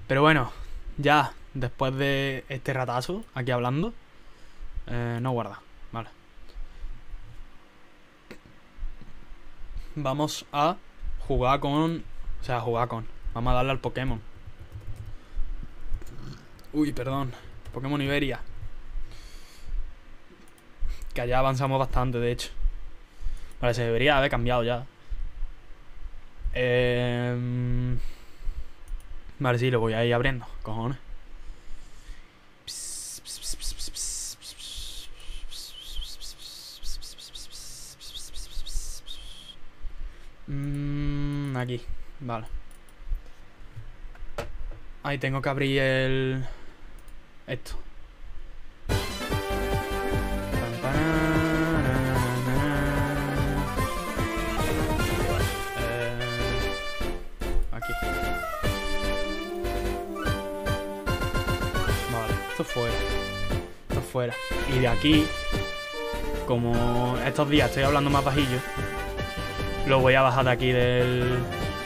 Pero bueno, ya después de este ratazo aquí hablando, no guarda, vale. Vamos a jugar con... O sea, vamos a darle al Pokémon. Uy, perdón. Pokémon Iberia. Que allá avanzamos bastante, de hecho. Vale, se debería haber cambiado ya. Vale, sí, lo voy a ir abriendo, cojones. Aquí, vale. Ahí tengo que abrir el... Esto. Aquí. Vale, esto fuera. Esto fuera. Y de aquí, como estos días estoy hablando más bajillo, lo voy a bajar de aquí del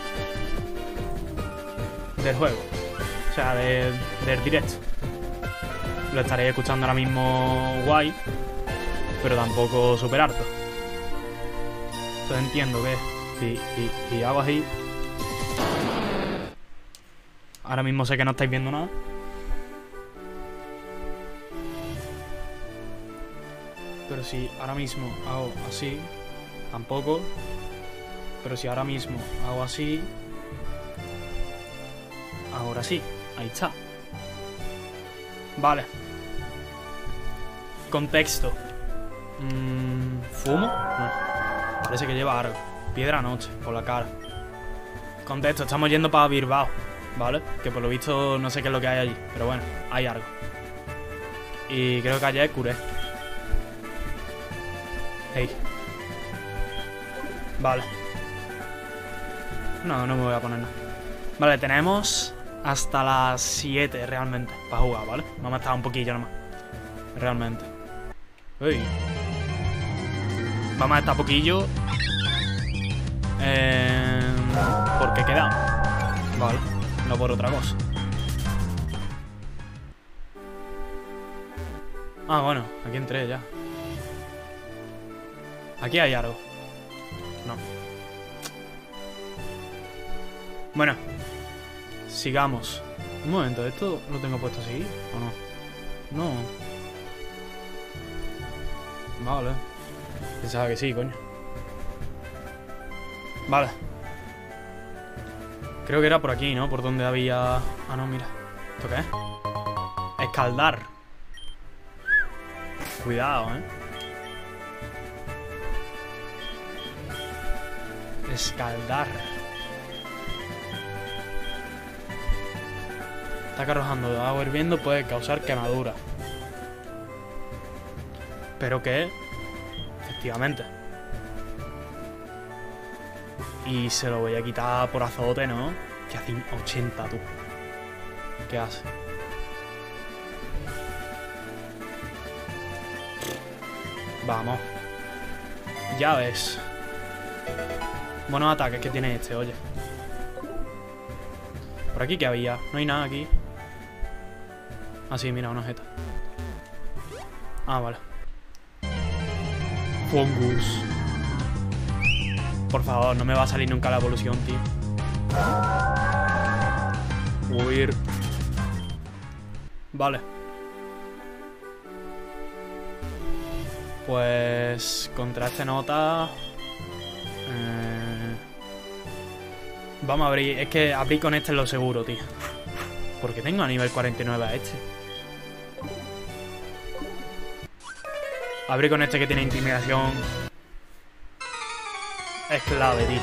juego. O sea, del directo. Lo estaréis escuchando ahora mismo guay, pero tampoco súper harto. Entonces entiendo que si hago así... Ahora mismo sé que no estáis viendo nada. Pero si ahora mismo hago así, tampoco. Pero si ahora mismo hago así, ahora sí, ahí está. Vale. Contexto. ¿Fumo? No. Parece que lleva algo. Piedra noche, por la cara. Contexto, estamos yendo para Bilbao, ¿vale? Que por lo visto no sé qué es lo que hay allí, pero bueno, hay algo. Y creo que ayer curé. Hey. Vale. No me voy a poner nada. Vale, tenemos hasta las 7 realmente para jugar, ¿vale? Vamos a estar un poquillo nomás. Realmente. Uy. Vamos a estar poquillo. Porque quedamos. Vale, no por otra cosa. Ah, bueno, aquí entré ya. Aquí hay algo. No. Bueno, sigamos. Un momento, ¿esto lo tengo puesto así o no? No. Vale. Pensaba que sí, coño. Vale. Creo que era por aquí, ¿no? Por donde había... Ah, no, mira. ¿Esto qué es? Escaldar. Cuidado, Escaldar. Ataque arrojando de agua hirviendo puede causar quemadura. ¿Pero qué? Efectivamente. Y se lo voy a quitar por azote, ¿no? Que hace 80, tú. ¿Qué hace? Vamos. Ya ves. Buenos ataques que tiene este, oye. ¿Por aquí qué había? No hay nada aquí. Ah, sí, mira, una jeta. Ah, vale. Fungus. Por favor, no me va a salir nunca la evolución, tío. Huir. Vale. Pues... Contra este nota... Vamos a abrir... Es que abrir con este es lo seguro, tío. Porque tengo a nivel 49 a este. Abrir con este que tiene intimidación... Es clave, tío.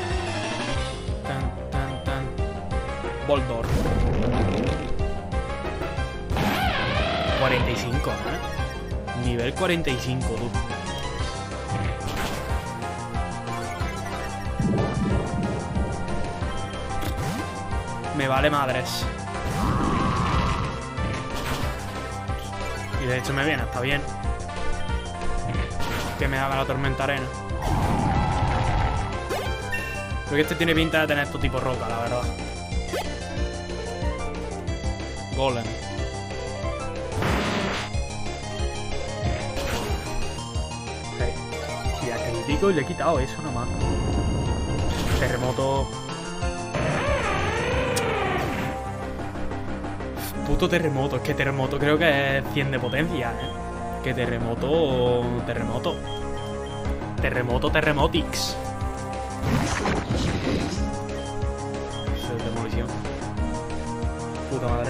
Boldor. 45, Nivel 45, tú. Me vale madres. Y de hecho me viene, está bien. Que me haga la tormenta arena. Porque este tiene pinta de tener esto tipo roca, la verdad. Golem. Y a crítico y le he quitado eso nomás. Terremoto. Puto terremoto. Es que terremoto creo que es 100 de potencia, Que terremoto. Terremotix. Eso es demolición. Puta madre.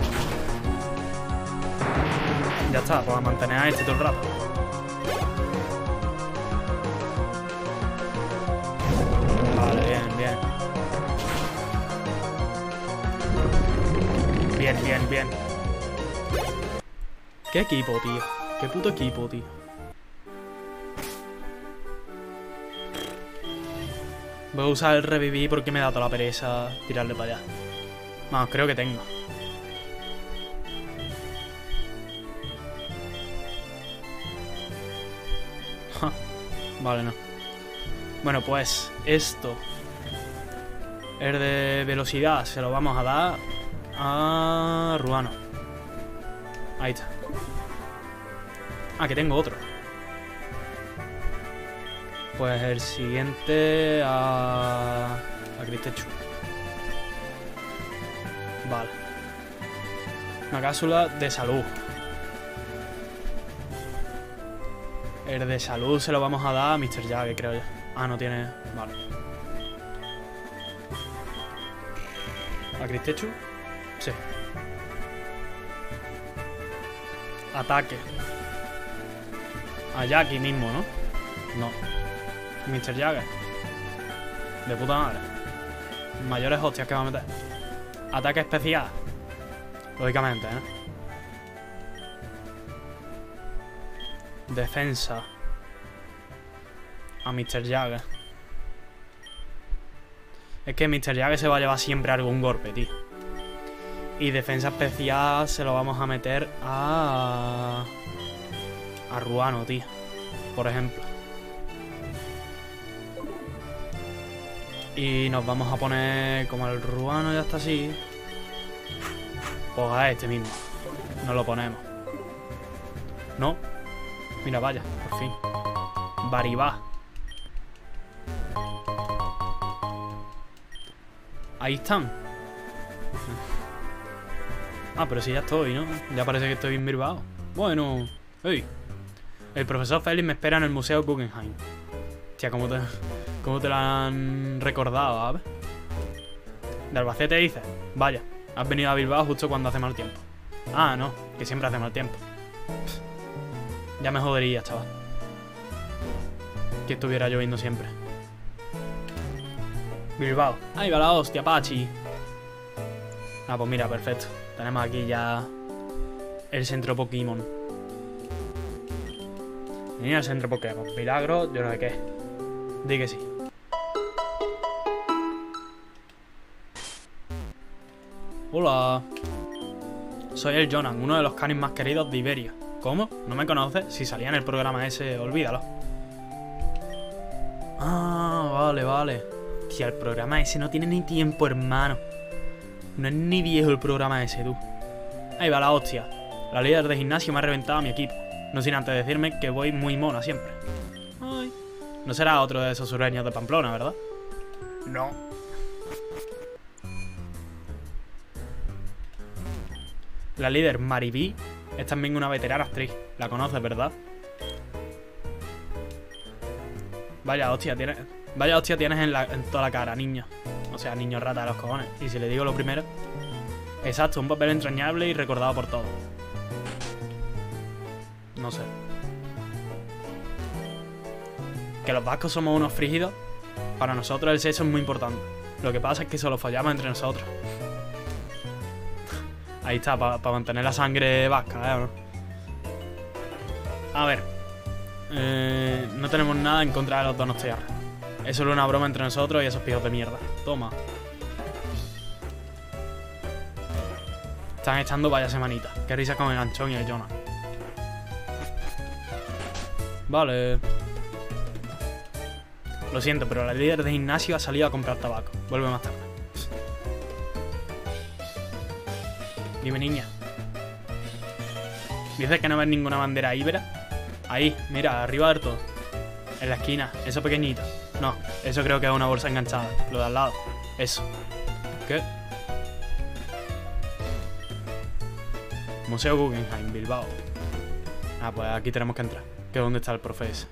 Ya está, pues a mantener a este todo el rato. Vale, bien. Bien. ¿Qué equipo, tío? ¿Qué puto equipo, tío? Voy a usar el revivir porque me da toda la pereza tirarle para allá. Vamos, creo que tengo. Vale, no. Bueno, pues esto. El de velocidad se lo vamos a dar a Ruano. Ahí está. Ah, que tengo otro. Pues el siguiente a Cristechu. Vale. Una cápsula de salud. El de salud se lo vamos a dar a Mr. Jagger, creo yo. Ah, no tiene... Vale. ¿A Cristechu? Sí. Ataque. A Jackie mismo, ¿no? No. Mr. Jagger. De puta madre. Mayores hostias que va a meter. Ataque especial. Lógicamente, Defensa. A Mr. Jagger. Es que Mr. Jagger se va a llevar siempre algún golpe, tío. Y defensa especial se lo vamos a meter a Ruano, tío. Por ejemplo. Y nos vamos a poner... Como el Ruano ya está así, pues a este mismo. Nos lo ponemos. ¿No? Mira, vaya, por fin. Baribá. Ahí están. Ah, pero si ya estoy, ¿no? Ya parece que estoy bien Bilbao. Bueno, hey. El profesor Félix me espera en el Museo Guggenheim. Tía, ¿cómo te lo han recordado, ¿sabes? ¿De Albacete dices? Vaya, has venido a Bilbao justo cuando hace mal tiempo. Ah, no, que siempre hace mal tiempo. Ya me jodería, chaval. Que estuviera lloviendo siempre. Bilbao. Ahí va la hostia, Pachi. Ah, pues mira, perfecto. Tenemos aquí ya el centro Pokémon. Venía el centro Pokémon. Milagro, yo no sé qué. Di que sí. Hola. Soy el Jonan, uno de los canis más queridos de Iberia. ¿Cómo? ¿No me conoces? Si salía en el programa ese, olvídalo. Ah, vale. Tía, el programa ese no tiene ni tiempo, hermano. No es ni viejo el programa ese, tú. Ahí va la hostia. La líder de gimnasio me ha reventado a mi equipo. No sin antes decirme que voy muy mona siempre. Ay. No será otro de esos sureños de Pamplona, ¿verdad? No. La líder Maribí es también una veterana actriz. La conoces, ¿verdad? Vaya hostia tienes en toda la cara, niño. O sea, niño rata de los cojones. Y si le digo lo primero... Exacto, un papel entrañable y recordado por todos. No sé. Que los vascos somos unos frígidos. Para nosotros el sexo es muy importante. Lo que pasa es que solo follamos entre nosotros. Ahí está, para mantener la sangre vasca, ¿no? A ver. No tenemos nada en contra de los donostiarras. Es solo una broma entre nosotros y esos pijos de mierda. Toma. Están echando vaya semanita. Qué risa con el Anchón y el Jonah. Vale. Lo siento, pero la líder de gimnasio ha salido a comprar tabaco. Vuelve más tarde. Dime, niña. Dices que no ves ninguna bandera íbera. Ahí, mira, arriba del todo. En la esquina, eso pequeñito. No, eso creo que es una bolsa enganchada. Lo de al lado. Eso. ¿Qué? Museo Guggenheim, Bilbao. Ah, pues aquí tenemos que entrar. Que es donde está el profe ese.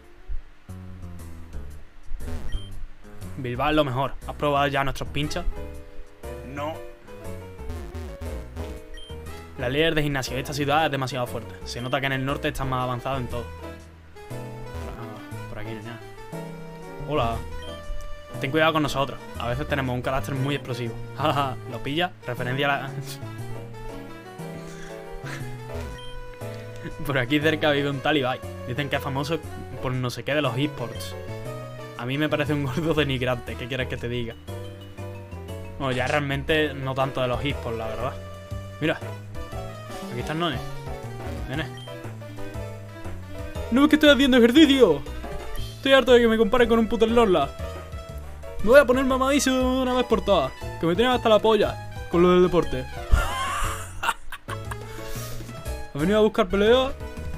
Bilbao es lo mejor. ¿Has probado ya nuestros pinchos? No. La líder de gimnasio de esta ciudad es demasiado fuerte. Se nota que en el norte están más avanzados en todo. Por aquí no hay nada. Hola. Ten cuidado con nosotros. A veces tenemos un carácter muy explosivo. Jaja, ¿lo pilla? Referencia a la... Por aquí cerca vive un tal Ibai. Dicen que es famoso por no sé qué de los esports. A mí me parece un gordo denigrante. ¿Qué quieres que te diga? Bueno, ya realmente no tanto de los esports, la verdad. Mira. Aquí está el nene. Nene. No es que estoy haciendo ejercicio. Estoy harto de que me comparen con un puto Lorla. Me voy a poner mamadísimo de una vez por todas. Que me tienen hasta la polla con lo del deporte. ¿Has venido a buscar pelea?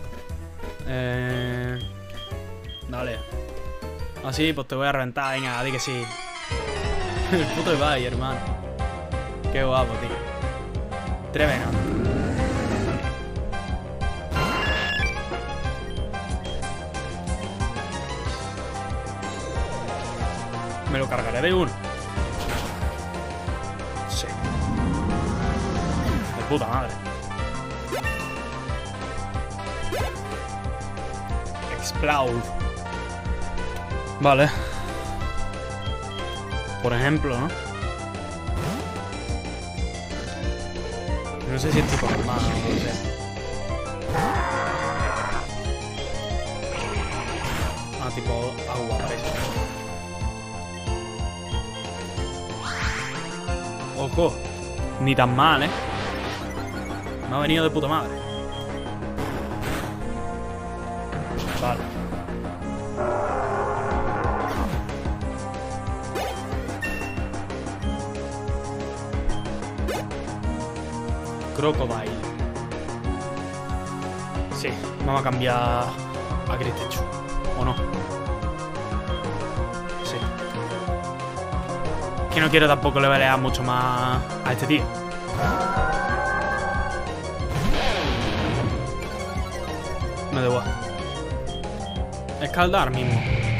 Dale. Ah, sí, pues te voy a reventar. Venga, di que sí. El puto Ibai, hermano. Qué guapo, tío. Tremendo. Me lo cargaré de uno. Sí. De puta madre. Explode. Vale. Por ejemplo, ¿no? No sé si es tipo normal, no sé. Ah, tipo agua, parece. Ojo. Ni tan mal, ¿eh? Me ha venido de puta madre. Vale. Crocodile. Sí, vamos a cambiar a Cristechu. ¿O no? Sí. Que no quiero tampoco levelear mucho más a este tío. Me da igual. Escaldar mismo.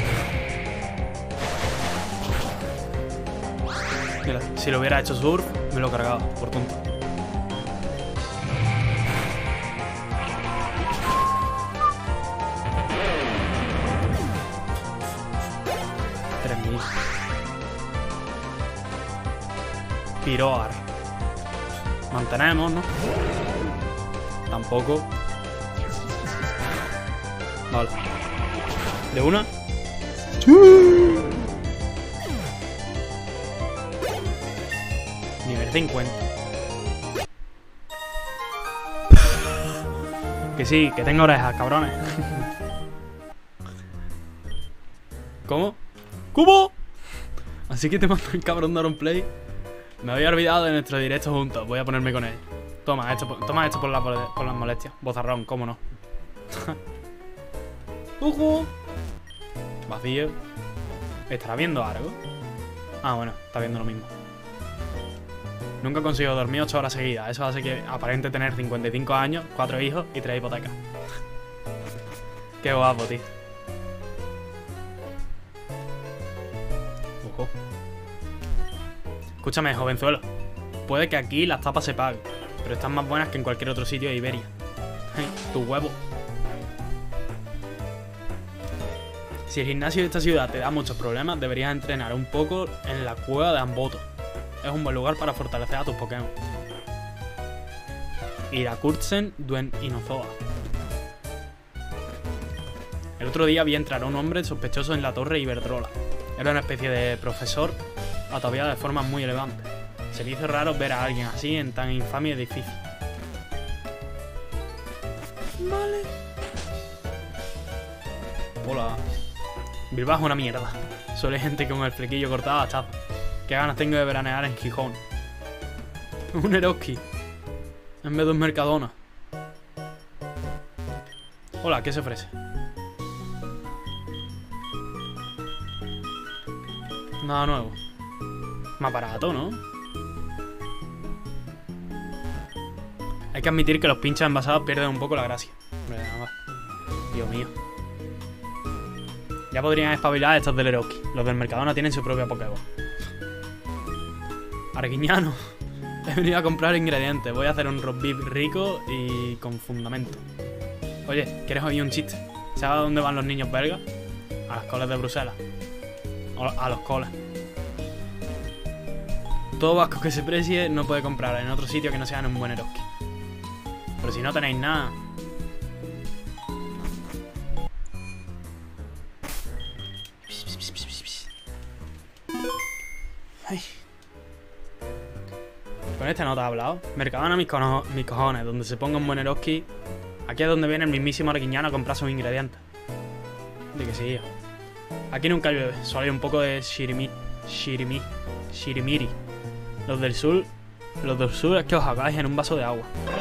Mira, si lo hubiera hecho surf, me lo cargaba, por tonto. Piroar. Mantenemos, ¿no? Tampoco. Vale. ¿De una? Nivel 50. Que sí, que tengo orejas, cabrones. ¿Cómo? ¿Cómo? Así que te mando el cabrón de Auronplay. Me había olvidado de nuestro directo juntos. Voy a ponerme con él. Toma esto por las molestias. Bozarrón, cómo no. Vacío. ¿Estará viendo algo? Ah, bueno, está viendo lo mismo. Nunca he conseguido dormir 8 horas seguidas. Eso hace que aparente tener 55 años, 4 hijos y 3 hipotecas. Qué guapo, tío. Ojo. Escúchame, jovenzuelo. Puede que aquí las tapas se paguen, pero están más buenas que en cualquier otro sitio de Iberia. Tu huevo. Si el gimnasio de esta ciudad te da muchos problemas, deberías entrenar un poco en la cueva de Amboto. Es un buen lugar para fortalecer a tus Pokémon. Irakurtsen Duen Inozoa. El otro día vi entrar a un hombre sospechoso en la torre Iberdrola. Era una especie de profesor, ataviado de forma muy elegante. Se me hizo raro ver a alguien así en tan infame edificio. Vale. Hola. Bilbao es una mierda. Solo hay gente con el flequillo cortado a hachazo. Qué ganas tengo de veranear en Gijón. Un Eroski. en vez de un Mercadona. Hola, ¿qué se ofrece? Nada nuevo. Más barato, ¿no? Hay que admitir que los pinchos envasados pierden un poco la gracia. Hombre, nada más. Dios mío. Ya podrían espabilar estos del Eroski. Los del Mercadona tienen su propia Pokéball. Arguiñano. He venido a comprar ingredientes. Voy a hacer un roast beef rico y con fundamento. Oye, ¿quieres oír un chiste? ¿Sabes a dónde van los niños belgas? A las coles de Bruselas. O a los coles. Todo vasco que se precie no puede comprar en otro sitio que no sea en un buen Eroski. Pero si no tenéis nada... Ay. Con este no te he hablado. Mercadona mis cojones. Donde se ponga un buen Eroski. Aquí es donde viene el mismísimo Arguiñano a comprar sus ingredientes. De que sí. Aquí nunca llueve. Solo hay un poco de shirimiri. Los del sur es que os hagáis en un vaso de agua.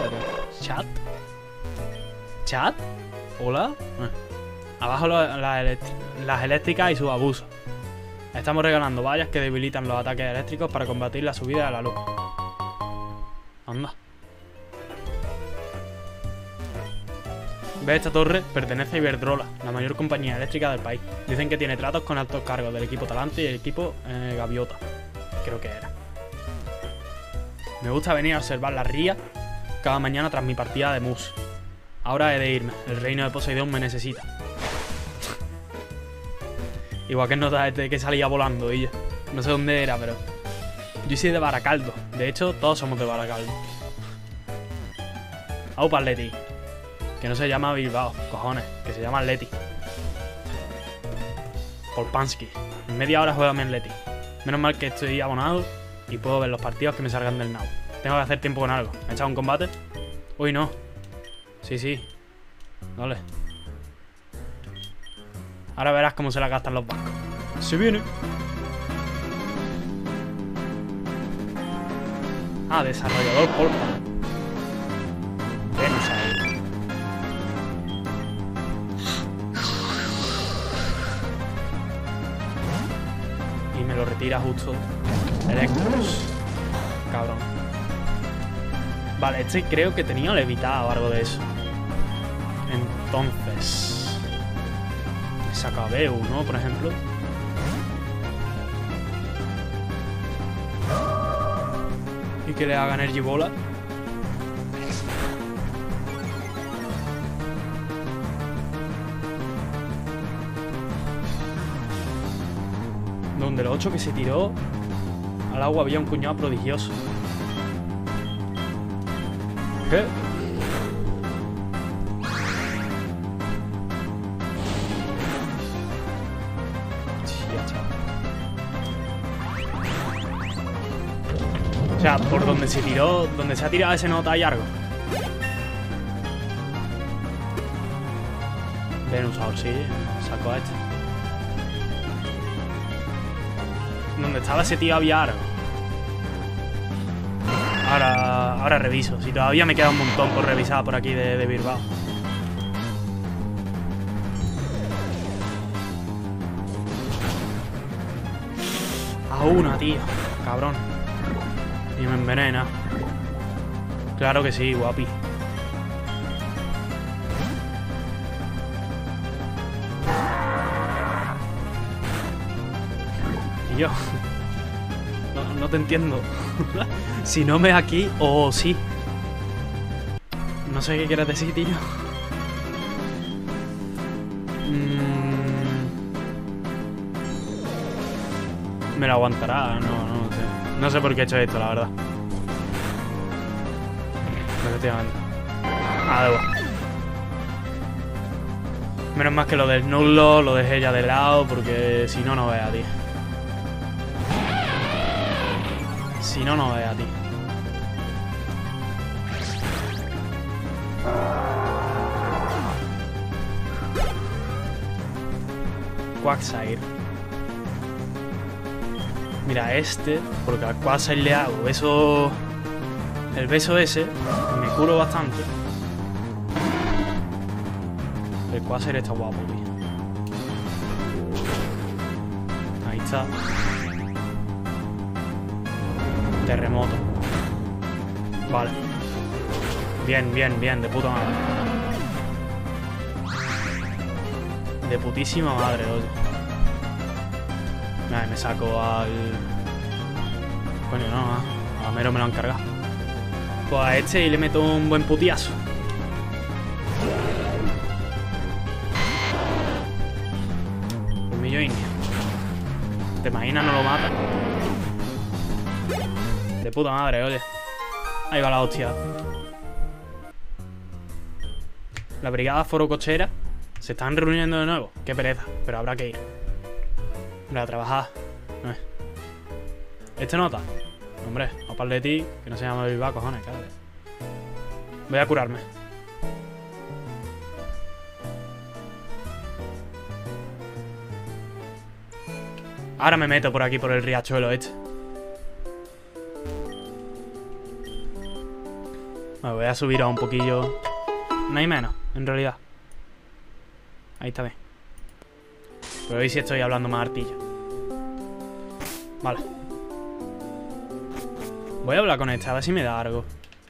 ¿Chat? ¿Hola? Abajo las eléctricas y sus abusos. Estamos regalando vallas que debilitan los ataques eléctricos para combatir la subida de la luz. Anda. ¿Ves esta torre? Pertenece a Iberdrola, la mayor compañía eléctrica del país. Dicen que tiene tratos con altos cargos del equipo Talante y el equipo Gaviota. Creo que era. Me gusta venir a observar la ría cada mañana tras mi partida de mus. Ahora he de irme. El reino de Poseidón me necesita. Igual que nota este que salía volando ella. No sé dónde era, pero... Yo soy de Baracaldo. De hecho, todos somos de Baracaldo. Aupa Atleti. Que no se llama Bilbao, cojones. Que se llama Atleti. Polpansky. En media hora juega mi Atleti. Menos mal que estoy abonado y puedo ver los partidos que me salgan del now. Tengo que hacer tiempo con algo. ¿Me he echado un combate? Uy, no. Sí. Vale. Ahora verás cómo se la gastan los vascos. Se viene. Ah, desarrollador porfa. Venus ahí. Y me lo retira justo. Electros. Cabrón. Vale, este creo que tenía levitado o algo de eso. Entonces... Sacabeu, ¿no? Por ejemplo. Y que le haga Energy Bola. Donde el 8 que se tiró al agua había un cuñado prodigioso. ¿Qué? O sea, por donde se tiró, donde se ha tirado ese nota hay algo. Venusaur, sí, sacó a este. Donde estaba ese tío había algo. Ahora reviso. Si todavía me queda un montón por revisar por aquí de Bilbao. A una, tío. Cabrón. Y me envenena. Claro que sí, guapi. Y yo... No te entiendo. Si no me es aquí, o sí. No sé qué quieres decir, tío. Me lo aguantará, no sé. No sé por qué he hecho esto, la verdad. Efectivamente. Ah, da igual. Menos más que lo del nulo lo dejé ya de lado, porque si no, no vea, tío. Si no, no vea, tío. Quagsire. Mira, este, porque al Quagsire le hago eso el beso ese me curo bastante. El Quasar está guapo, tío. Ahí está. Terremoto. Vale. Bien, bien, bien, de puta madre. De putísima madre, oye. Nada, me saco al... Coño, no, a Mero me lo han cargado. Pues a este y le meto un buen putiazo. Colmillo indio. ¿Te imaginas? No lo mata. De puta madre, oye. Ahí va la hostia. La brigada forocochera se están reuniendo de nuevo. Qué pereza, pero habrá que ir. Hombre, a trabajar. ¿Este nota? Hombre, aparte de ti, que no se llama Bilbao, cojones, claro. Voy a curarme. Ahora me meto por aquí, por el riachuelo este. Me voy a subir a un poquillo. No hay menos, en realidad. Ahí está bien. Pero hoy sí estoy hablando más artilla. Vale. Voy a hablar con este, a ver si me da algo.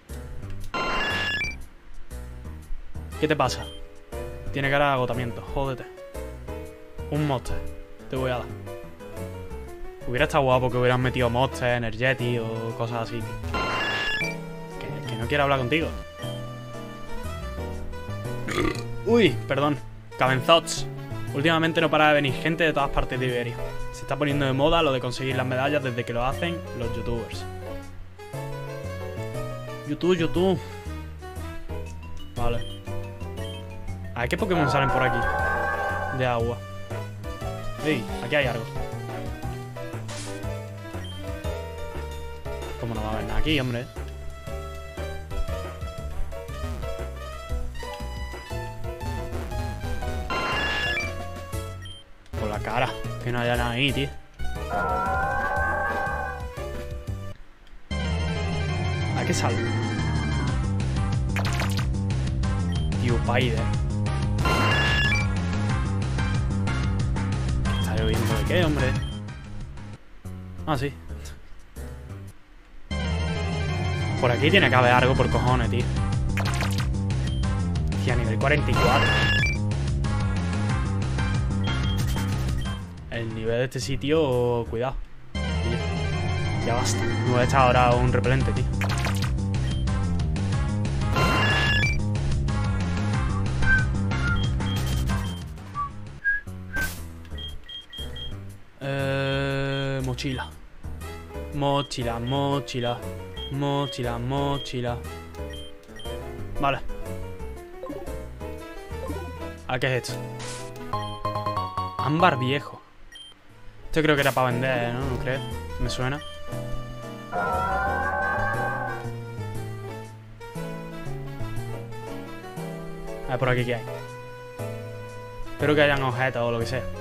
¿Qué te pasa? Tiene cara de agotamiento, jódete. Un monster, te voy a dar. Hubiera estado guapo que hubieran metido monster, energetic o cosas así. Que no quiero hablar contigo. Uy, perdón. Cabenzots. Últimamente no para de venir gente de todas partes de Iberia. Se está poniendo de moda lo de conseguir las medallas desde que lo hacen los youtubers. YouTube. Vale. A ver qué Pokémon salen por aquí. De agua. Ey, aquí hay algo. ¿Cómo no va a haber nada aquí, hombre? Por la cara. Que no haya nada ahí, tío. ¿A qué sale? Tío, Paide. ¿Está lloviendo de qué, hombre? Ah, sí. Por aquí tiene que haber algo por cojones, tío. Y a nivel 44. El nivel de este sitio, cuidado. Ya basta. Me voy a echar ahora un repelente, tío. Mochila. Mochila. Vale. ¿A qué es esto? Ámbar viejo. Esto creo que era para vender, ¿no? ¿No crees? Me suena. A ver por aquí qué hay. Espero que hayan objetos o lo que sea.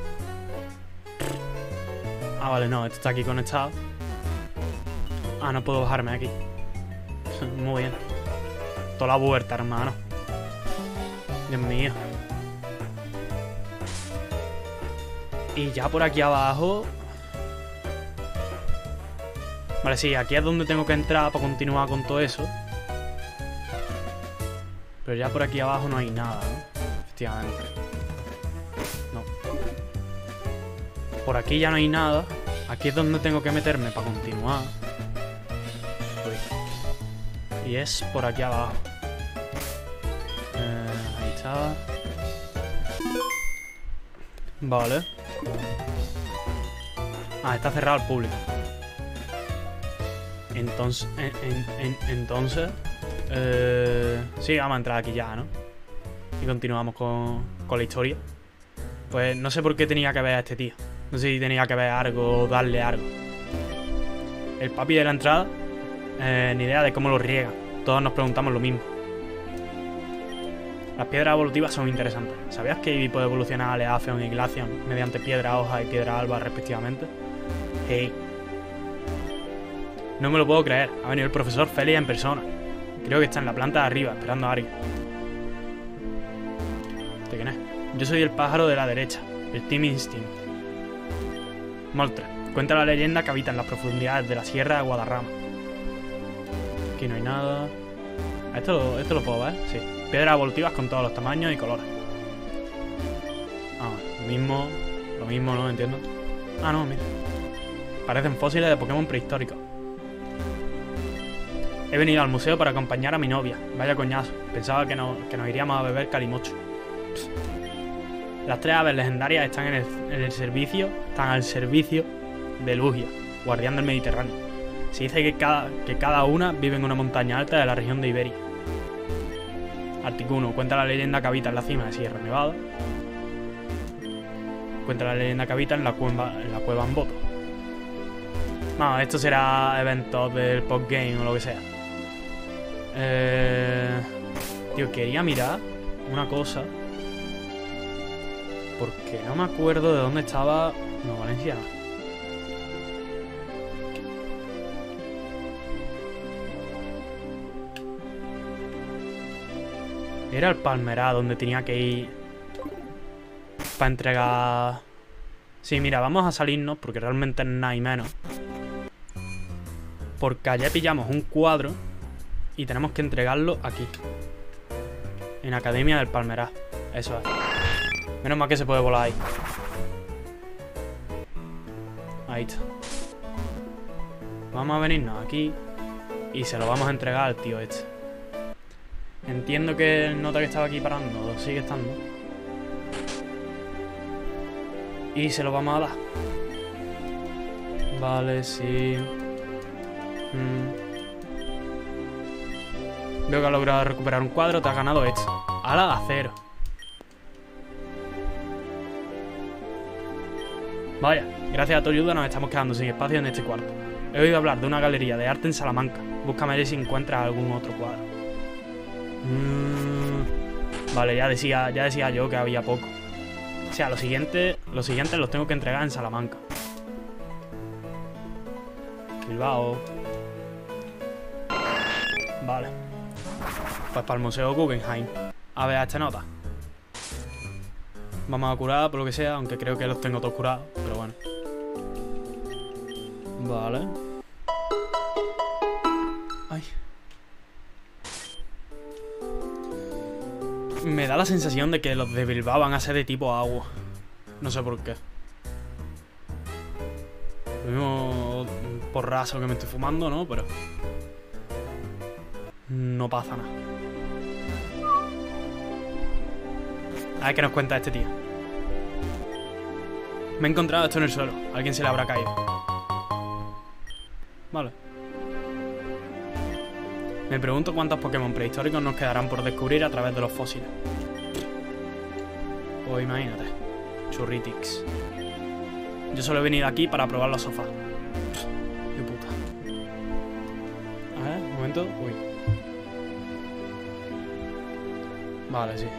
Ah, vale, no, esto está aquí conectado. Ah, no puedo bajarme aquí. Muy bien. Toda la vuelta, hermano. Dios mío. Y ya por aquí abajo... Vale, sí, aquí es donde tengo que entrar para continuar con todo eso. Pero ya por aquí abajo no hay nada, ¿no? Efectivamente. No. Por aquí ya no hay nada. Aquí es donde tengo que meterme para continuar. Uy. Y es por aquí abajo. Ahí está. Vale. Ah, está cerrado al público. Entonces... sí, vamos a entrar aquí ya, ¿no? Y continuamos con la historia. Pues no sé por qué tenía que ver a este tío. No sé si tenía que ver algo o darle algo. El papi de la entrada, ni idea de cómo lo riega. Todos nos preguntamos lo mismo. Las piedras evolutivas son interesantes. ¿Sabías que Eevee puede evolucionar a Leafeon y Glaceon mediante piedra hoja y piedra alba respectivamente? Hey. No me lo puedo creer. Ha venido el profesor Félix en persona. Creo que está en la planta de arriba, esperando a alguien. ¿De quién es? Yo soy el pájaro de la derecha, el Team Instinct. Moltres. Cuenta la leyenda que habita en las profundidades de la Sierra de Guadarrama. Aquí no hay nada. Esto lo puedo ver, sí. Piedras evolutivas con todos los tamaños y colores. Ah, lo mismo, no entiendo. Ah, no, mira. Parecen fósiles de Pokémon prehistóricos. He venido al museo para acompañar a mi novia. Vaya coñazo. Pensaba que nos iríamos a beber calimocho. Psst. Las 3 aves legendarias están al servicio de Lugia, guardián del Mediterráneo. Se dice que cada una vive en una montaña alta de la región de Iberia. Articuno. Cuenta la leyenda que habita en la cima de Sierra Nevada. Cuenta la leyenda que habita en la cueva Amboto. No, esto será eventos del postgame o lo que sea. Tío, quería mirar una cosa. Porque no me acuerdo de dónde estaba. No, Valencia. Era el Palmerá donde tenía que ir para entregar. Sí, mira, vamos a salirnos porque realmente no hay menos. Porque allá pillamos un cuadro y tenemos que entregarlo aquí. En Academia del Palmerá. Eso es. Menos mal que se puede volar ahí. Ahí está. Vamos a venirnos aquí y se lo vamos a entregar al tío este. Entiendo que el nota que estaba aquí parando sigue estando. Y se lo vamos a dar. Vale, sí. Veo que has logrado recuperar un cuadro. Te has ganado esto. ¡Hala, a 0! Vaya, gracias a tu ayuda nos estamos quedando sin espacio en este cuarto. He oído hablar de una galería de arte en Salamanca. Búscame si encuentras algún otro cuadro. Vale, ya decía yo que había poco. O sea, los siguientes los tengo que entregar en Salamanca. Bilbao. Vale. Pues para el Museo Guggenheim. A ver, esta nota. Vamos a curar por lo que sea, aunque creo que los tengo todos curados, pero bueno. Vale. Ay. Me da la sensación de que los de Bilbao van a ser de tipo agua. No sé por qué. Lo mismo porrazo que me estoy fumando, ¿no? Pero no pasa nada. A ver qué nos cuenta este tío. Me he encontrado esto en el suelo. Alguien se le habrá caído. Vale. Me pregunto cuántos Pokémon prehistóricos nos quedarán por descubrir a través de los fósiles. Pues imagínate. Churritix. Yo solo he venido aquí para probar los sofás. Qué puta. A ver, un momento. Uy. Vale, sí.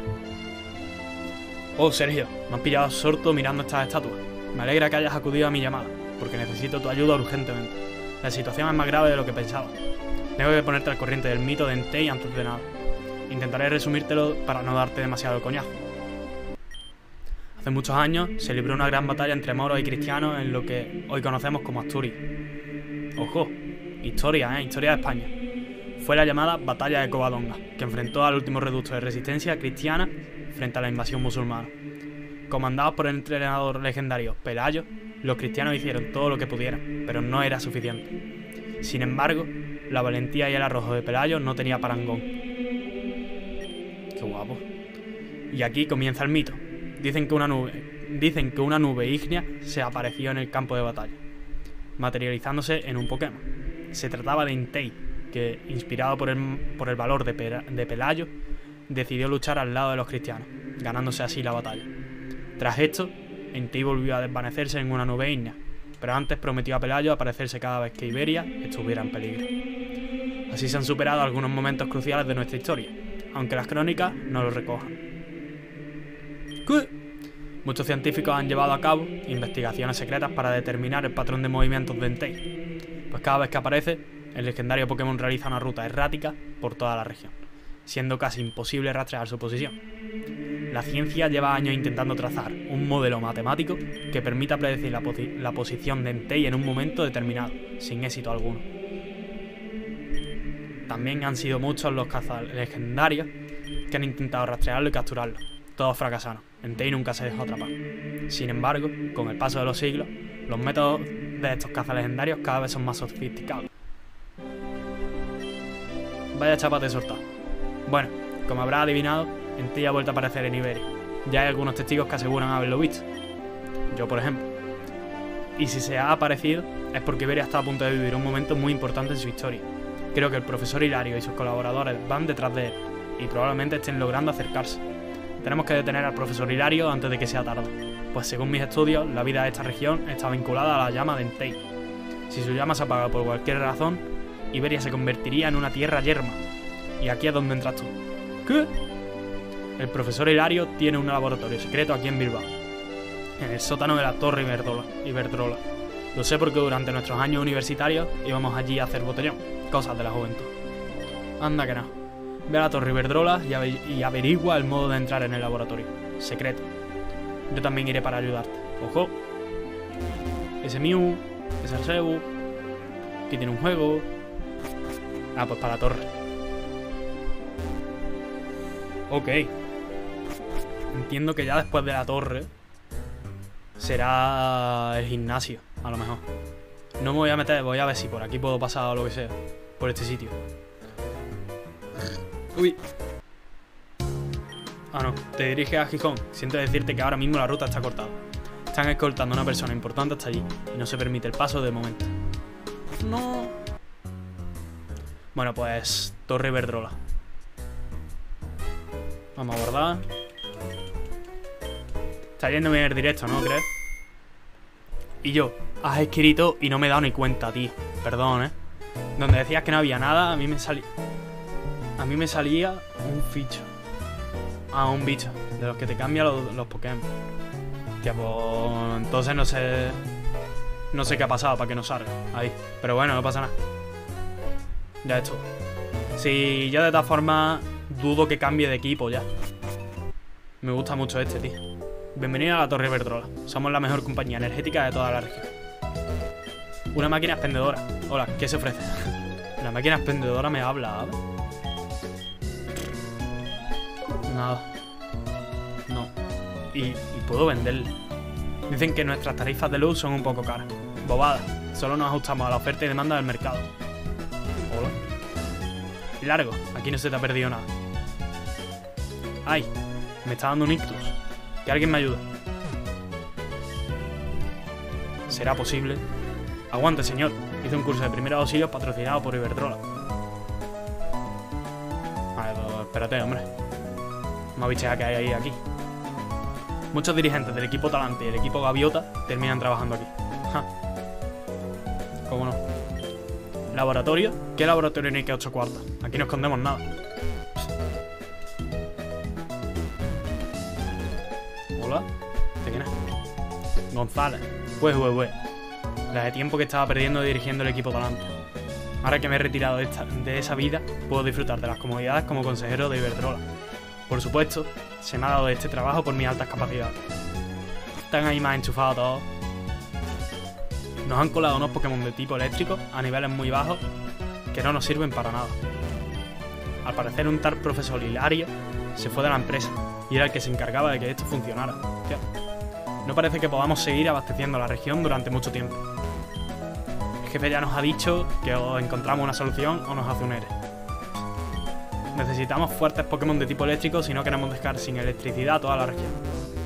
Oh, Sergio, me has pillado absorto mirando estas estatuas. Me alegra que hayas acudido a mi llamada, porque necesito tu ayuda urgentemente. La situación es más grave de lo que pensaba. Tengo que ponerte al corriente del mito de Entei antes de nada. Intentaré resumírtelo para no darte demasiado coñazo. Hace muchos años se libró una gran batalla entre moros y cristianos en lo que hoy conocemos como Asturias. Ojo, historia, historia de España. Fue la llamada Batalla de Covadonga, que enfrentó al último reducto de resistencia cristiana frente a la invasión musulmana. Comandados por el entrenador legendario Pelayo, los cristianos hicieron todo lo que pudieran, pero no era suficiente. Sin embargo, la valentía y el arrojo de Pelayo no tenía parangón. Qué guapo. Y aquí comienza el mito. Dicen que una nube ígnea se apareció en el campo de batalla, materializándose en un Pokémon. Se trataba de Entei, que, inspirado por el valor de Pelayo, decidió luchar al lado de los cristianos, ganándose así la batalla. Tras esto, Entei volvió a desvanecerse en una nube ígnea, pero antes prometió a Pelayo aparecerse cada vez que Iberia estuviera en peligro. Así se han superado algunos momentos cruciales de nuestra historia, aunque las crónicas no lo recojan. ¿Qué? Muchos científicos han llevado a cabo investigaciones secretas para determinar el patrón de movimientos de Entei. Pues cada vez que aparece, el legendario Pokémon realiza una ruta errática por toda la región, siendo casi imposible rastrear su posición. La ciencia lleva años intentando trazar un modelo matemático que permita predecir la posición de Entei en un momento determinado, sin éxito alguno. También han sido muchos los cazas legendarios que han intentado rastrearlo y capturarlo. Todos fracasaron. Entei nunca se dejó atrapar. Sin embargo, con el paso de los siglos, los métodos de estos cazas legendarios cada vez son más sofisticados. Vaya chapate soltado. Bueno, como habrás adivinado, Entei ha vuelto a aparecer en Iberia. Ya hay algunos testigos que aseguran haberlo visto. Yo, por ejemplo. Y si se ha aparecido, es porque Iberia está a punto de vivir un momento muy importante en su historia. Creo que el profesor Hilario y sus colaboradores van detrás de él, y probablemente estén logrando acercarse. Tenemos que detener al profesor Hilario antes de que sea tarde, pues según mis estudios, la vida de esta región está vinculada a la llama de Entei. Si su llama se apaga por cualquier razón, Iberia se convertiría en una tierra yerma. Y aquí es donde entras tú. ¿Qué? El profesor Hilario tiene un laboratorio secreto aquí en Bilbao, en el sótano de la Torre Iberdrola. Lo sé porque durante nuestros años universitarios íbamos allí a hacer botellón, cosas de la juventud. Anda que no. Ve a la Torre Iberdrola y averigua el modo de entrar en el laboratorio. Secreto. Yo también iré para ayudarte. ¡Ojo! Ese Mew, ese Arceus. Aquí tiene un juego. Ah, pues para la torre. Ok. Entiendo que ya después de la torre será el gimnasio, a lo mejor. No me voy a meter, voy a ver si por aquí puedo pasar o lo que sea. Por este sitio. Uy. Ah, no. Te diriges a Gijón. Siento decirte que ahora mismo la ruta está cortada. Están escoltando a una persona importante hasta allí y no se permite el paso de momento. No. Bueno, pues Torre Iberdrola. Vamos a abordar. Está yendo bien el directo, ¿no crees? Y yo, has escrito y no me he dado ni cuenta, tío. Perdón, Donde decías que no había nada, a mí me salía un ficho. Ah, un bicho. De los que te cambian los Pokémon. Tía, pues entonces no sé qué ha pasado para que no salga ahí. Pero bueno, no pasa nada. Ya es todo. Si yo de todas formas dudo que cambie de equipo ya. Me gusta mucho este, tío. Bienvenido a la Torre Iberdrola. Somos la mejor compañía energética de toda la región. Una máquina expendedora. Hola, ¿qué se ofrece? La máquina expendedora me habla, ¿sabes? Nada. No. Y puedo venderle. Dicen que nuestras tarifas de luz son un poco caras. Bobada. Solo nos ajustamos a la oferta y demanda del mercado. Hola. Y largo. Aquí no se te ha perdido nada. Ay. Me está dando un ictus. Que alguien me ayude. ¿Será posible? Aguante, señor. Hice un curso de primeros auxilios patrocinado por Iberdrola. Vale, pues espérate, hombre. No bichea que hay ahí aquí. Muchos dirigentes del equipo Talante y el equipo Gaviota terminan trabajando aquí. Ja. ¿Cómo no? ¿Laboratorio? ¿Qué laboratorio ni que 8 cuartos? Aquí no escondemos nada. Hola. ¿De quién es? González. Pues. La de tiempo que estaba perdiendo dirigiendo el equipo Talante. Ahora que me he retirado de esa vida, puedo disfrutar de las comodidades como consejero de Iberdrola. Por supuesto, se me ha dado este trabajo por mis altas capacidades. Están ahí más enchufados todos. Nos han colado unos Pokémon de tipo eléctrico a niveles muy bajos que no nos sirven para nada. Al parecer un tal profesor Hilario se fue de la empresa y era el que se encargaba de que esto funcionara. Hostia. No parece que podamos seguir abasteciendo la región durante mucho tiempo. El jefe ya nos ha dicho que o encontramos una solución o nos hace un ERE. Necesitamos fuertes Pokémon de tipo eléctrico si no queremos dejar sin electricidad a toda la región.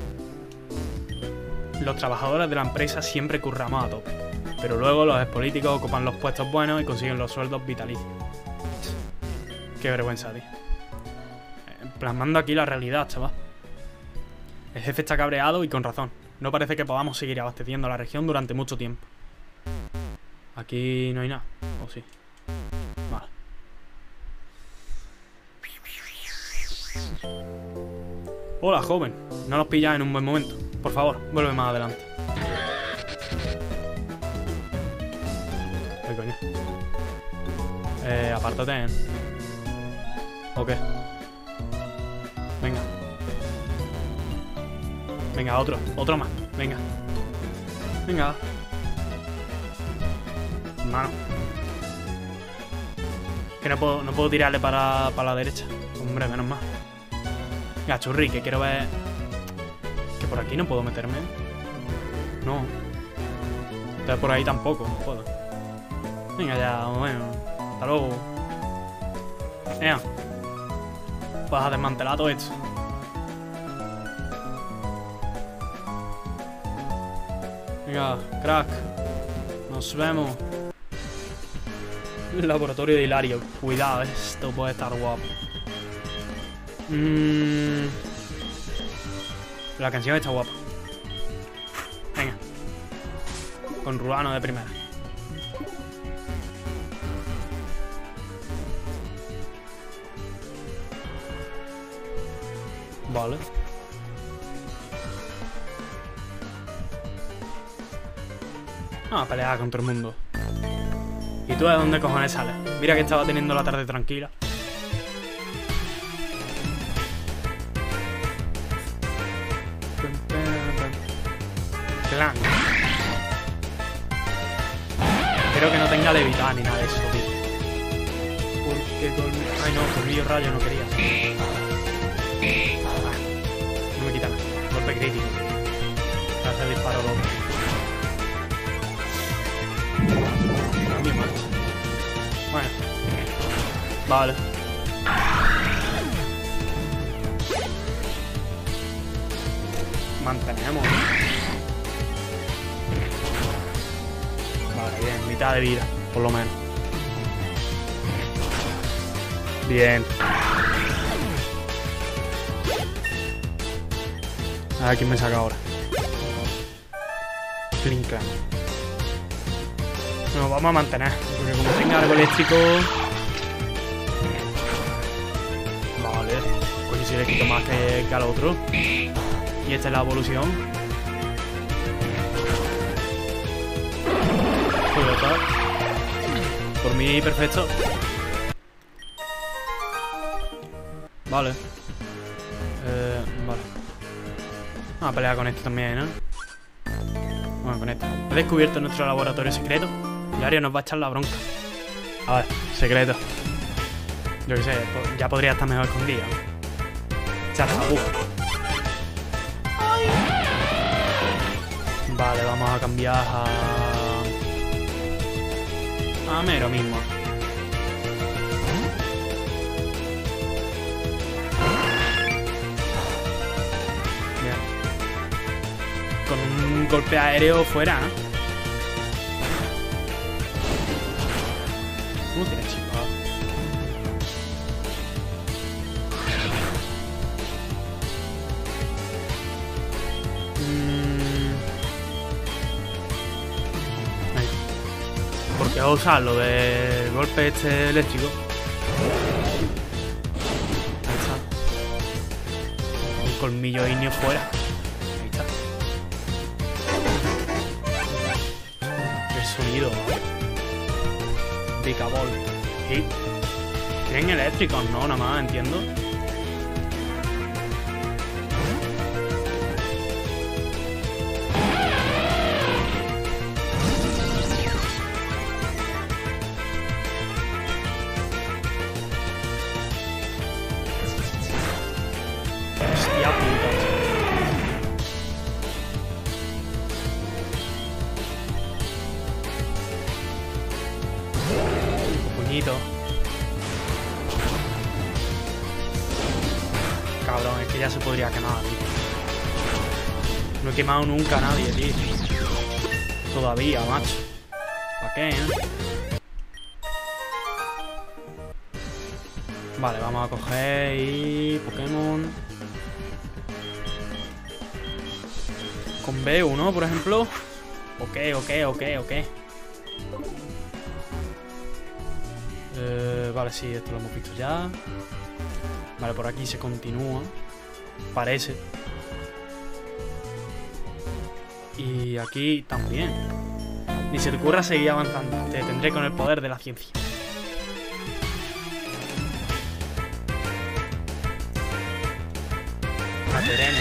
Los trabajadores de la empresa siempre curramos a tope, pero luego los políticos ocupan los puestos buenos y consiguen los sueldos vitalicios. Qué vergüenza, tío. Plasmando aquí la realidad, chaval. El jefe está cabreado y con razón. No parece que podamos seguir abasteciendo la región durante mucho tiempo. Aquí no hay nada, ¿o sí? Vale. Hola, joven. No nos pillas en un buen momento. Por favor, vuelve más adelante. Ay, coño. apártate, ¿eh? ¿O qué? Venga. Venga, otro más. Venga. Venga. Hermano. Que no puedo tirarle para la derecha. Hombre, menos mal. Venga, churri, que quiero ver... Que por aquí no puedo meterme. No. Entonces por ahí tampoco puedo. Venga ya, bueno. Hasta luego. Venga. Vas a desmantelar todo esto. Venga, crack. Nos vemos. El laboratorio de Hilario. Cuidado, esto puede estar guapo. La canción está guapa. Venga. Con Ruano de primera. Vale. Vamos a pelear con todo el mundo. ¿Y tú de dónde cojones sales? Mira que estaba teniendo la tarde tranquila. Clan. Espero que no tenga levitar ni nada de eso, tío. Porque ay no, colmillo rayo no quería. No me quita nada. Golpe crítico. Hace el disparo loco. Cambio marcha. Bueno. Vale. Mantenemos. Vale, bien. Mitad de vida, por lo menos. Bien. A ver quién me saca ahora. Clan. Nos vamos a mantener. Porque como tenga algo eléctrico... Vale. Coño, si le quito más que al otro. Y esta es la evolución. Por mí, perfecto. Vale. Vale. Vamos a pelear con esto también, ¿no? Bueno, con esto. He descubierto nuestro laboratorio secreto. Hilario nos va a echar la bronca. A ver, secreto. Yo qué sé, ya podría estar mejor escondido. Echar la aguja. Vale, vamos a cambiar a Mero mismo. Bien. Con un golpe aéreo fuera, ¿no? ¿Cómo tiene chipado? ¿Por qué usar lo del golpe este eléctrico? Ahí está. Un colmillo ignio fuera. Ahí está. Qué sonido. Picabol. ¿Y? ¿Tienen eléctricos? No, nada más, entiendo. Hostia puta. Puñito. Cabrón, es que ya se podría quemar, tío. No he quemado nunca a nadie, tío. Todavía, macho. ¿Para qué, Vale, vamos a coger y... Pokémon. Con B1, por ejemplo. Ok. Vale, sí, esto lo hemos visto ya. Vale, por aquí se continúa. Parece. Y aquí también. Ni se te ocurra seguir avanzando. Te detendré con el poder de la ciencia. Una terena.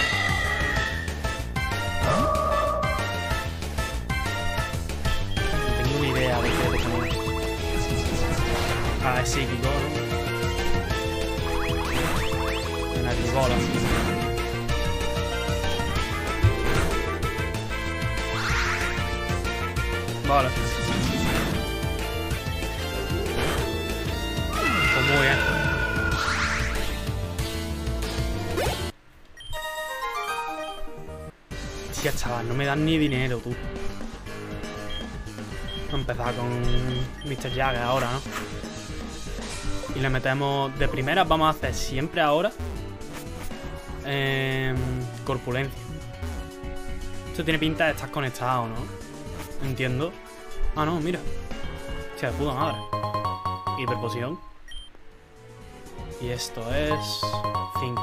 No tengo ni idea de qué es lo que es psíquico, ¿no? Una agricola. Vale. Pues muy bien. Tía, chaval, no me dan ni dinero, tú. Vamos a empezar con Mr. Jagger ahora, ¿no? Y le metemos... De primera vamos a hacer siempre ahora corpulencia. Esto tiene pinta de estar conectado, ¿no? Entiendo. Ah, no, mira. Hostia, de puta madre. Hiperposición. Y esto es... Think.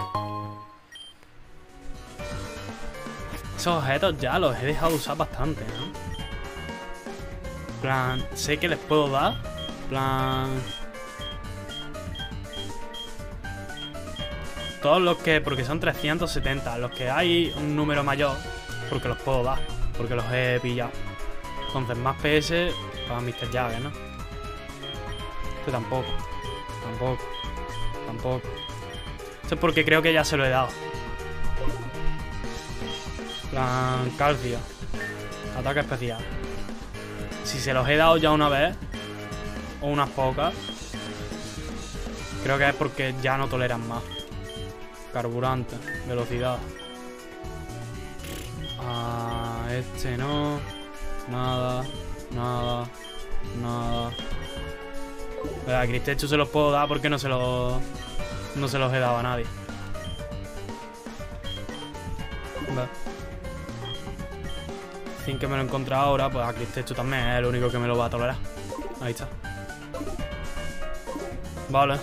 Esos objetos ya los he dejado de usar bastante, ¿no? En plan, sé que les puedo dar. En plan... Todos los que... Porque son 370. Los que hay un número mayor, porque los puedo dar. Porque los he pillado. Entonces, más PS para Mr. Jagger, ¿no? Este tampoco. Tampoco. Tampoco. Esto es porque creo que ya se lo he dado. Plan calcio. Ataque especial. Si se los he dado ya una vez, o unas pocas, creo que es porque ya no toleran más. Carburante, velocidad. Este no. Nada, nada, nada. A Cristechu se los puedo dar porque no se los he dado a nadie. Vale. Sin que me lo he encontrado ahora, pues a Cristechu también es el único que me lo va a tolerar. Ahí está. Vale.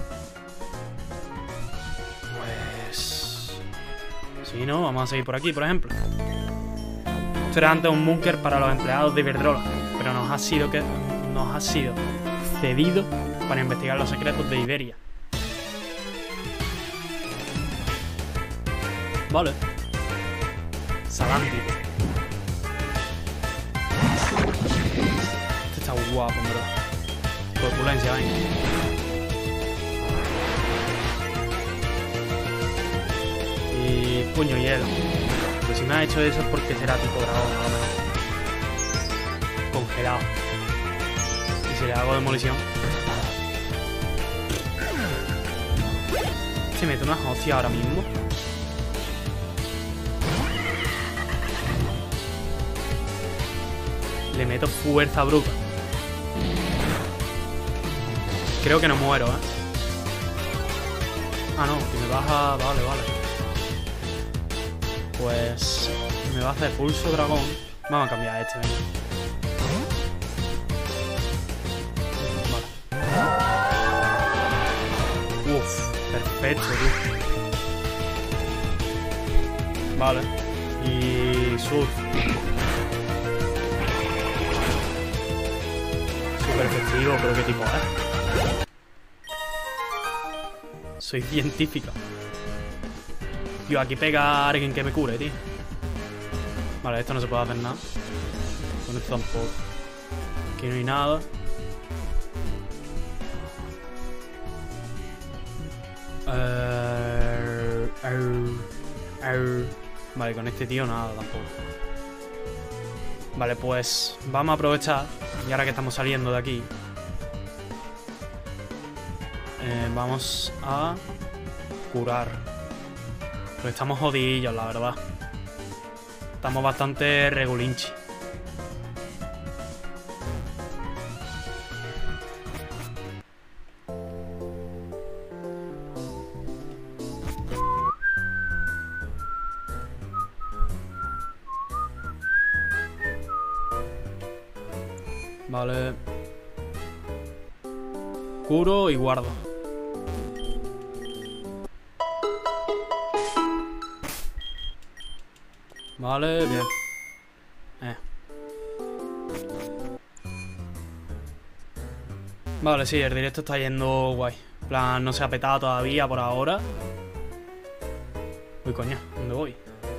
Pues... Sí, ¿no? Vamos a seguir por aquí, por ejemplo. Esto era antes un búnker para los empleados de Iberdrola, pero nos ha sido cedido para investigar los secretos de Iberia. Vale. Salanti. Este está guapo, en verdad. Corpulencia, venga. Y puño hielo. Pues si me ha hecho eso es porque será tipo dragón, a lo mejor. Congelado. Y si le hago demolición. Se mete unas hostias ahora mismo. Le meto fuerza bruta. Creo que no muero, ¿eh? Ah, no, que me baja... Vale, vale. Pues... Me va a hacer pulso dragón. Vamos a cambiar a este, venga. Vale. Uf, perfecto, tío. Vale. Y... surf. Súper efectivo, pero ¿qué tipo es? Soy científica. Tío, aquí pega a alguien que me cure, tío. Vale, esto no se puede hacer nada. Con esto tampoco. Aquí no hay nada. Vale, con este tío nada tampoco. Vale, pues vamos a aprovechar. Y ahora que estamos saliendo de aquí, vamos a curar. Porque estamos jodidillos, la verdad. Estamos bastante regulinchi. Vale. Curo y guardo. Vale, bien. Vale, sí, el directo está yendo guay. En plan, no se ha petado todavía por ahora. Uy, coña, ¿dónde voy?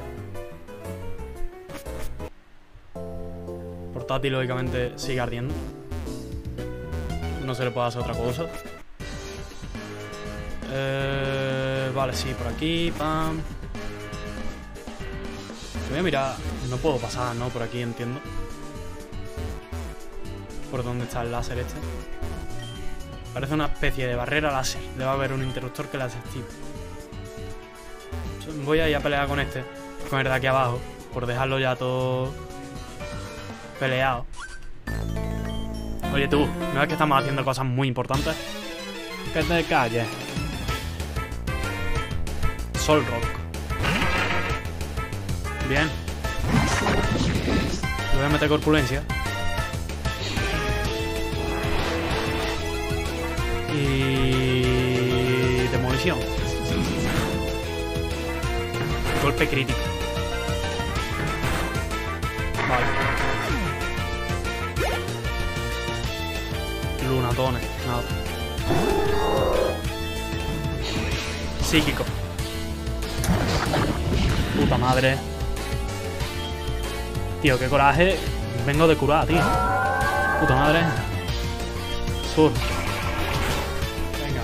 Portátil, lógicamente, sigue ardiendo. No se le puede hacer otra cosa. Vale, sí, por aquí, pam. Voy a mirar. No puedo pasar, ¿no? Por aquí, entiendo. ¿Por dónde está el láser este? Parece una especie de barrera láser. Debe haber un interruptor que la desactive. Voy a ir a pelear con este. Con el de aquí abajo. Por dejarlo ya todo peleado. Oye tú, ¿no es que estamos haciendo cosas muy importantes? Que te calles. Sol Rock. Bien. Le voy a meter corpulencia. Y... demolición. Golpe crítico. Vale. Lunatones, nada. Psíquico. Puta madre. Tío, qué coraje. Vengo de curar, tío. Puta madre. Sur. Venga.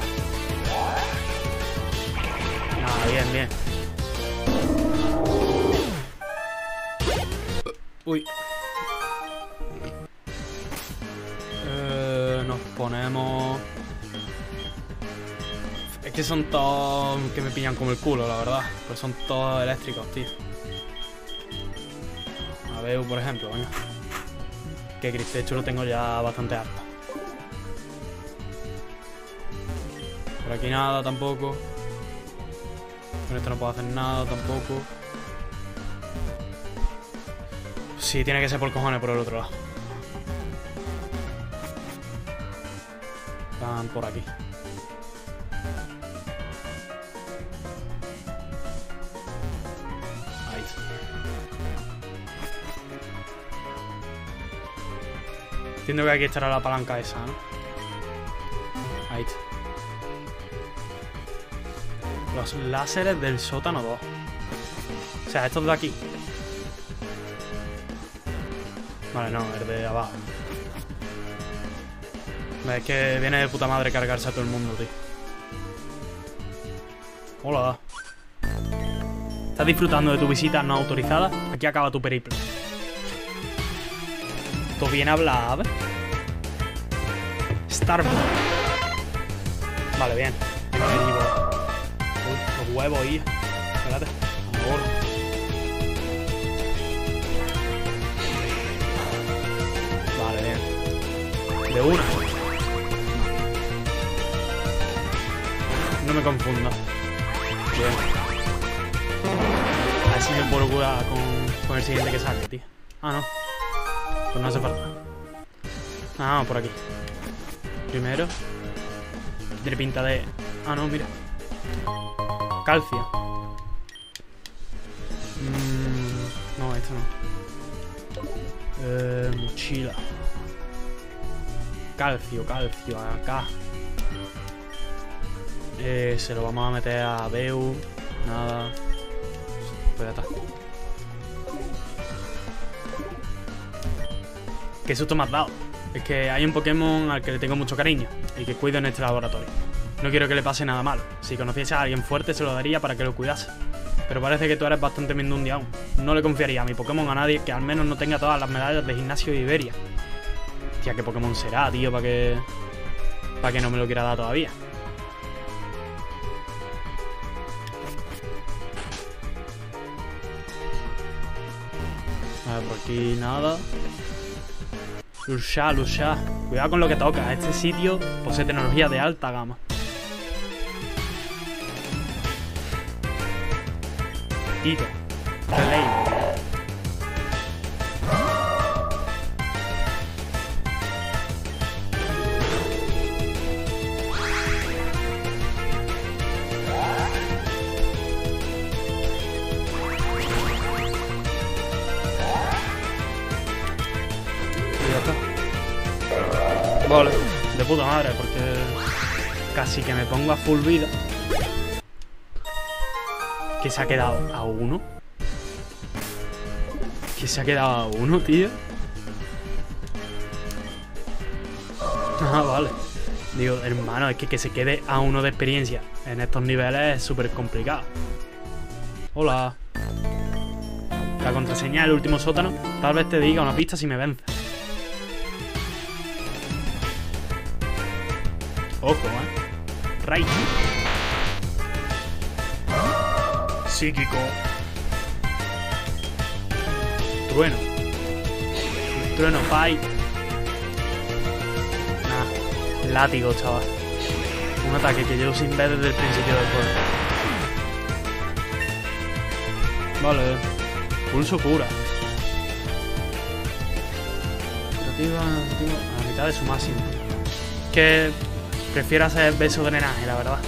Ah, bien, bien. Uy. Nos ponemos... Es que son todos que me pillan como el culo, la verdad. Pues son todos eléctricos, tío. A ver, por ejemplo, coño. Que Cristecho lo tengo ya bastante alto. Por aquí nada tampoco. Con esto no puedo hacer nada tampoco. Sí, tiene que ser por cojones por el otro lado. Van por aquí. Ahí. Entiendo que aquí estará la palanca esa, ¿no? Ahí. Los láseres del sótano 2. O sea, estos de aquí. Vale, no, el de abajo. Es que viene de puta madre cargarse a todo el mundo, tío. Hola. ¿Estás disfrutando de tu visita no autorizada? Aquí acaba tu periplo. ¿Todo bien hablado? Starboy. Vale, bien. Uy, los huevos ahí. Espérate. Ahora. Vale, bien. De una. No me confunda. Bien. A ver si me puedo curar con el siguiente que saque, tío. Ah, no. Pues no hace falta. Ah, vamos por aquí. Primero. Tiene pinta de... Ah, no, mira. Calcio. No, esto no. Mochila. Calcio, acá. Se lo vamos a meter a Beu. Nada. Pues ya está. ¿Qué susto me has dado? Es que hay un Pokémon al que le tengo mucho cariño y que cuido en este laboratorio. No quiero que le pase nada malo. Si conociese a alguien fuerte se lo daría para que lo cuidase. Pero parece que tú eres bastante mindundi aún. No le confiaría a mi Pokémon a nadie que al menos no tenga todas las medallas de gimnasio de Iberia. Tía, ¿qué Pokémon será, tío? Para que no me lo quiera dar todavía. A ver, por aquí nada. Lucha. Cuidado con lo que toca. Este sitio posee tecnología de alta gama. Tito. Relay. Vale, de puta madre, porque casi que me pongo a full vida. Que se ha quedado a 1. Que se ha quedado a 1, tío. Ah, vale. Digo, hermano, es que se quede a 1 de experiencia en estos niveles es súper complicado. Hola. La contraseña del último sótano. Tal vez te diga una pista si me vences. Ojo, Raid. Psíquico. Trueno. Trueno fight. Nah. Látigo, chaval. Un ataque que llevo sin ver desde el principio del juego. Vale. Pulso cura. Curativa a la mitad de su máximo. Que prefiero hacer beso drenaje, la verdad.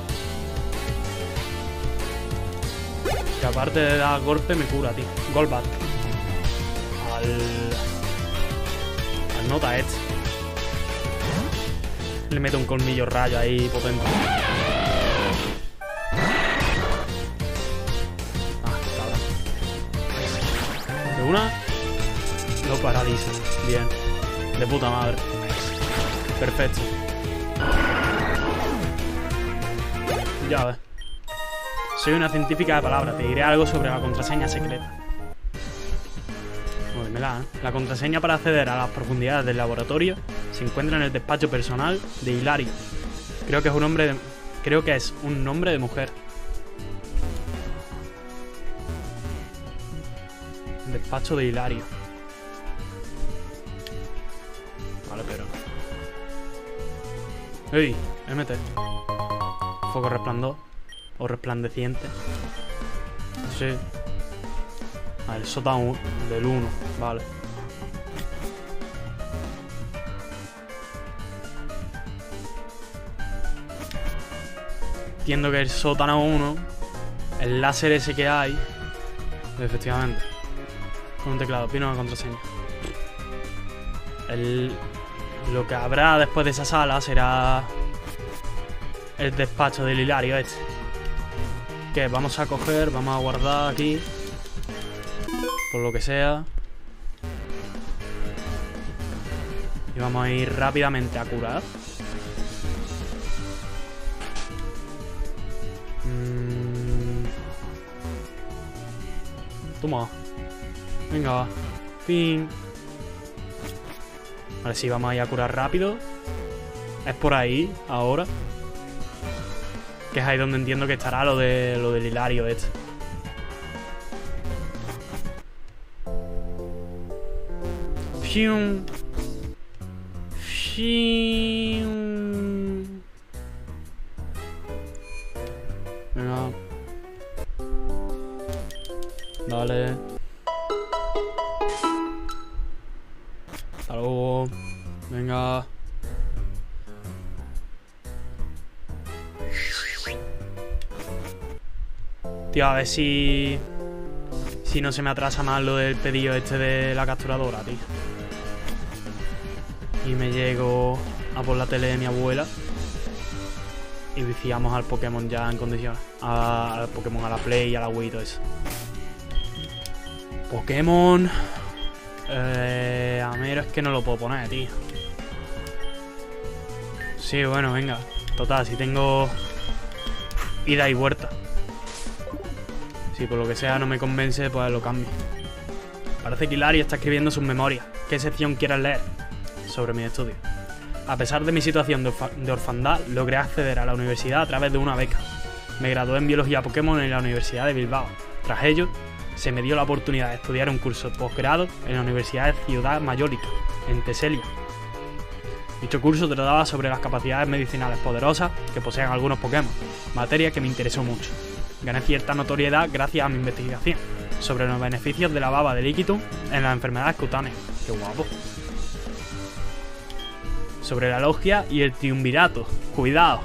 Que aparte de dar golpe me cura, tío. Golbat. Al nota este. Le meto un colmillo rayo ahí potente. Cabrón. De una lo paraliza. Bien. De puta madre. Perfecto. Ya ves. Soy una científica de palabra. Te diré algo sobre la contraseña secreta. Dímela, ¿eh? La contraseña para acceder a las profundidades del laboratorio se encuentra en el despacho personal de Hilario. Creo que es un nombre de mujer. Despacho de Hilario. Vale, pero... ¡Ey! MT. Foco resplandor. O resplandeciente. Sí. El sótano del 1. Vale. Entiendo que el sótano 1, el láser ese que hay, efectivamente, con un teclado, pino una contraseña. Lo que habrá después de esa sala será el despacho del Hilario este. Que vamos a coger, vamos a guardar aquí, por lo que sea. Y vamos a ir rápidamente a curar. Toma. Venga, va. Fin. Vale, sí, vamos a ir a curar rápido. Es por ahí, ahora. Que es ahí donde entiendo que estará lo del Hilario este. Fium. Fium. Venga. Vale. Hasta luego. Venga. Tío, a ver si no se me atrasa más lo del pedido este de la capturadora, tío. Y me llego a por la tele de mi abuela y viciamos al Pokémon ya en condiciones. Al Pokémon, a la Play y a la Wii y todo eso. Pokémon... a ver, es que no lo puedo poner, tío. Sí, bueno, venga. Total, si tengo ida y vuelta. Si por lo que sea no me convence, pues lo cambio. Parece que Hilario está escribiendo sus memorias. ¿Qué sección quieres leer? Sobre mis estudios. A pesar de mi situación de orfandad, logré acceder a la universidad a través de una beca. Me gradué en Biología Pokémon en la Universidad de Bilbao. Tras ello, se me dio la oportunidad de estudiar un curso de posgrado en la Universidad de Ciudad Mayólica, en Teselia. Dicho curso trataba sobre las capacidades medicinales poderosas que poseen algunos Pokémon, materia que me interesó mucho. Gané cierta notoriedad gracias a mi investigación sobre los beneficios de la baba de Lickitung en las enfermedades cutáneas. ¡Qué guapo! Sobre la logia y el triunvirato. ¡Cuidado!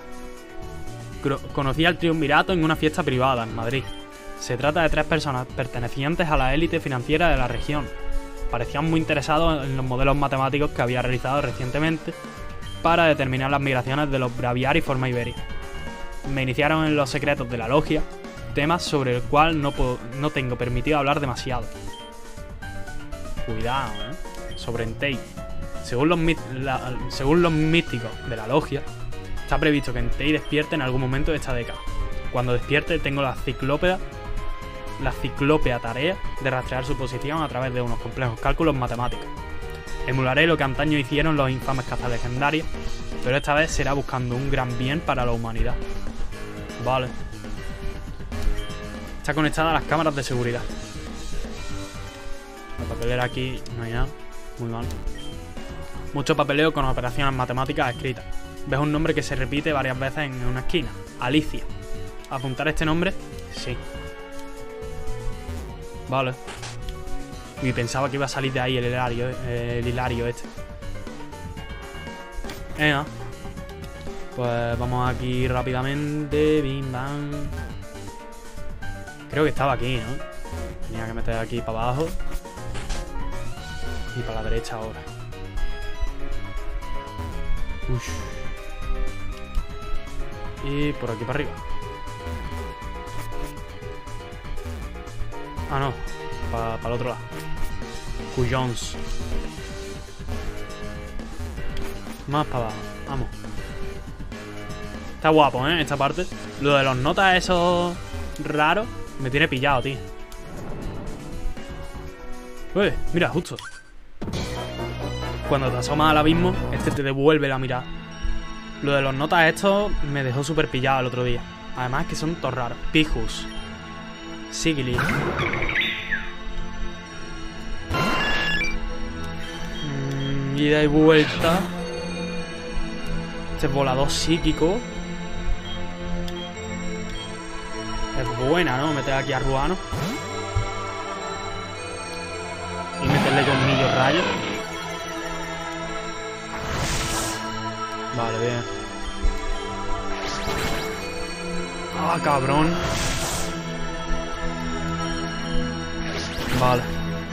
Conocí al triunvirato en una fiesta privada en Madrid. Se trata de 3 personas pertenecientes a la élite financiera de la región. Parecían muy interesados en los modelos matemáticos que había realizado recientemente para determinar las migraciones de los Braviari y Forma Iberia. Me iniciaron en los secretos de la logia tema sobre el cual no tengo permitido hablar demasiado. Cuidado, sobre Entei. Según los místicos de la logia, está previsto que Entei despierte en algún momento de esta década. Cuando despierte, tengo la ciclópea tarea de rastrear su posición a través de unos complejos cálculos matemáticos. Emularé lo que antaño hicieron los infames cazas legendarios, pero esta vez será buscando un gran bien para la humanidad. Vale. Está conectada a las cámaras de seguridad. La papelera aquí no hay nada. Muy mal. Mucho papeleo con operaciones matemáticas escritas. Ves un nombre que se repite varias veces en una esquina. Alicia. ¿Apuntar este nombre? Sí. Vale. Y pensaba que iba a salir de ahí el hilario este. Venga. Pues vamos aquí rápidamente. Bim, bam. Creo que estaba aquí, ¿no? Tenía que meter aquí para abajo. Y para la derecha ahora. Ush. Y por aquí para arriba. Ah, no. Para el otro lado. Cuyons. Más para abajo. Vamos. Está guapo, esta parte. Lo de los notas esos raros me tiene pillado, tío. Uy, mira, justo. Cuando te asomas al abismo, este te devuelve la mirada. Lo de los notas estos me dejó súper pillado el otro día. Además es que son todos raros. Pijus. Sigilin. Ida y vuelta. Este volador psíquico. Es buena, ¿no? Meter aquí a Ruano. Y meterle colmillos rayos. Vale, bien. Ah, cabrón. Vale.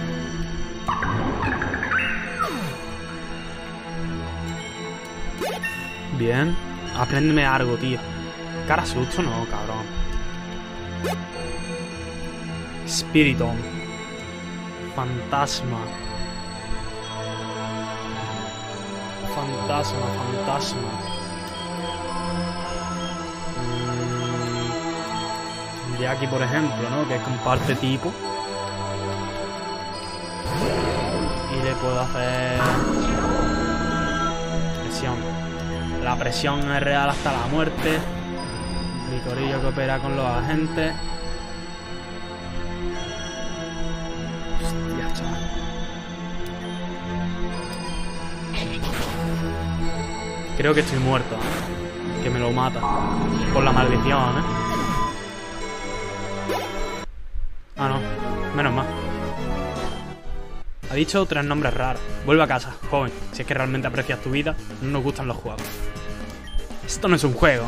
Bien. Apréndeme algo, tío. Cara susto, no, cabrón. Spiritomb. Fantasma. Fantasma. De aquí, por ejemplo, ¿no? Que comparte tipo. Y le puedo hacer presión. La presión es real hasta la muerte. Licorillo que opera con los agentes. Hostia, chaval. Creo que estoy muerto, que me lo mata. Por la maldición, Ah, no. Menos mal. Ha dicho 3 nombres raros. Vuelve a casa, joven. Si es que realmente aprecias tu vida, no nos gustan los juegos. Esto no es un juego,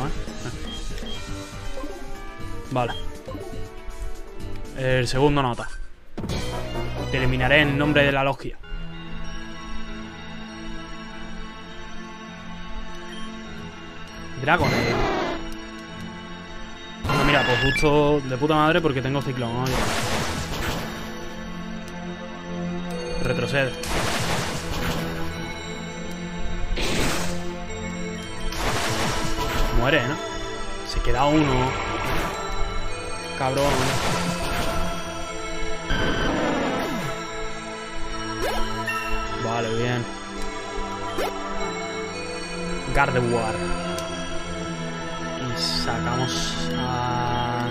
Vale. El segundo nota. Te eliminaré en nombre de la logia. Dragon. Bueno, mira, pues justo de puta madre porque tengo ciclón, ¿no? Retrocede. Muere, ¿no? Se queda uno. Cabrón. Vale, bien. Gardevoir. Y sacamos a...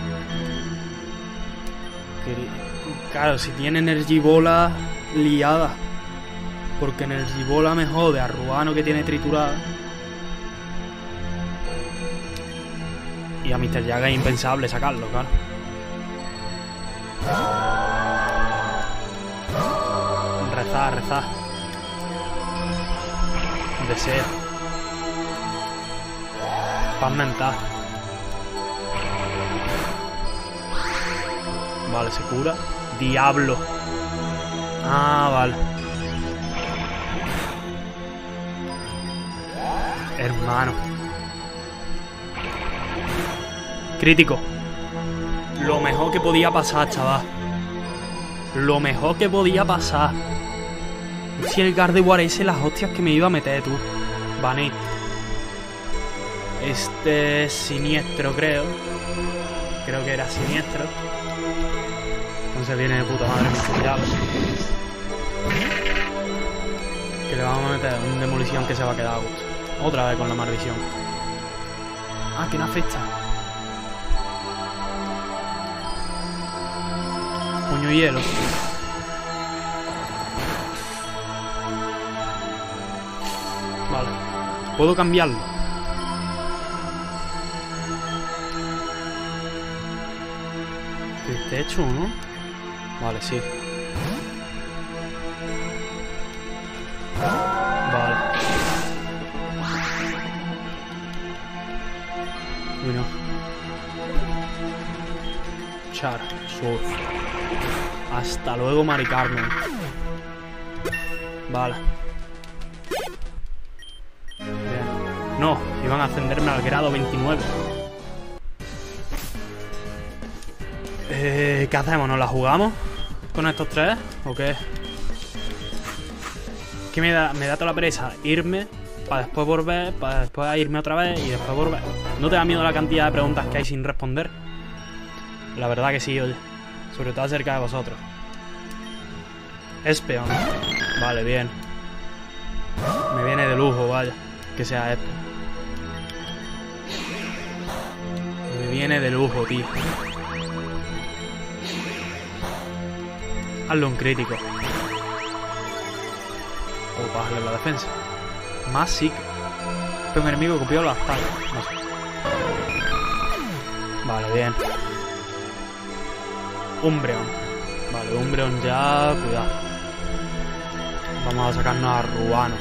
Claro, si tiene Energibola liada. Porque Energibola me jode a Ruano que tiene triturada. Y a Mr. Yaga es impensable sacarlo, claro. Rezar. Desea. Paz mental. Vale, se cura. Diablo. Ah, vale. Hermano. Crítico. Lo mejor que podía pasar, chaval. Lo mejor que podía pasar. Si el Gardevoir ese, las hostias que me iba a meter, tú. Vanit. Este es siniestro, creo. Creo que era siniestro. Entonces viene de puta madre mi cuidado. Que le vamos a meter un demolición que se va a quedar a gusto. Otra vez con la maldición. Ah, que no afecta. Puño hielo. Vale. ¿Puedo cambiarlo? El techo, ¿no? Vale, sí. Vale. Uy, no. Char, surf. Hasta luego, Mari Carmen. Vale. Bien. No, iban a ascenderme al grado 29. ¿Qué hacemos? ¿Nos la jugamos con estos tres? ¿O qué? Que me da toda la pereza irme para después volver, para después irme otra vez y después volver. ¿No te da miedo la cantidad de preguntas que hay sin responder? La verdad que sí, oye. Sobre todo acerca de vosotros. Espeon. Vale, bien. Me viene de lujo, vaya. Que sea Espeon. Me viene de lujo, tío. Hazlo un crítico. O bajarle la defensa. Más sí. Un enemigo que copió las talas. No sé. Vale, bien. Umbreon. Vale, Umbreon ya. Cuidado. Vamos a sacarnos a Ruano.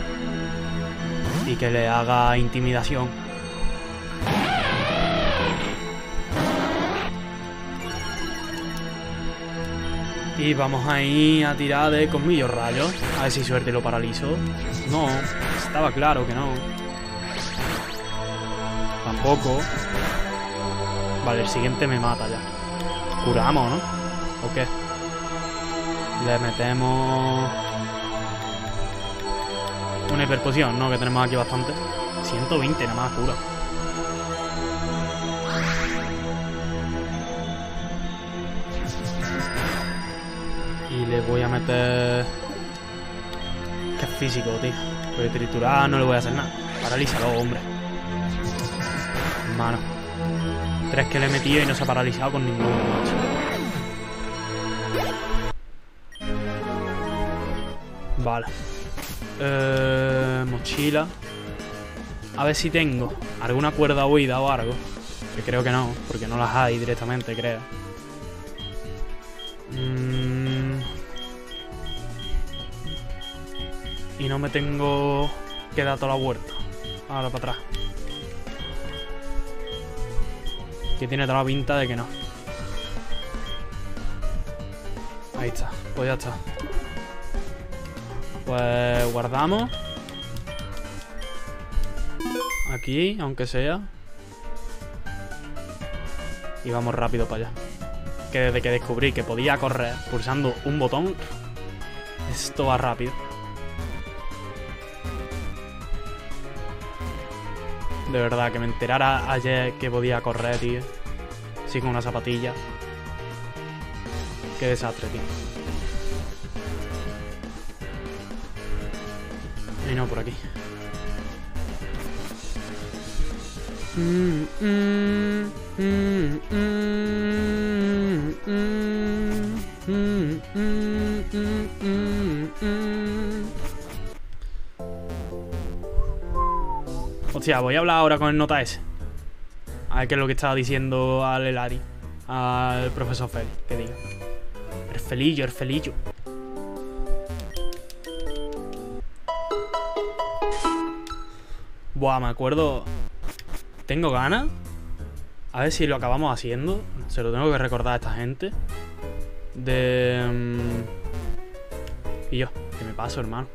Y que le haga intimidación. Y vamos a ir a tirar de colmillos rayos. A ver si suerte lo paralizo. No, estaba claro que no. Tampoco. Vale, el siguiente me mata ya. Curamos, ¿no? ¿O qué? Le metemos una hiperpoción, ¿no? Que tenemos aquí bastante. 120 nada más cura. Y le voy a meter... Que es físico, tío. Porque triturar no le voy a hacer nada. Paralízalo, hombre. Hermano. 3 que le he metido y no se ha paralizado con ninguno, macho. Vale. Mochila. A ver si tengo alguna cuerda huida o algo. Que creo que no, porque no las hay directamente, creo. Y no me tengo que dar toda la vuelta. Ahora para atrás. Que tiene toda la pinta de que no. Ahí está, pues ya está. Pues guardamos. Aquí, aunque sea. Y vamos rápido para allá. Que desde que descubrí que podía correr pulsando un botón, esto va rápido. De verdad, que me enterara ayer que podía correr, tío. Sí, con una zapatilla. Qué desastre, tío. Y no, por aquí. Hostia, voy a hablar ahora con el nota ese. A ver qué es lo que estaba diciendo al Elari. Al profesor Félix, que diga. El felillo, el felillo. Buah, me acuerdo. Tengo ganas. A ver si lo acabamos haciendo. Se lo tengo que recordar a esta gente. Y yo, que me paso, hermano.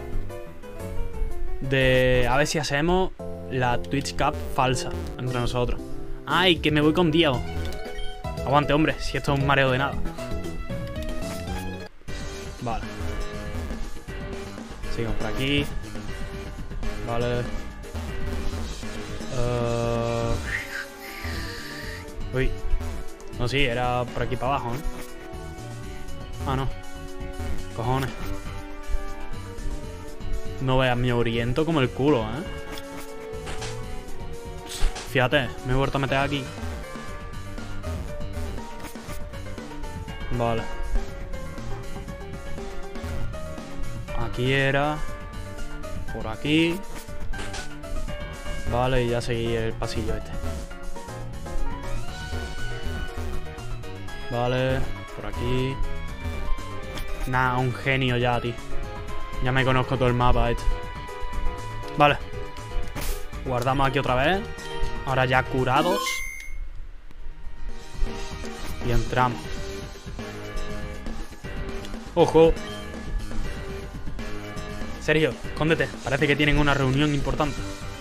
A ver si hacemos la Twitch Cup falsa entre nosotros. Ay, que me voy con Diego. Aguante, hombre, si esto es un mareo de nada. Vale. Sigamos por aquí. Vale. Uy. No, sí, era por aquí para abajo, ¿eh? Ah, no. Cojones. No veas, me oriento como el culo, ¿eh? Fíjate, me he vuelto a meter aquí. Vale. Aquí era. Por aquí. Vale, y ya seguí el pasillo este. Vale, por aquí. Nah, un genio ya, tío. Ya me conozco todo el mapa este. Vale. Guardamos aquí otra vez. Ahora ya curados. Y entramos. ¡Ojo! Sergio, escóndete. Parece que tienen una reunión importante.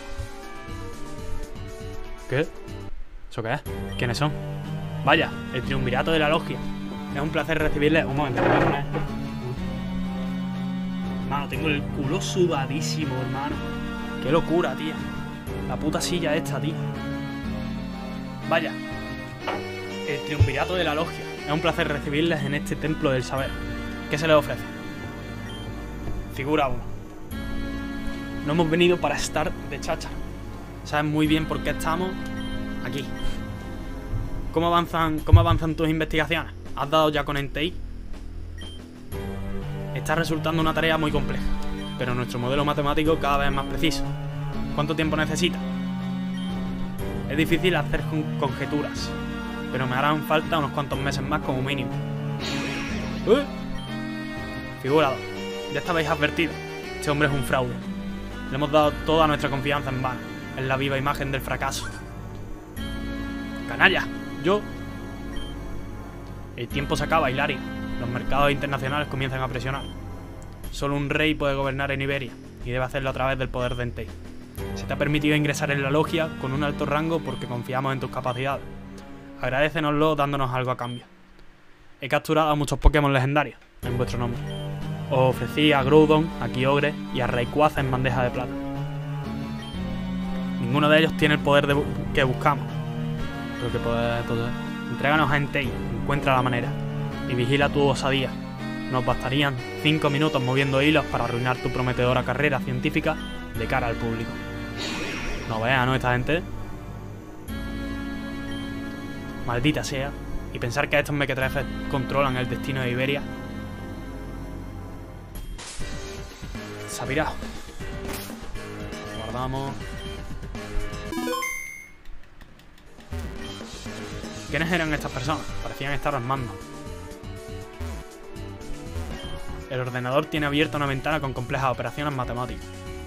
¿Qué? ¿Eso qué es? ¿Quiénes son? Vaya, el triunvirato de la logia. Es un placer recibirles. Un momento, me voy a poner. Hermano, tengo el culo sudadísimo, hermano. Qué locura, tía. La puta silla esta, tío. Vaya. El triunvirato de la logia. Es un placer recibirles en este templo del saber. ¿Qué se les ofrece? Figura 1. No hemos venido para estar de cháchara. Sabes muy bien por qué estamos aquí. ¿Cómo avanzan tus investigaciones? ¿Has dado ya con Entei? Está resultando una tarea muy compleja, pero nuestro modelo matemático cada vez es más preciso. ¿Cuánto tiempo necesita? Es difícil hacer conjeturas, pero me harán falta unos cuantos meses más como mínimo. Figura 2. Ya estabais advertidos. Este hombre es un fraude. Le hemos dado toda nuestra confianza en vano. Es la viva imagen del fracaso. ¡Canalla! Yo... El tiempo se acaba, Hilario. Los mercados internacionales comienzan a presionar. Solo un rey puede gobernar en Iberia, y debe hacerlo a través del poder de Entei. Se te ha permitido ingresar en la logia con un alto rango porque confiamos en tus capacidades. Agradécenoslo dándonos algo a cambio. He capturado a muchos Pokémon legendarios en vuestro nombre. Os ofrecí a Groudon, a Kyogre y a Rayquaza en bandeja de plata. Ninguno de ellos tiene el poder que buscamos. Pero que poder, entonces, entréganos a Entei, encuentra la manera. Y vigila tu osadía. Nos bastarían 5 minutos moviendo hilos para arruinar tu prometedora carrera científica de cara al público. No veas, ¿no? Esta gente. Maldita sea. Y pensar que estos mequetrefes controlan el destino de Iberia. Se ha pirado. Guardamos. ¿Quiénes eran estas personas? Parecían estar armando. El ordenador tiene abierta una ventana con complejas operaciones matemáticas.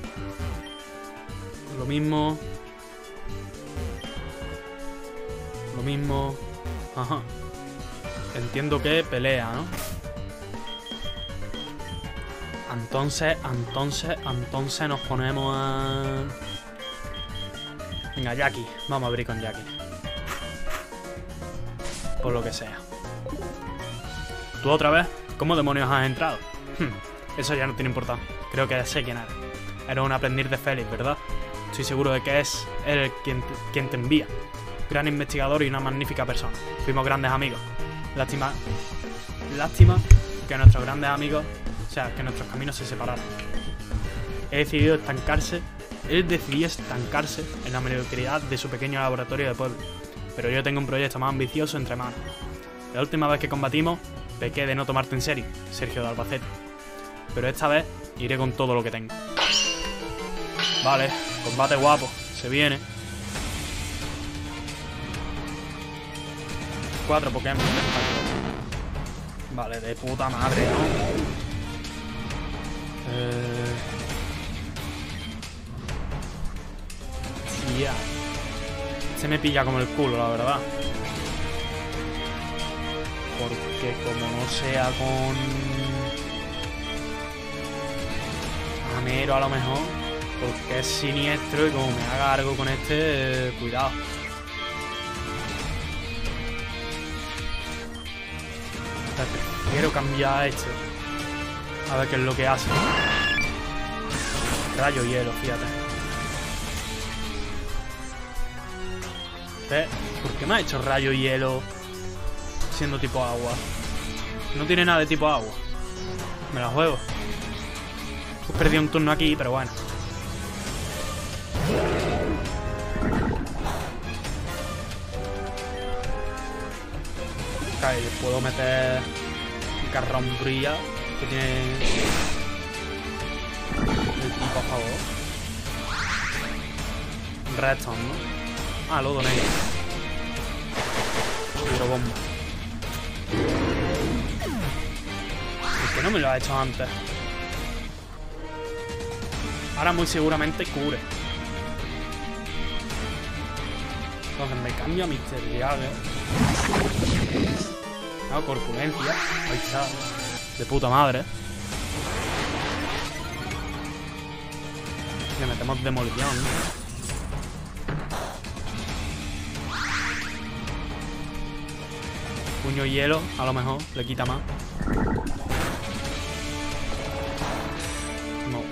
Lo mismo. Ajá. Entiendo que pelea, ¿no? Entonces nos ponemos a... Venga, Jackie. Vamos a abrir con Jackie. Por lo que sea. ¿Tú otra vez? ¿Cómo demonios has entrado? Eso ya no tiene importancia. Creo que sé quién eres. Eres un aprendiz de Félix, ¿verdad? Estoy seguro de que es él quien te envía. Gran investigador y una magnífica persona. Fuimos grandes amigos. Lástima que nuestros grandes amigos... O sea, que nuestros caminos se separaron. Él decidió estancarse en la mediocridad de su pequeño laboratorio de pueblo. Pero yo tengo un proyecto más ambicioso entre manos. La última vez que combatimos, pequé de no tomarte en serio, Sergio de Albacete. Pero esta vez iré con todo lo que tengo. Vale, combate guapo, se viene. 4 Pokémon. Vale, de puta madre, ¿no? Tía. Se me pilla como el culo, la verdad. Porque como no sea con... Amero a lo mejor. Porque es siniestro y como me haga algo con este... cuidado. Prefiero cambiar a este. A ver qué es lo que hace. Rayo hielo, fíjate. ¿Por qué me ha hecho rayo hielo siendo tipo agua? No tiene nada de tipo agua. Me la juego. He perdido un turno aquí, pero bueno. Ok, puedo meter un carrombrilla que tiene el tipo a favor. Redstone, ¿no? Ah, lodo negro. Hidrobomba. ¿Por qué no me lo ha hecho antes? Ahora muy seguramente cure. Entonces me cambio a Misterial, No, corpulencia. Ahí está. De puta madre. Le metemos demolición, ¿no? Puño hielo, a lo mejor, le quita más. No.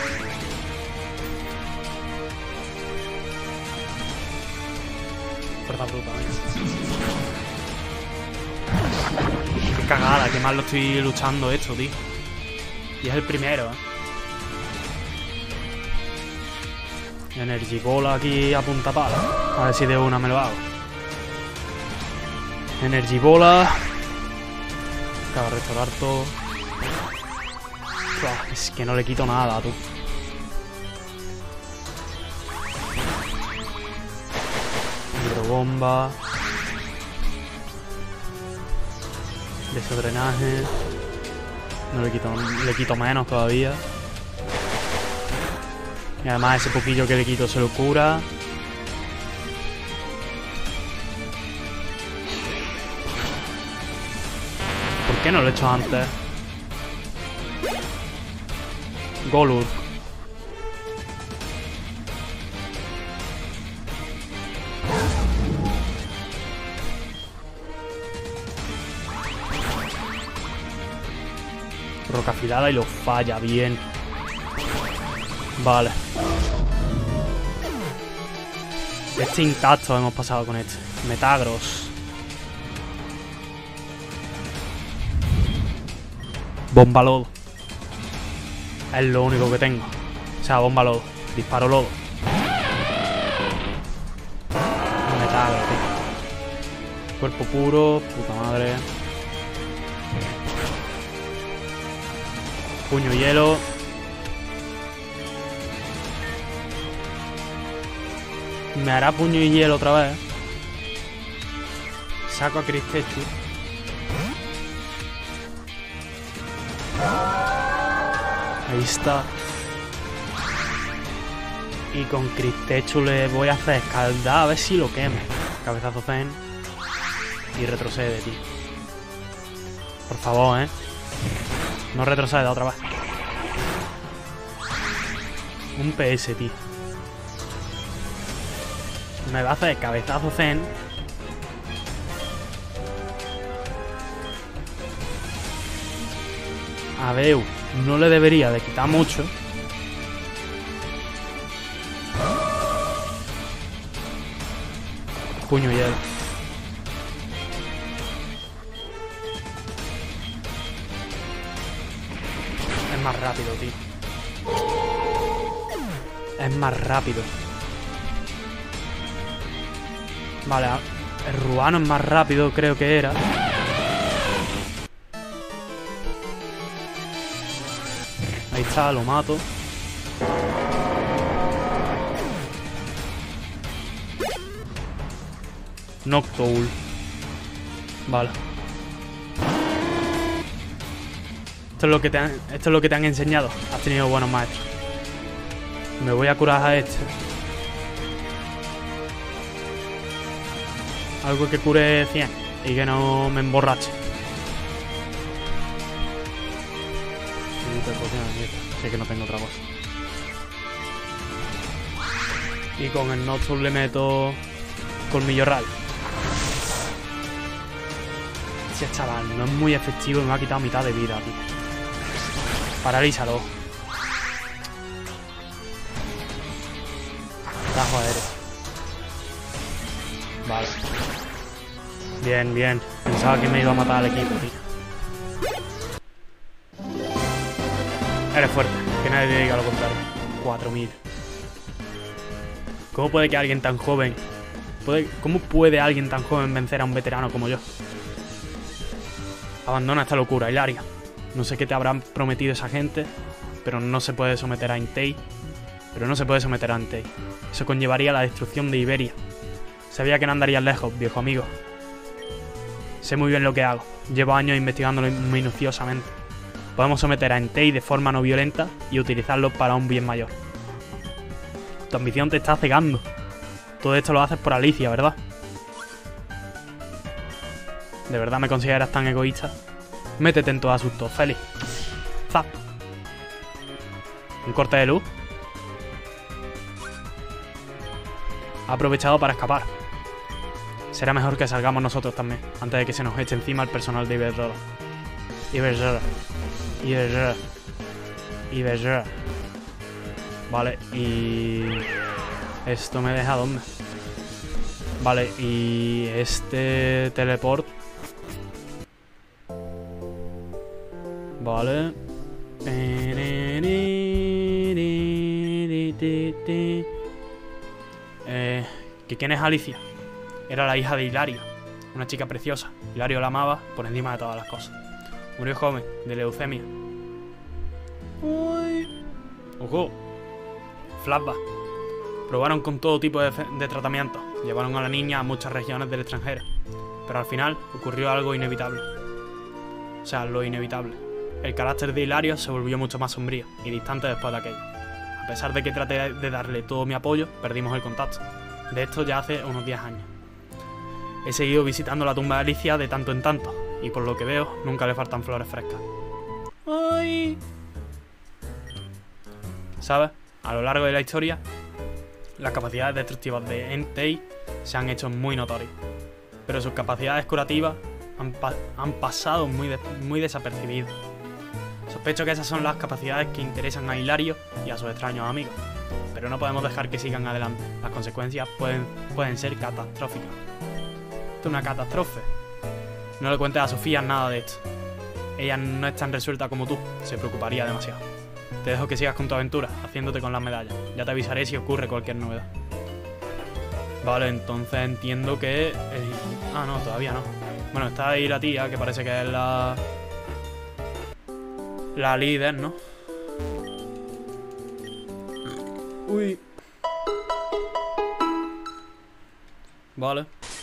Fuerza bruta, Qué cagada, qué mal lo estoy luchando esto, tío. Y es el primero, Energy Bola aquí a punta pala. A ver si de una me lo hago. Energy Bola. Acaba de restaurar todo. Es que no le quito nada, tú. Hidrobomba. Desodrenaje. No le quito menos todavía. Y además ese poquillo que le quito se lo cura. ¿Por qué no lo he hecho antes? Golur. Roca afilada y lo falla bien. Vale. Este intacto hemos pasado con este. Metagross. Bomba lodo. Es lo único que tengo. O sea, bomba lodo. Disparo lodo. Metagross, tío. Cuerpo puro. Puta madre. Puño hielo. Me hará puño y hielo otra vez. Saco a Cristechu. Ahí está. Y con Cristechu le voy a hacer escaldar a ver si lo queme. Cabezazo Zen. Y retrocede, tío. Por favor, No retroceda otra vez. Un PS, tío. Me va a hacer cabezazo Zen. A ver, no le debería de quitar mucho. Puño hielo. Es más rápido, tío. Es más rápido. Vale, el Ruano es más rápido, creo que era. Ahí está, lo mato. Noctowl. Vale. Esto es lo que te han enseñado. Has tenido buenos maestros. Me voy a curar a este. Algo que cure 100 y que no me emborrache. Sé que no tengo otra cosa. Y con el Noctowl le meto colmillo rayo. Hostia, chaval, no es muy efectivo y me ha quitado mitad de vida, tío. Paralízalo. Tajo aéreo. Vale. Bien, bien. Pensaba que me iba a matar al equipo, tío. Eres fuerte, que nadie te diga lo contrario. 4000. ¿Cómo puede que alguien tan joven... ¿Cómo puede alguien tan joven vencer a un veterano como yo? Abandona esta locura, Hilaria. No sé qué te habrán prometido esa gente, pero no se puede someter a Entei. Eso conllevaría la destrucción de Iberia. Sabía que no andarías lejos, viejo amigo. Sé muy bien lo que hago. Llevo años investigándolo minuciosamente. Podemos someter a Entei de forma no violenta y utilizarlo para un bien mayor. Tu ambición te está cegando. Todo esto lo haces por Alicia, ¿verdad? ¿De verdad me consideras tan egoísta? Métete en todo asunto, Félix. ¡Zap! Un corte de luz. Ha aprovechado para escapar. Será mejor que salgamos nosotros también, antes de que se nos eche encima el personal de Iberdrola. Iberdrola. Vale, y... ¿esto me deja dónde? Vale, y... este teleport... Vale... ¿Quién es Alicia? Era la hija de Hilario, una chica preciosa. Hilario la amaba por encima de todas las cosas. Murió joven, de leucemia. Uy. ¡Ojo! Flashback. Probaron con todo tipo de tratamientos. Llevaron a la niña a muchas regiones del extranjero. Pero al final ocurrió algo inevitable. O sea, lo inevitable. El carácter de Hilario se volvió mucho más sombrío y distante después de aquello. A pesar de que traté de darle todo mi apoyo, perdimos el contacto. De esto ya hace unos 10 años. He seguido visitando la tumba de Alicia de tanto en tanto, y por lo que veo, nunca le faltan flores frescas. ¡Ay! ¿Sabes? A lo largo de la historia, las capacidades destructivas de Entei se han hecho muy notorias, pero sus capacidades curativas han pasado muy desapercibidas. Sospecho que esas son las capacidades que interesan a Hilario y a sus extraños amigos, pero no podemos dejar que sigan adelante. Las consecuencias pueden ser catastróficas. Esto es una catástrofe. No le cuentes a Sofía nada de esto. Ella no es tan resuelta como tú, se preocuparía demasiado. Te dejo que sigas con tu aventura, haciéndote con las medallas. Ya te avisaré si ocurre cualquier novedad. Vale, entonces entiendo que... ah, no, todavía no. Bueno, está ahí la tía, que parece que es la líder, ¿no? Uy. Vale.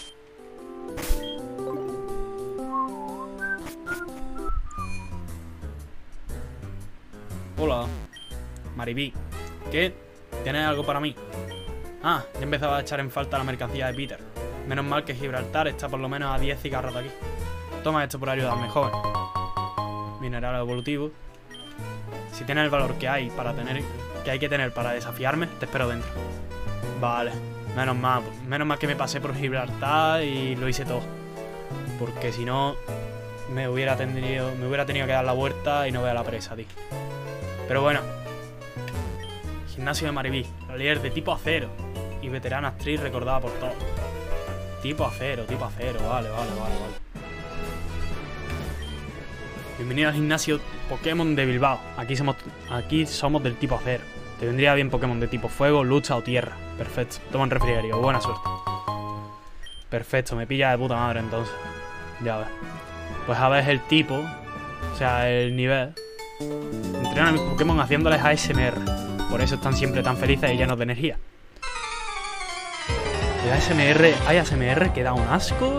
Hola, Maribí. ¿Qué? ¿Tienes algo para mí? Ah, ya empezaba a echar en falta la mercancía de Peter. Menos mal que Gibraltar está por lo menos a 10 cigarros de aquí. Toma esto por ayudarme, joven. Mineral evolutivo. Si tienes el valor que hay que tener para desafiarme, te espero dentro. Vale, menos mal que me pasé por Gibraltar y lo hice todo. Porque si no, me hubiera tenido que dar la vuelta y no ver a la presa, tío. Pero bueno. Gimnasio de Maribí, la líder de tipo acero y veterana actriz recordada por todos. Tipo acero, vale. Bienvenido al gimnasio Pokémon de Bilbao. Aquí somos del tipo acero. Te vendría bien Pokémon de tipo fuego, lucha o tierra. Perfecto, toma un refrigerio, buena suerte. Perfecto, me pilla de puta madre entonces. Ya ves. Pues a ver el tipo, o sea, el nivel. Entrenan a mis Pokémon haciéndoles ASMR. Por eso están siempre tan felices y llenos de energía. Hay ASMR que da un asco.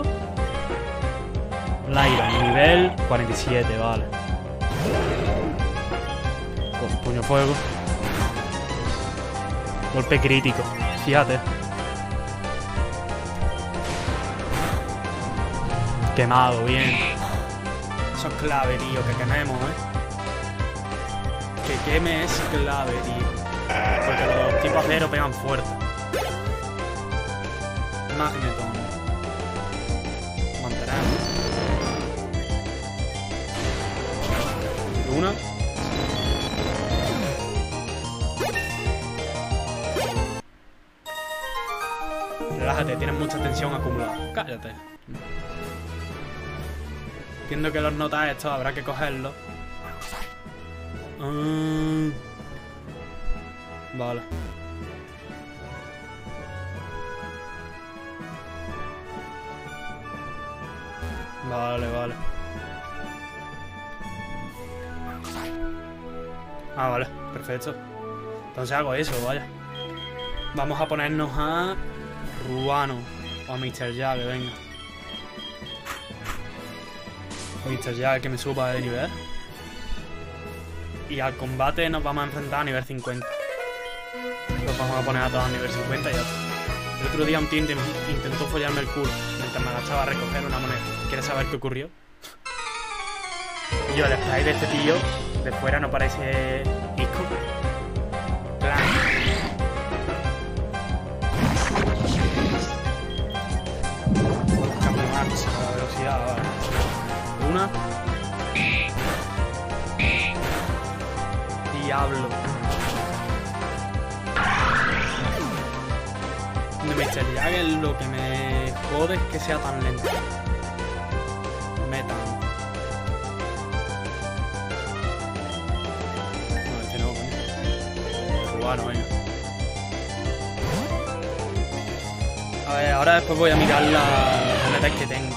Lyra, nivel 47, vale. Con puño fuego. Golpe crítico, fíjate. Quemado, bien. Eso es clave, tío, que quememos, Que queme es clave, tío. Porque los tipos acero pegan fuerte. Magneton. Mantenemos. relájate, tienes mucha tensión acumulada. Cállate. Entiendo que los notas estos habrá que cogerlos. Vale. Vale. Ah, vale, perfecto. Entonces hago eso, vaya. Vamos a ponernos a Ruano o a Mr. Jagger, venga. Mr. Jagger que me suba de nivel. Y al combate nos vamos a enfrentar a nivel 50. Los vamos a poner a todos a nivel 50 y ya está. El otro día un tío intentó follarme el culo mientras me agachaba a recoger una moneda. ¿Quieres saber qué ocurrió? Y yo, el spray de este tío de fuera no parece disco. Plan. Cambio de marcha, la velocidad, vale. Una. Diablo. De Mr. Jagger lo que me jode es que sea tan lento. Metan. No, este no, coño. Cubano, venga. A ver, ahora después voy a mirar las metas que tengo.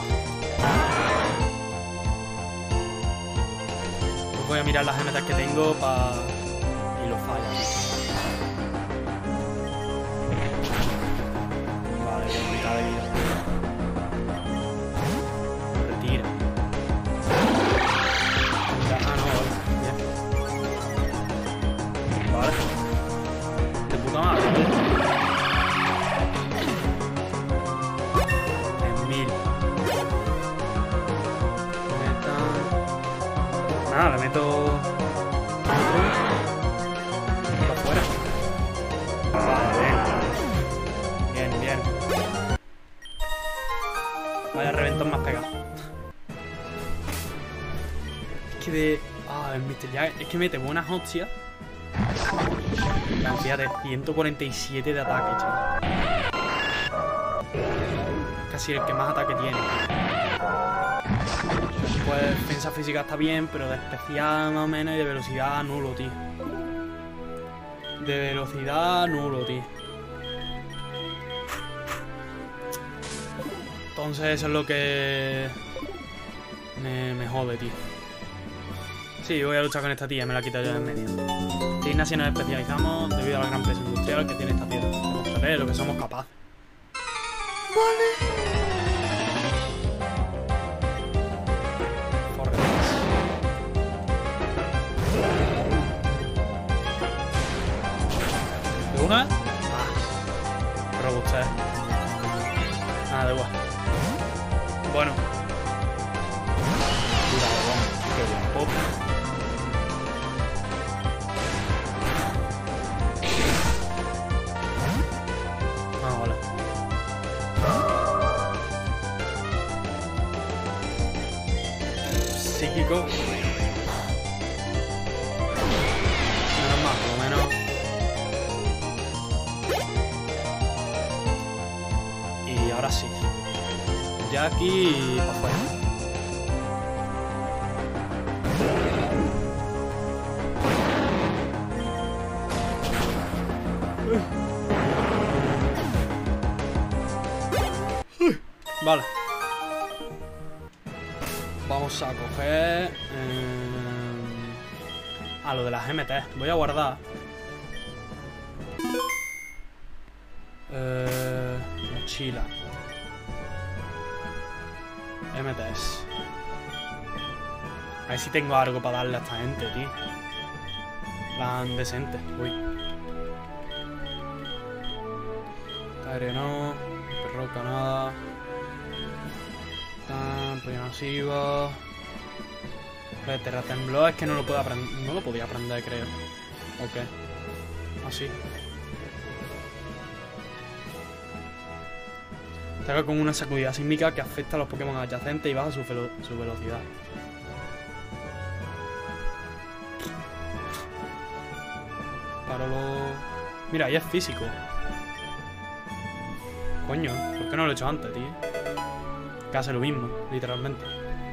Pues voy a mirar las metas que tengo para... y los fallos. De vida. Retira. Ah, no, vale. Bien. Vale. De puta madre. 3000. Nada, le meto... para afuera. Vale, bien. Vaya reventón más pegado. Es que de... Ah, el Mr. Jagger. Es que mete buenas hostias. Fíjate, 147 de ataque, chaval. Casi el que más ataque tiene. Pues defensa física está bien, pero de especial más o menos y de velocidad nulo, tío. De velocidad nulo, tío. Entonces eso es lo que me jode, tío. Sí, voy a luchar con esta tía, me la quito yo de en medio. Tigna si nos especializamos debido a la gran presión industrial que tiene esta piedra. Demostraré lo que somos capaces. Vale. ¿De una? Robusté. Nada, da igual. Bueno. Cuidado, vamos. Qué buen pop. Ah, vale. Psíquico. Menos más, por lo menos. Y ahora sí. Ya aquí para afuera. Vale. Vamos a coger... lo de las MT. Voy a guardar. Mochila. MTs. A ver si tengo algo para darle a esta gente, tío. Plan decente. Uy. Aire no. Perroca nada. Pollo masivo. Pero terratemblor es que no lo puedo aprender. No lo podía aprender, creo. Ok. Así. Ataca con una sacudida sísmica que afecta a los Pokémon adyacentes y baja su velocidad. Mira, ahí es físico. Coño, ¿por qué no lo he hecho antes, tío? Que hace lo mismo, literalmente.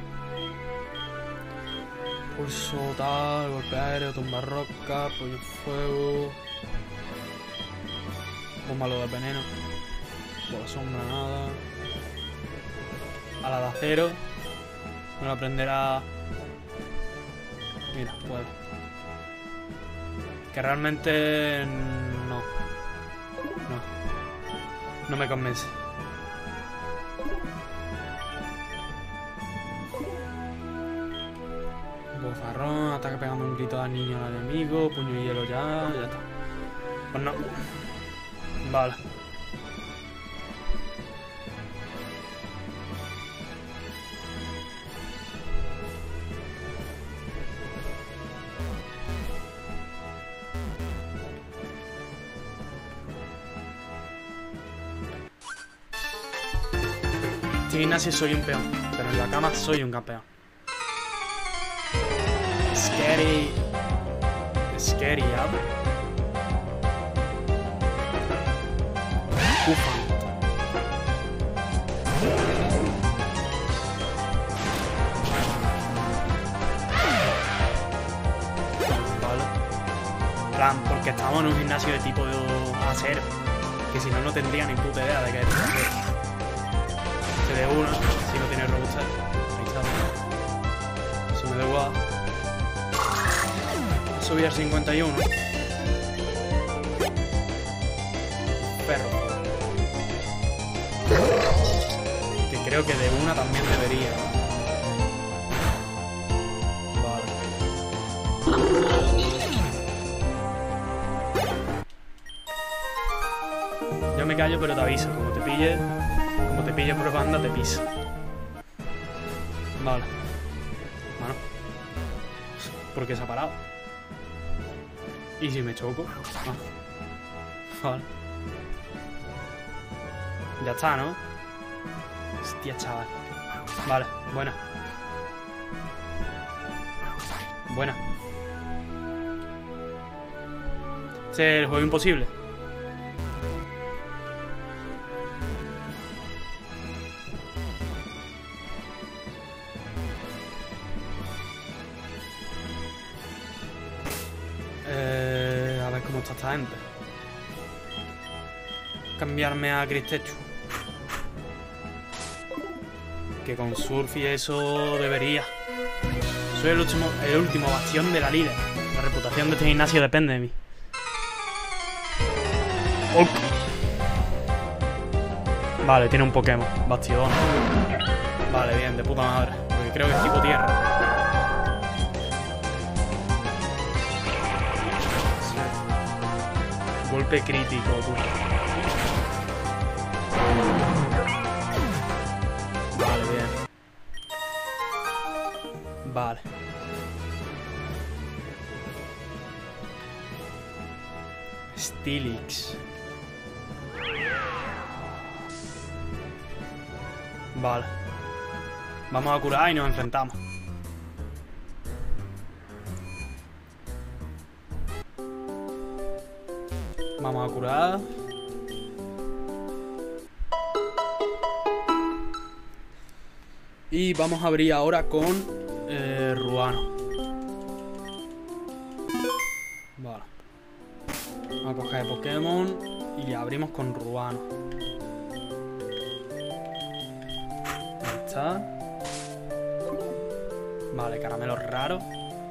Pulso tal, golpe aéreo, tumba roca, pollo fuego. Bomba lo de veneno. Bola sombra, nada. A la de acero. Me lo aprenderá. Mira, puedo. Que realmente no. No me convence. Bozarrón, ataque pegando un grito al niño al enemigo, puño y hielo ya está. Pues no. Vale. En gimnasia soy un peón, pero en la cama soy un campeón. Scary. Scary up. Ufa. Vale. Plan, porque estamos en un gimnasio de tipo acero. Que si no, no tendría ni puta idea de que es acero. De una, si no tiene robustez. Ahí está. Eso me da igual. Subir al 51. Perro. Que creo que de una también debería. Vale. Yo me callo, pero te aviso. Como te pille por banda, te piso. Vale. Bueno. ¿Por qué se ha parado? ¿Y si me choco? Ah. Vale. Ya está, ¿no? Hostia, chaval. Vale, buena. Buena. Este es el juego imposible. A ver cómo está esta gente. Cambiarme a Cristechu. Que con Surf y eso debería. Soy el último bastión de la líder. La reputación de este gimnasio depende de mí. Oh. Vale, tiene un Pokémon. Bastión. Vale, bien, de puta madre. Porque creo que es tipo tierra. Golpe crítico, tú. Vale, bien. Vale. Steelix. Vale. Vamos a curar y nos enfrentamos. Vamos a curar. Y vamos a abrir ahora con Ruano. Vale. Vamos a coger Pokémon y abrimos con Ruano. Ahí está. Vale, caramelos raros.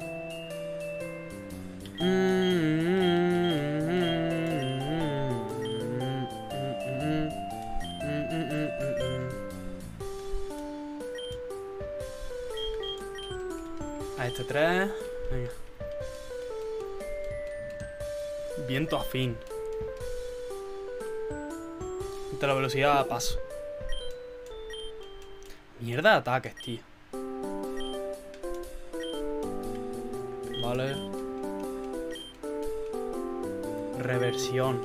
A este 3. Venga. Viento afín. De la velocidad a paso. Mierda de ataques, tío. Vale. Reversión.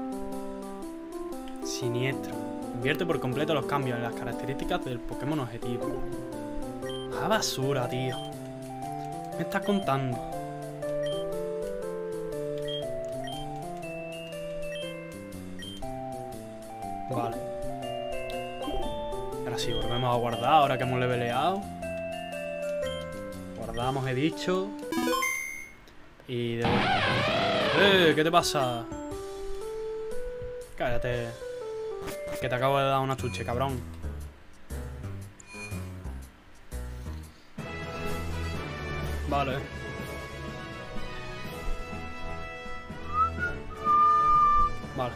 Siniestro. Invierte por completo los cambios en las características del Pokémon objetivo. Ah, basura, tío. ¿Qué me estás contando? Vale. Ahora sí, volvemos a guardar ahora que hemos leveleado. Guardamos, he dicho. Y de vuelta. ¿Qué te pasa? Cállate. Que te acabo de dar una chuche, cabrón. Vale. Vale.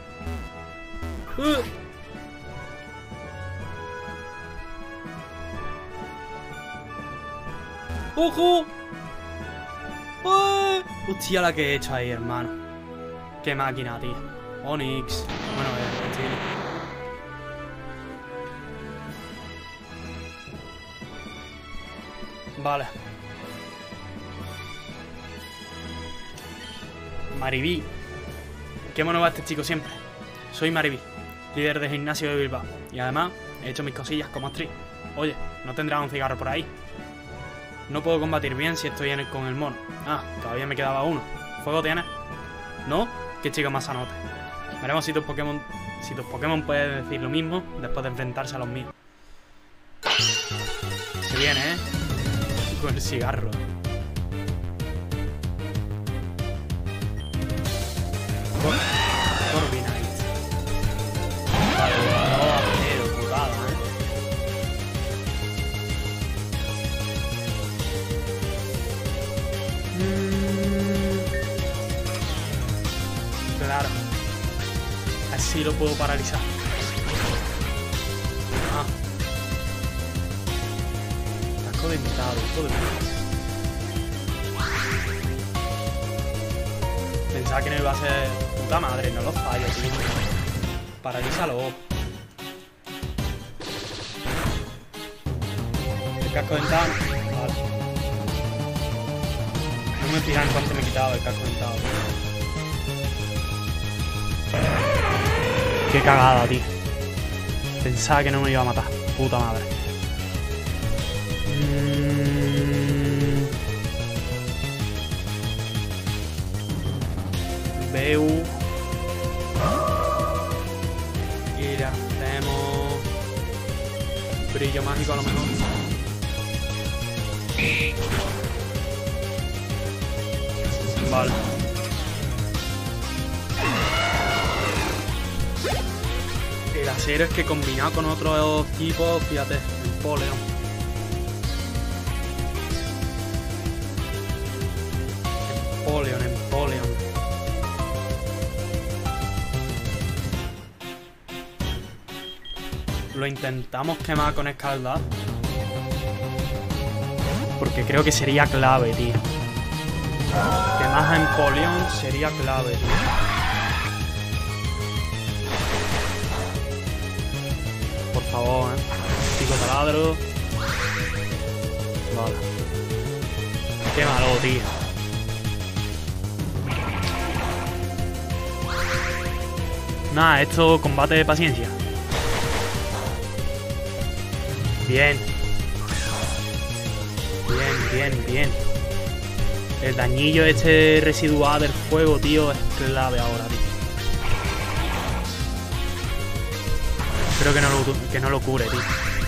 ¡Ojo! Hostia, la que he hecho ahí, hermano. Qué máquina, tío. Onix. Bueno, tío. Vale. Maribí. Qué mono va este chico siempre. Soy Maribí, líder de gimnasio de Bilbao. Y además, he hecho mis cosillas como actriz. Oye, ¿no tendrás un cigarro por ahí? No puedo combatir bien si estoy con el mono. Ah, todavía me quedaba uno. ¿Fuego tienes? ¿No? Qué chico más sanote. Veremos si tus Pokémon pueden decir lo mismo después de enfrentarse a los míos. Se viene, ¿eh? Con el cigarro. Corviknight. Vale, volador acero, putada, Claro. Así lo puedo paralizar. Ah. Casco dentado, todo Pensaba que no iba a ser... Puta madre, no lo fallo, tío. Paralízalo. El casco dentado. Vale. No me fijan cuánto me he quitado el casco dentado. Qué cagada, tío. Pensaba que no me iba a matar. Puta madre. Veo. Y le hacemos brillo mágico a lo mejor. Vale. El acero es que combinado con otros tipos, fíjate, Empoleon. Empoleon. Lo intentamos quemar con escaldar. Porque creo que sería clave, tío. Quemar a Empoleon sería clave, tío. Por favor, pico taladro. Vale. Quémalo, tío. Nada, esto combate de paciencia. Bien. Bien. El dañillo este residual del fuego, tío, es clave ahora, tío. Espero que no lo cure, tío.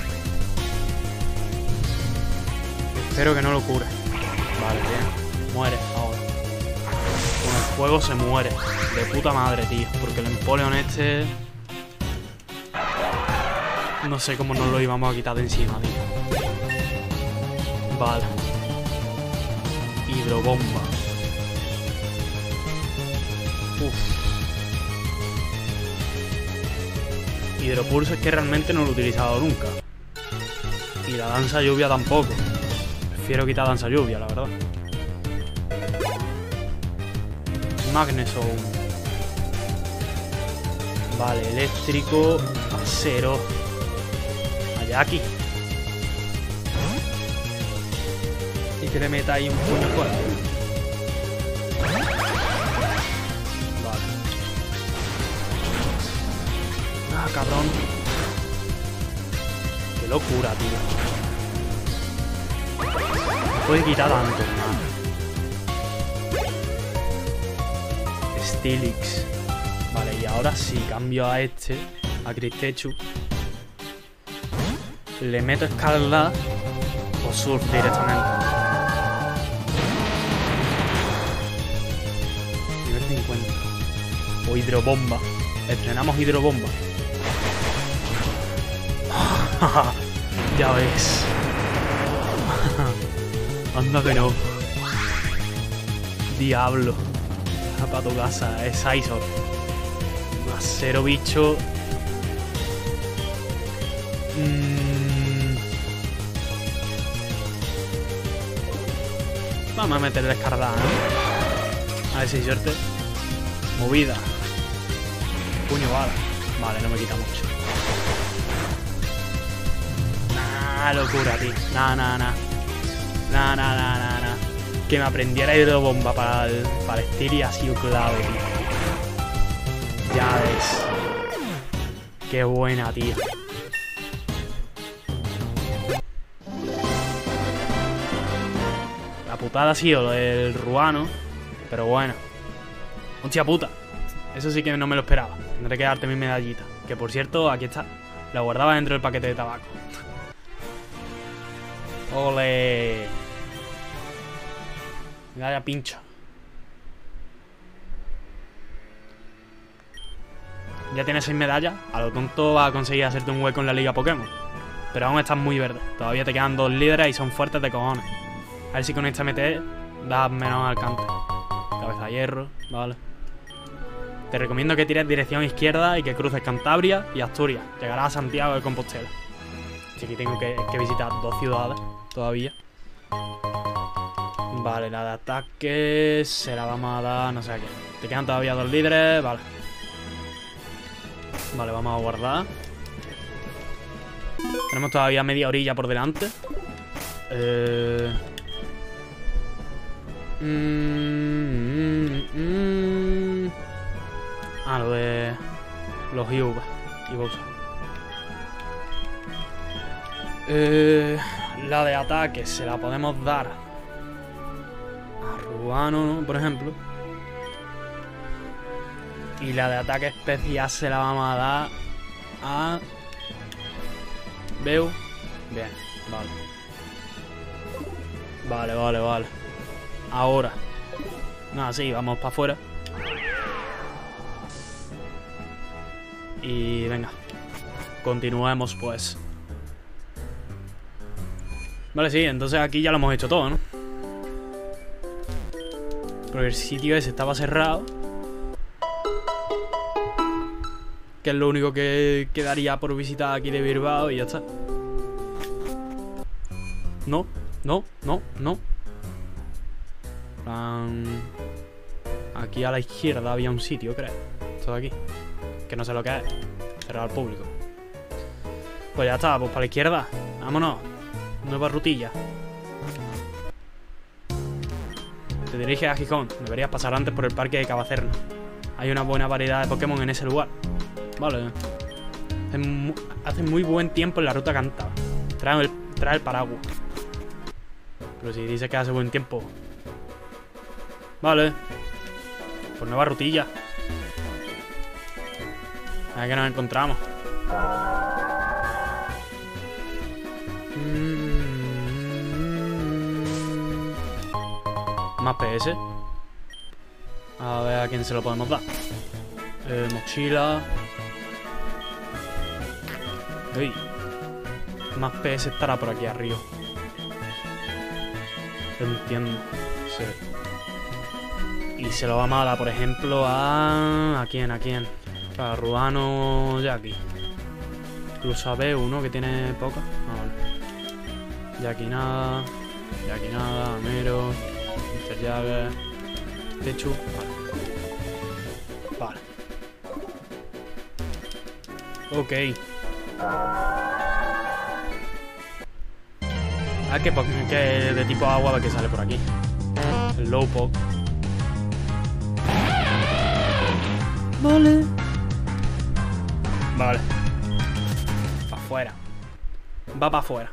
Espero que no lo cure. Vale, bien. Muere ahora. Con el fuego se muere. De puta madre, tío. Porque el Empoleon este... No sé cómo nos lo íbamos a quitar de encima, tío. Vale. Hidrobomba. Hidropulso es que realmente no lo he utilizado nunca. Y la danza lluvia tampoco. Prefiero quitar danza lluvia, la verdad. Magnesoul. Vale, eléctrico, acero. Allá aquí. Y que le meta ahí un puño fuerte. Vale. Ah, cabrón. Qué locura, tío. No puede quitar tanto, hermano. Steelix. Vale, y ahora sí, cambio a este, a Cristechu. le meto escalada o surf directamente. Nivel 50. O hidrobomba. Estrenamos hidrobomba. Ya ves. Anda que no. Diablo. Para tu casa, es Isor. Acero bicho. Vamos a meterle escardada, ¿no? A ver si hay suerte. Movida. Puño bala. Vale, no me quita mucho. Nah, locura, tío. Nah. Que me aprendiera hidrobomba para el Styria ha sido clave, tío. Ya ves. Qué buena, tío. La putada ha sido lo del Ruano. Pero bueno. Hostia puta. Eso sí que no me lo esperaba. Tendré que darte mi medallita. Que por cierto, aquí está. La guardaba dentro del paquete de tabaco. ¡Ole! Medalla pincho. Ya tienes 6 medallas. A lo tonto vas a conseguir hacerte un hueco en la liga Pokémon. Pero aún estás muy verde. Todavía te quedan 2 líderes y son fuertes de cojones. A ver si con esta MT das menos alcance. Cabeza de hierro, vale. Te recomiendo que tires dirección izquierda y que cruces Cantabria y Asturias. Llegarás a Santiago de Compostela. Así que tengo que visitar 2 ciudades todavía. Vale, la de ataque se la vamos a dar, no sé a qué. Te quedan todavía 2 líderes, vale. Vale, vamos a guardar. Tenemos todavía media orilla por delante. Lo de los Iuba. La de ataque se la podemos dar a Ruano, ¿no? Por ejemplo. Y la de ataque especial se la vamos a dar a Beu. Bien, vale. Ahora. Nada, sí, vamos para afuera. Y venga. Continuemos pues. Vale, sí, entonces aquí ya lo hemos hecho todo, ¿no? Porque el sitio ese estaba cerrado. Que es lo único que quedaría por visitar aquí de Bilbao y ya está. No. Aquí a la izquierda había un sitio, creo. Esto de aquí. Que no sé lo que es. Cerrado al público. Pues ya está, pues para la izquierda. Vámonos. Nueva rutilla. Te diriges a Gijón. Deberías pasar antes por el parque de Cabacerno. Hay una buena variedad de Pokémon en ese lugar. Vale. Hace muy buen tiempo en la ruta cantada. Trae el paraguas. Pero si dice que hace buen tiempo. Vale. Pues nueva rutilla. A ver que nos encontramos. Más PS. A ver a quién se lo podemos dar. Mochila. Uy. Más PS estará por aquí arriba. Entiendo. Sí. Y se lo vamos a dar, por ejemplo, ¿a quién? A Ruano Jackie. Incluso a Beu, ¿no? Que tiene poca. Vale. Jackie nada. Amero. Mr. Jagger. Techu. Vale. Ok. ¿Qué de tipo agua que sale por aquí? El Slowpoke. Vale. Para afuera. Va para afuera.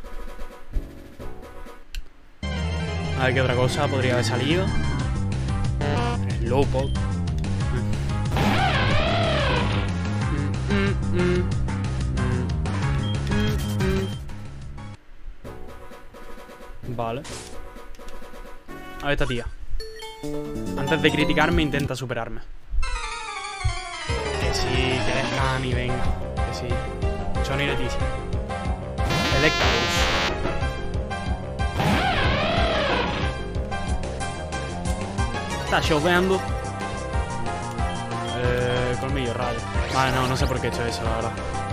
A ver qué otra cosa podría haber salido. El Slowpoke. Vale. A ver esta tía. Antes de criticarme, intenta superarme. Que sí, que eres Cami, venga. Que sí. Johnny y Leticia. Electabuzz. Está choveando. Colmillo rayo. Vale, no sé por qué he hecho eso, la verdad.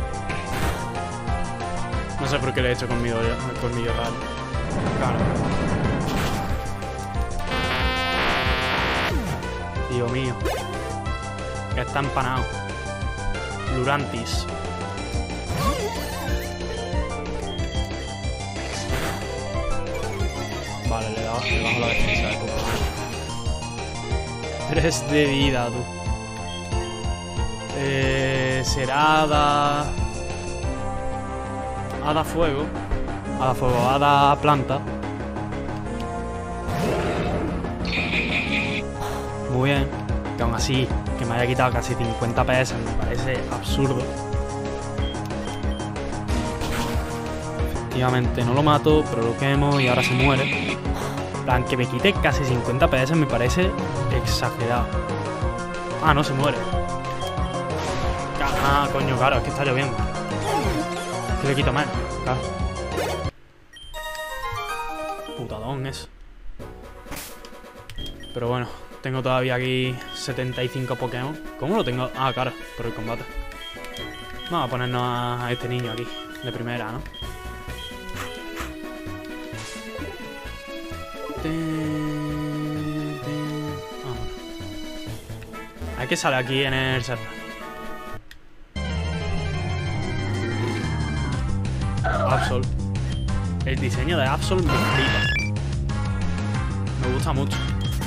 No sé por qué le he hecho colmillo rayo. Claro. Dios mío. Que está empanado. Lurantis. Vale, le bajo la defensa de puta madre. 3 de vida, tú. Será Hada fuego. Hada planta. Muy bien. Que aún así, que me haya quitado casi 50 PS me parece absurdo. Efectivamente no lo mato, pero lo quemo y ahora se muere. En plan, que me quite casi 50 PS me parece exagerado. Ah, no se muere. Ah, coño, claro, es que está lloviendo. Que le quito menos, claro. Putadón eso. Pero bueno, tengo todavía aquí 75 Pokémon. ¿Cómo lo tengo? Ah, claro, por el combate. Vamos a ponernos a este niño aquí, de primera, ¿no? Vamos. Hay que salir aquí en el server. Absol. El diseño de Absol me flipa. Me gusta mucho.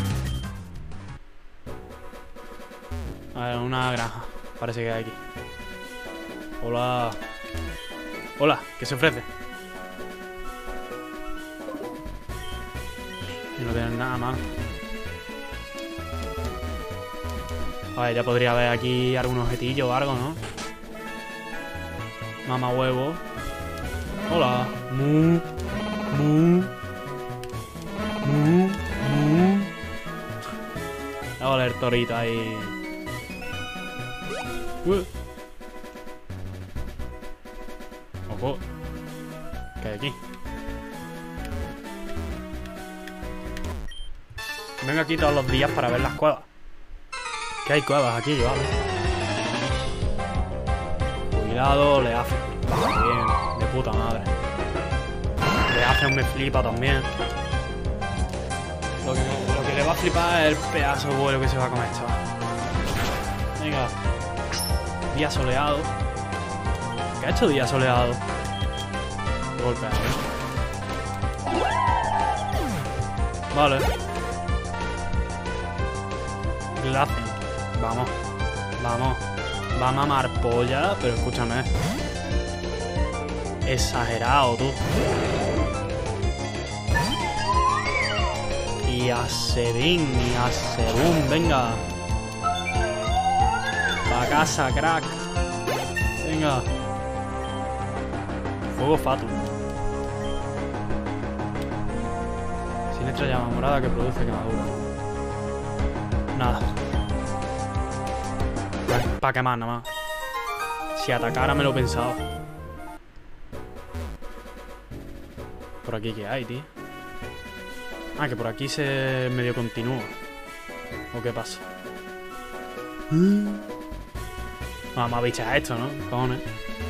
A ver, una granja. Parece que hay aquí. Hola. Hola, ¿qué se ofrece? Y no tienen nada, mano. A ver, ya podría haber aquí algún objetillo o algo, ¿no? Mamá huevo. Hola. Mu. Voy a el torito ahí. Ojo. ¿Qué hay aquí? Vengo aquí todos los días para ver las cuevas. ¿Qué hay cuevas aquí, vale? Cuidado, le hace. Bien, de puta madre. Le hace me flipa también. Lo que le va a flipar es el pedazo de vuelo que se va a comer, chaval. Venga. Día soleado. ¿Qué ha hecho día soleado? Golpea. Vale. Glacian. Vamos. Va a mamar polla, pero escúchame. Exagerado, tú. Y a Sebin, venga. Pa' casa, crack. Venga. Fuego fatum. Sinestra llama morada que produce quemadura. Nada. Pa' quemar nada más. Si atacara me lo he pensado. Por aquí, ¿qué hay, tío? Ah, que por aquí se medio continúa. ¿O qué pasa? Vamos a bichar esto, ¿no? Cojones.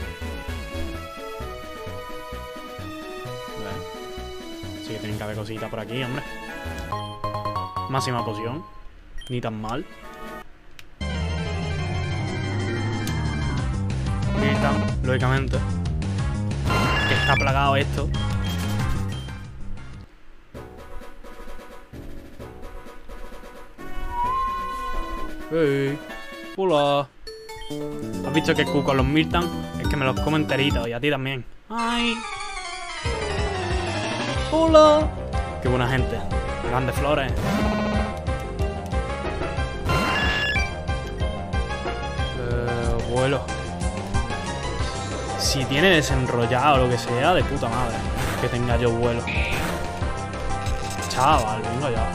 Bueno. Sí que tienen que haber cositas por aquí, hombre. Máxima poción. Ni tan mal. Miltan, lógicamente. Que está plagado esto. Hey, hola. ¿Has visto que Q con los Miltan? Es que me los como enteritos y a ti también. ¡Ay! ¡Hola! ¡Qué buena gente! Grandes flores. Vuelo. Si tiene desenrollado o lo que sea, de puta madre. Que tenga yo vuelo. chaval, venga ya.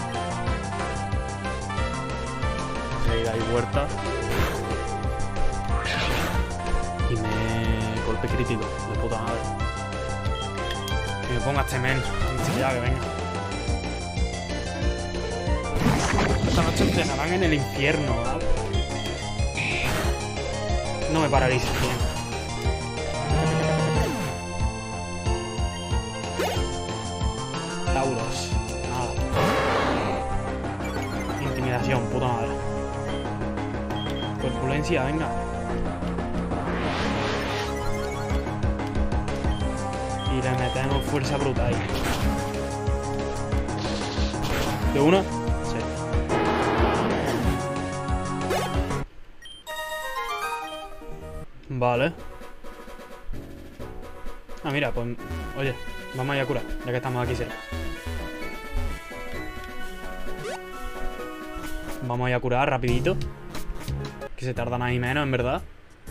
Enseguida hay vuelta. Y me... golpe crítico, de puta madre. Que me ponga este men. Ya, que venga. Esta noche entrenarán en el infierno, ¿vale? No me paralices, bien. Tauros. Nada. Intimidación, puta madre. Corpulencia, venga. Y le metemos fuerza bruta ahí. ¿De una? Sí. Vale. Ah, mira, pues... Oye, vamos a ir a curar, ya que estamos aquí cerca. Vamos a ir a curar rapidito. Que se tarda nada y menos, en verdad.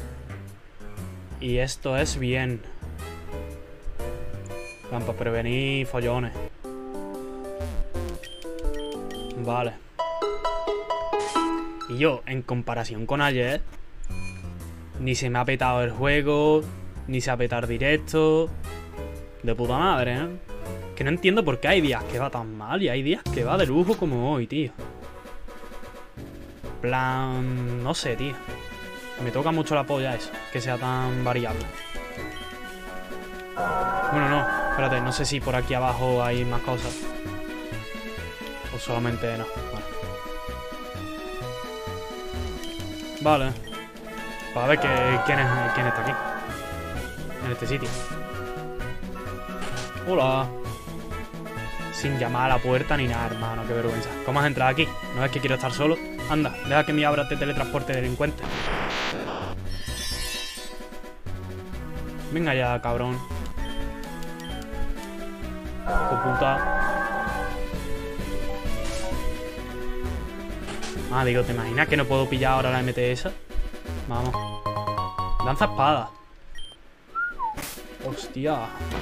Y esto es bien. Vamos, para prevenir follones. Vale. Y yo, en comparación con ayer, ni se me ha petado el juego, ni se ha petado directo. De puta madre, ¿eh? Que no entiendo por qué hay días que va tan mal y hay días que va de lujo como hoy, tío. Plan... no sé, tío. Me toca mucho la polla eso, que sea tan variable. Bueno, no, espérate, no sé si por aquí abajo hay más cosas. O solamente no. Vale. Para ver quién está aquí. En este sitio. Hola. Sin llamar a la puerta ni nada, hermano, qué vergüenza. ¿Cómo has entrado aquí? ¿No ves que quiero estar solo? Anda, deja que mi abra te teletransporte delincuente. Venga ya, cabrón. Hijo puta. Ah, digo, ¿te imaginas que no puedo pillar ahora la MTS? Vamos. Lanza espada. Hostia.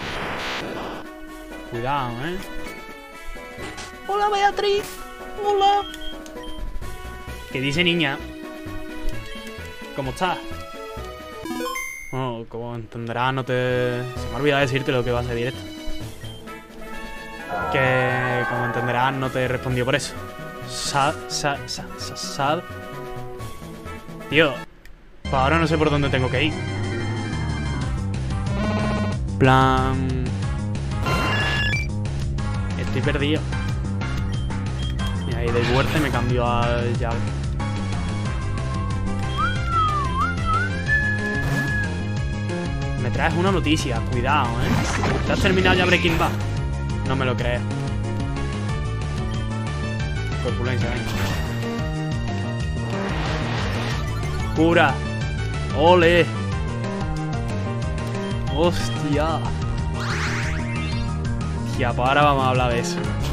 Cuidado, ¿eh? Hola, Beatriz. Hola. ¿Qué dice, niña? ¿Cómo estás? Bueno, como entenderás, no te... Se me ha olvidado decirte lo que va a ser directo. Que, como entenderás, no te respondió por eso. Sad. Tío, pues ahora no sé por dónde tengo que ir. Plan... Estoy perdido. Y ahí de vuelta me cambio al llave. Me traes una noticia, cuidado, ¿eh? ¿Te has terminado ya Breaking Bad? No me lo crees. Corpulencia, venga. Cura. Ole. Hostia. Ya, pues ahora vamos a hablar de eso.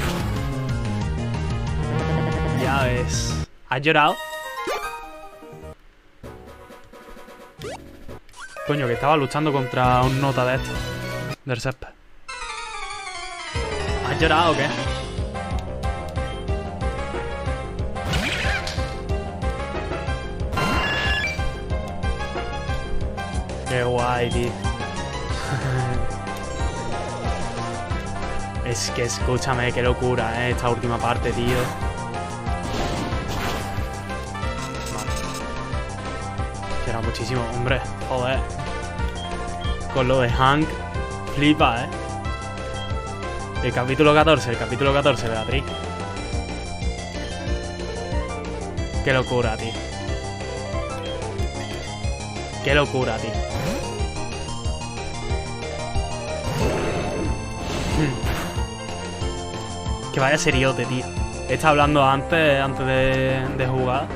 Ya ves. ¿Has llorado? Coño, que estaba luchando contra un nota de estos. Del césped. ¿Has llorado o qué? Qué guay, tío. Es que escúchame, qué locura, esta última parte, tío. Vale. Quiero muchísimo, hombre. Joder. Con lo de Hank, flipa, El capítulo 14, Beatriz. Qué locura, tío. Qué locura, tío. Que vaya seriote, tío. Estaba hablando antes de jugar.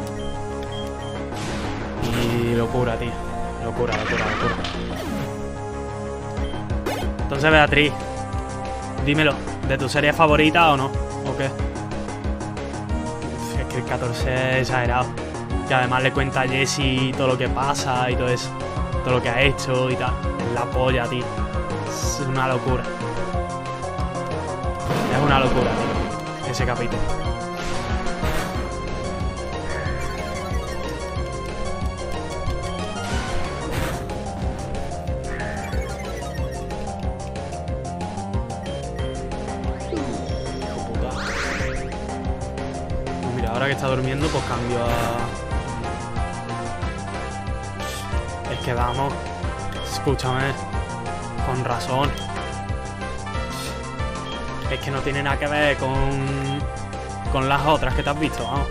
Y locura, tío. Locura. Entonces, Beatriz, dímelo, ¿de tu serie favorita o no? ¿O qué? Es que el 14 es exagerado. Que además le cuenta a Jessie todo lo que pasa y todo eso. Todo lo que ha hecho y tal. Es la polla, tío. Es una locura. Es una locura, tío, ese capítulo. Ahora que está durmiendo, pues cambio a... Es que vamos, escúchame, con razón. Es que no tiene nada que ver con las otras que te has visto, vamos.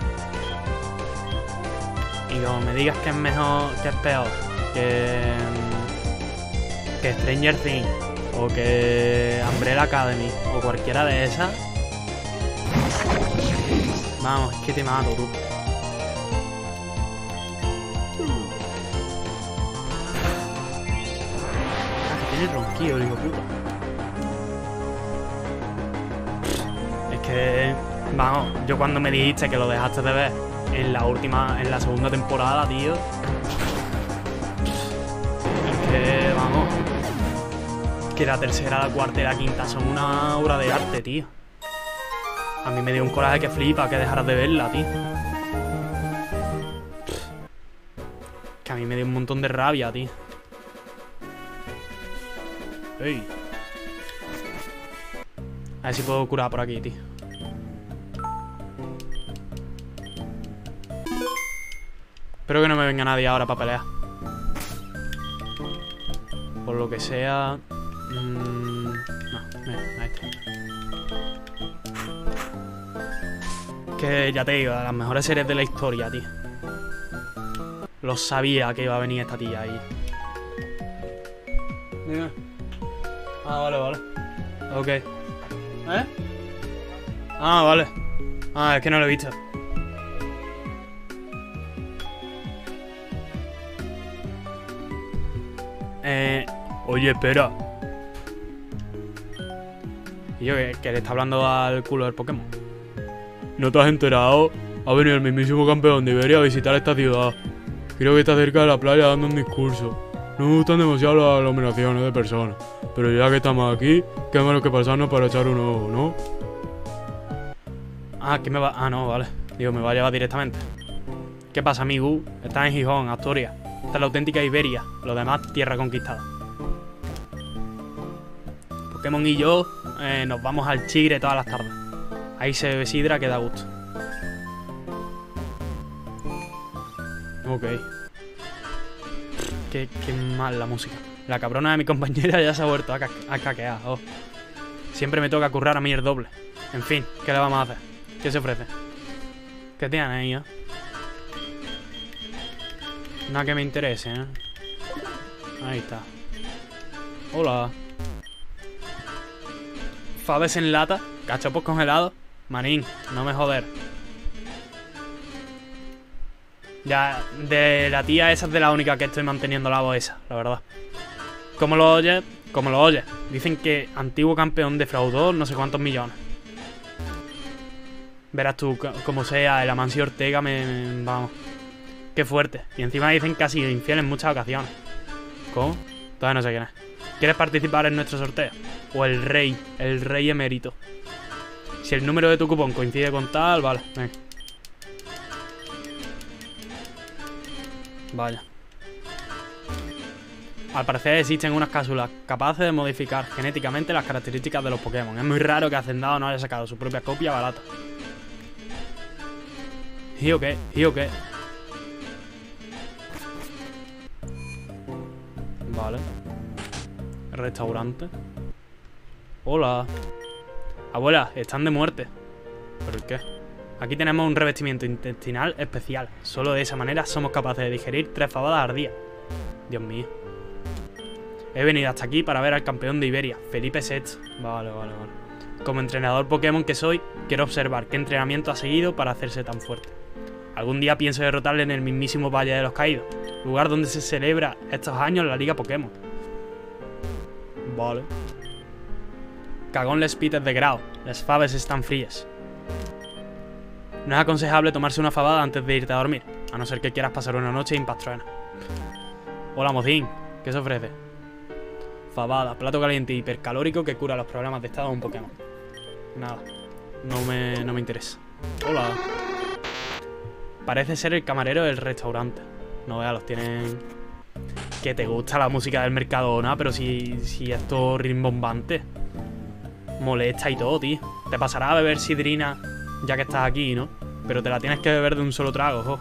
Y como me digas que es mejor, que es peor, que Stranger Things, o que Umbrella Academy, o cualquiera de esas... Vamos, es que te mato, tú. Ah, que tiene ronquillo, el hijo puta. Es que... Vamos, yo cuando me dijiste que lo dejaste de ver en la segunda temporada, tío... Es que, vamos... Que la tercera, la cuarta y la quinta son una obra de arte, tío. A mí me dio un coraje que flipa que dejaras de verla, tío. Que a mí me dio un montón de rabia, tío. ¡Ey! A ver si puedo curar por aquí, tío. Espero que no me venga nadie ahora para pelear. Por lo que sea... No, ahí está. Que ya te digo, de las mejores series de la historia, tío. Lo sabía que iba a venir esta tía ahí. Dime. Ah, vale. Ok. ¿Eh? Ah, vale. Ah, es que no lo he visto. Oye, espera. Y yo, que le está hablando al culo del Pokémon. ¿No te has enterado? Ha venido el mismísimo campeón de Iberia a visitar esta ciudad. Creo que está cerca de la playa dando un discurso. No me gustan demasiado las aglomeraciones de personas, pero ya que estamos aquí, qué menos que pasarnos para echar un ojo, ¿no? Ah, ¿qué me va? Ah, no, vale. Digo, me va a llevar directamente. ¿Qué pasa, amigo? Estás en Gijón, Asturias. Esta es la auténtica Iberia. Lo demás, tierra conquistada. Pokémon y yo nos vamos al Chigre todas las tardes. Ahí se bebe sidra que da gusto. Ok. Qué mal la música. La cabrona de mi compañera ya se ha vuelto a caquear. Oh. Siempre me toca currar a mí el doble. En fin, ¿qué le vamos a hacer? ¿Qué se ofrece? ¿Qué tiene ahí, eh? Nada que me interese, ¿eh? Ahí está. Hola. Faves en lata, cachopos congelados. Manín, no me joder. Ya, de la tía esa es de la única que estoy manteniendo la voz esa, la verdad. ¿Cómo lo oyes? Como lo oyes. Dicen que antiguo campeón defraudó no sé cuántos millones. Verás tú, como sea, el Amancio Ortega vamos. Qué fuerte. Y encima dicen que ha sido infiel en muchas ocasiones. ¿Cómo? Todavía no sé quién es. ¿Quieres participar en nuestro sorteo? O el rey emérito. Si el número de tu cupón coincide con tal, vale. Venga. Vaya. Al parecer existen unas cápsulas capaces de modificar genéticamente las características de los Pokémon. Es muy raro que Hacendado no haya sacado su propia copia barata. ¿Y o qué? Vale. Restaurante. Hola. Abuela, están de muerte. ¿Pero qué? Aquí tenemos un revestimiento intestinal especial. Solo de esa manera somos capaces de digerir 3 fabadas al día. Dios mío. He venido hasta aquí para ver al campeón de Iberia, Felipe VI. Vale. Como entrenador Pokémon que soy, quiero observar qué entrenamiento ha seguido para hacerse tan fuerte. Algún día pienso derrotarle en el mismísimo Valle de los Caídos, lugar donde se celebra estos años la Liga Pokémon. Vale. Cagón les pites de grado, las faves están frías. No es aconsejable tomarse una fabada antes de irte a dormir, a no ser que quieras pasar una noche impastroena. Hola, mocín, ¿qué se ofrece? Fabada, plato caliente hipercalórico que cura los problemas de estado de un Pokémon. nada. No me interesa. Hola. Parece ser el camarero del restaurante. No veas, los tienen... Que te gusta la música del Mercadona, pero si esto es rimbombante. Molesta y todo, tío. Te pasará a beber sidrina ya que estás aquí, ¿no? Pero te la tienes que beber de un solo trago, ojo.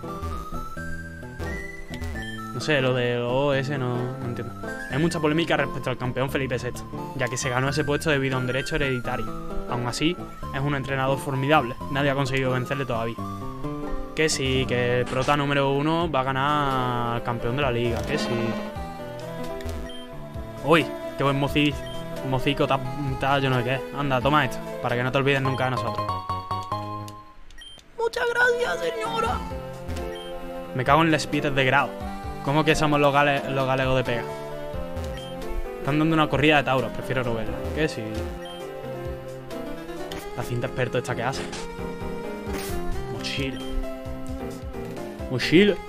No sé, lo de OS no entiendo. Hay mucha polémica respecto al campeón Felipe VI, ya que se ganó ese puesto debido a un derecho hereditario. Aún así, es un entrenador formidable. Nadie ha conseguido vencerle todavía. Que sí, que el prota número 1 va a ganar al campeón de la liga. Que sí. Uy, qué buen mocico está yo no sé qué. Anda, toma esto, para que no te olvides nunca de nosotros. Muchas gracias, señora. Me cago en los pies de grado. ¿Cómo que somos los galegos de pega? Están dando una corrida de tauros, prefiero no verla. Que sí. La cinta experto esta que hace. Mochila. Mochila.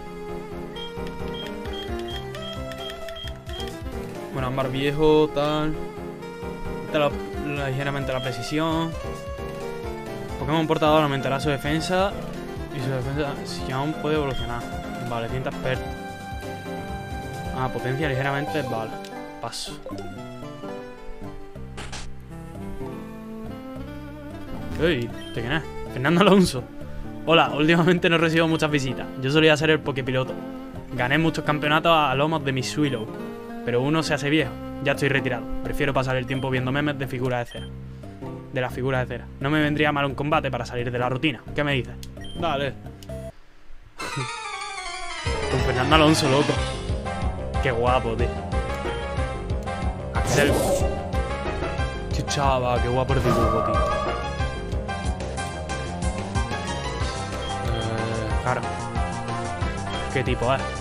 Bueno, ámbar viejo, tal. Ligeramente la precisión. Pokémon portador aumentará su defensa. Y su defensa si aún puede evolucionar. Vale, cinta experto. Ah, potencia ligeramente, vale. Paso. Uy, ¿de quién es? Fernando Alonso. Hola, últimamente no recibo muchas visitas. Yo solía ser el Poképiloto. Gané muchos campeonatos a lomos de mi Swallow. Pero uno se hace viejo. Ya estoy retirado. Prefiero pasar el tiempo viendo memes de figuras de cera. De las figuras de cera. No me vendría mal un combate para salir de la rutina. ¿Qué me dices? Dale. Con Fernando Alonso, loco. Qué guapo, tío. Axel. Qué chava, qué guapo el dibujo, tío. Claro. ¿Qué tipo es?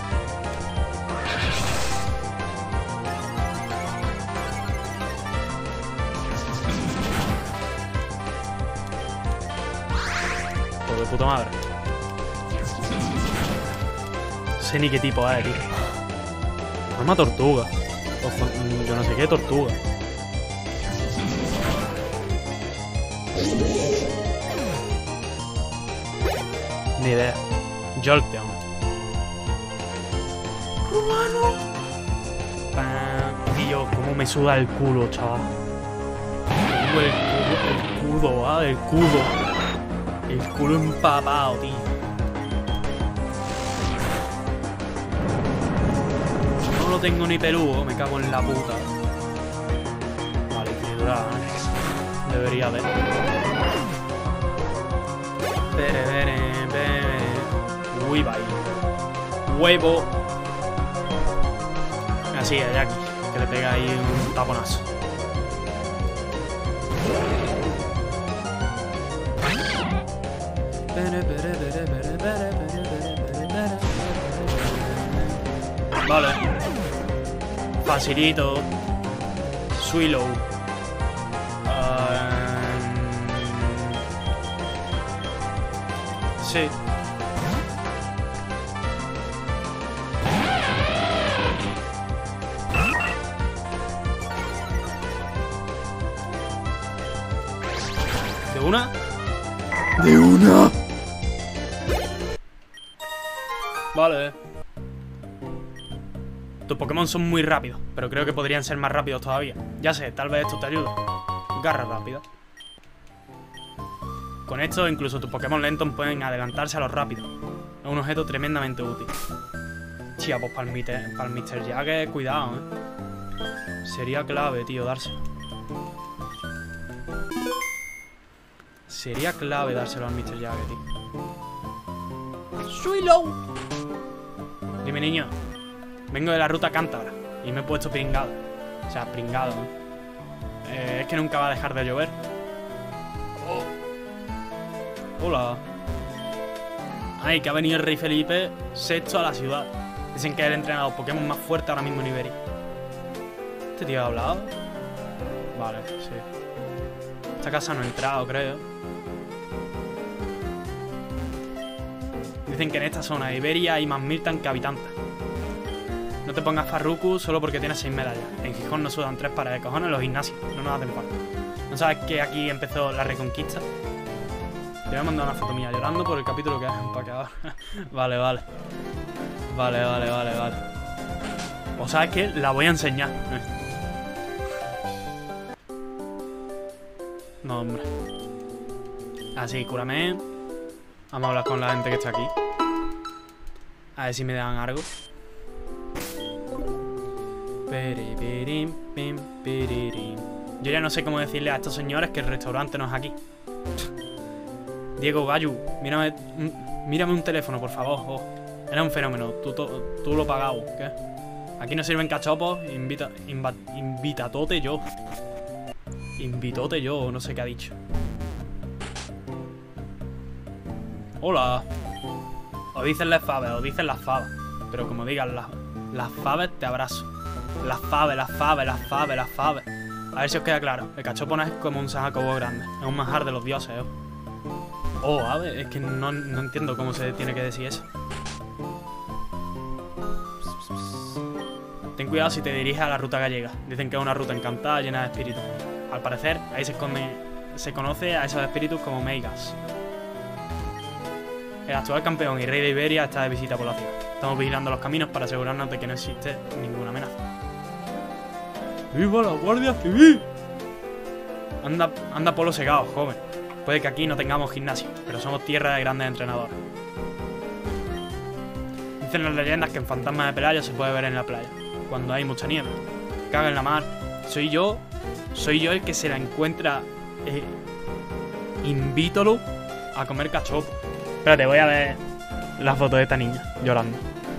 Joder, puta madre. No sé ni qué tipo es, tío. Forma tortuga. O yo no sé qué tortuga. Ni idea. Jolteon. Rumano. Tío, cómo me suda el culo, chaval. El culo, ¿ah? El culo. El culo empapado, tío. No lo tengo ni peludo, me cago en la puta. Vale, figura. Debería haber. Uy, bye. Huevo. Así es, Jackie. Que le pega ahí un taponazo. Vale. Facilito. Swallow. Sí. ¿De una? ¡De una! Vale. Tus Pokémon son muy rápidos, pero creo que podrían ser más rápidos todavía. Ya sé, tal vez esto te ayude. Garra rápida. Con esto, incluso tus Pokémon lentos pueden adelantarse a los rápidos. Es un objeto tremendamente útil. Tía, pues para el Mr. Jagger, cuidado, Sería clave, tío, dárselo. Sería clave dárselo al Mr. Jagger, tío. ¡Swallow! Dime, niño. Vengo de la ruta cántabra y me he puesto pringado. O sea, pringado, es que nunca va a dejar de llover. Oh. Hola. Ay, que ha venido el rey Felipe VI a la ciudad. Dicen que es el entrenador Pokémon más fuerte ahora mismo en Iberia. ¿Este tío ha hablado? Vale, sí. Esta casa no he entrado, creo. Dicen que en esta zona de Iberia hay más Miltank que habitantes. No te pongas Farruku solo porque tienes 6 medallas. En Gijón no sudan 3 pares de cojones en los gimnasios. No nos hacen falta. ¿No sabes que aquí empezó la reconquista? Te voy a mandar una foto mía llorando por el capítulo que es empaqueador. Vale. O sabes que la voy a enseñar. No, hombre. Así, cúrame. Vamos a hablar con la gente que está aquí. A ver si me dan algo. Yo ya no sé cómo decirle a estos señores que el restaurante no es aquí. Diego Gallu, mírame un teléfono, por favor. Oh, eres un fenómeno. Tú lo pagado. ¿Qué? Aquí no sirven cachopos. Invitatote yo. Invitote yo, no sé qué ha dicho. Hola. O dicen las faves, o dicen las favas. Pero como digan las faves, te abrazo. Las faves. A ver si os queda claro. El cachopo no es como un sajacobo grande. Es un manjar de los dioses, Oh, a ver, es que no entiendo cómo se tiene que decir eso. Ten cuidado si te diriges a la ruta gallega. Dicen que es una ruta encantada, llena de espíritus. Al parecer, ahí se conoce a esos espíritus como Meigas. El actual campeón y rey de Iberia está de visita por la ciudad. Estamos vigilando los caminos para asegurarnos de que no existe ninguna amenaza. ¡Viva la Guardia Civil! Anda polo segado, joven. Puede que aquí no tengamos gimnasio, pero somos tierra de grandes entrenadores. Dicen las leyendas que en Fantasma de Pelayo se puede ver en la playa, cuando hay mucha nieve. Caga en la mar. Soy yo el que se la encuentra. Invítalo a comer cachopo. Espérate, voy a ver la foto de esta niña llorando.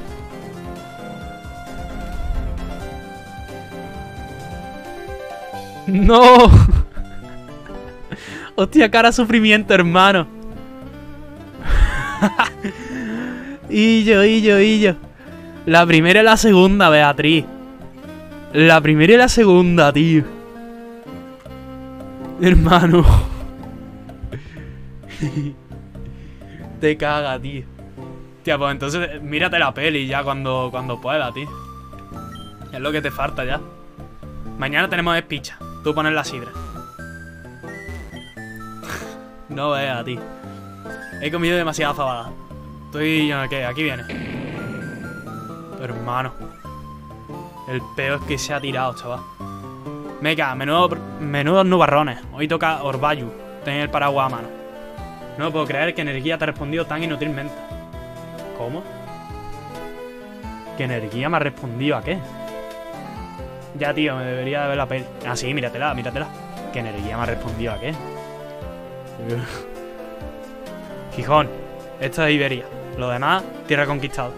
¡No! Hostia, cara sufrimiento, hermano. Y yo. La primera y la segunda, Beatriz. La primera y la segunda, tío. Hermano. Te caga, tío. Tía, pues entonces mírate la peli ya cuando pueda, tío. Es lo que te falta ya. Mañana tenemos despicha. Tú pones la sidra. No veas, tío. He comido demasiada fabada. Estoy... ¿qué? Aquí viene. Hermano. El peo es que se ha tirado, chaval. Meca, menudos nubarrones. Hoy toca Orbayu. Ten el paraguas a mano. No puedo creer que Energía te ha respondido tan inútilmente. ¿Cómo? ¿Que Energía me ha respondido a qué? Ya, tío, me debería de ver la peli. Ah, sí, míratela. ¿Que Energía me ha respondido a qué? Gijón. Esto es Iberia. Lo demás, tierra conquistada.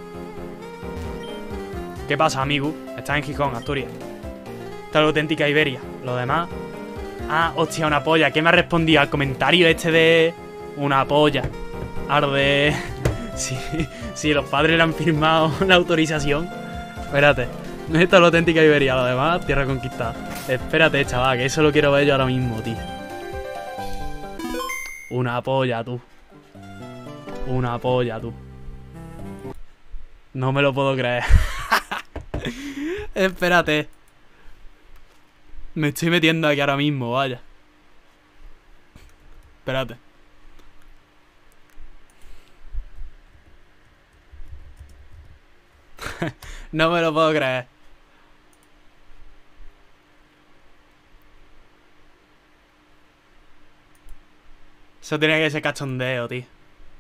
¿Qué pasa, amigo? Estás en Gijón, Asturias. Esta es la auténtica Iberia. Lo demás... Ah, hostia, una polla. ¿Qué me ha respondido al comentario este de... Una polla? Arde... Sí, los padres le han firmado la autorización. Espérate. Esta es la auténtica Iberia. Lo demás, tierra conquistada. Espérate, chaval, que eso lo quiero ver yo ahora mismo, tío. Una polla, tú. Una polla, tú. No me lo puedo creer. Espérate. Me estoy metiendo aquí ahora mismo, vaya. Espérate. No me lo puedo creer. Eso tiene que ser cachondeo, tío.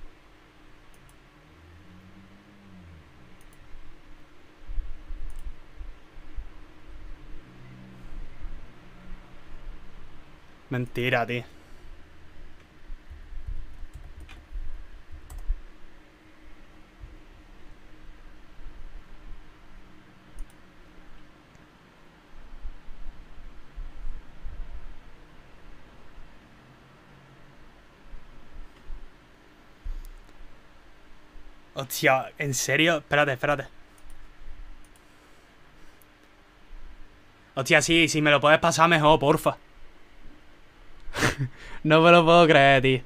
Mentira, tío. Hostia, ¿en serio? Espérate. Hostia, sí, si me lo puedes pasar mejor, porfa. No me lo puedo creer, tío.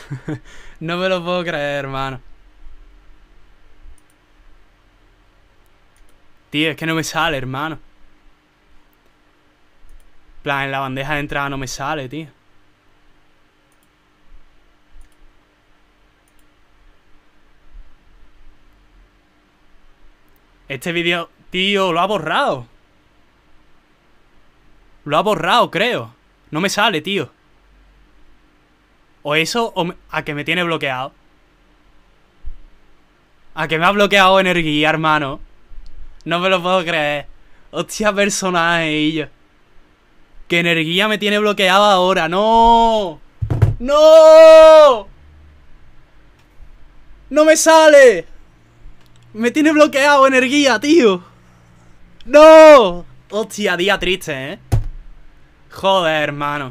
No me lo puedo creer, hermano. Tío, es que no me sale, hermano. En plan, en la bandeja de entrada no me sale, tío. Este vídeo, tío, lo ha borrado. Lo ha borrado, creo. No me sale, tío. O eso, a que me tiene bloqueado. A que me ha bloqueado energía, hermano. No me lo puedo creer. Hostia, personaje, y yo. Que energía me tiene bloqueado ahora. ¡No! ¡No! ¡No me sale! Me tiene bloqueado energía, tío. ¡No! Hostia, día triste, ¿eh? Joder, hermano.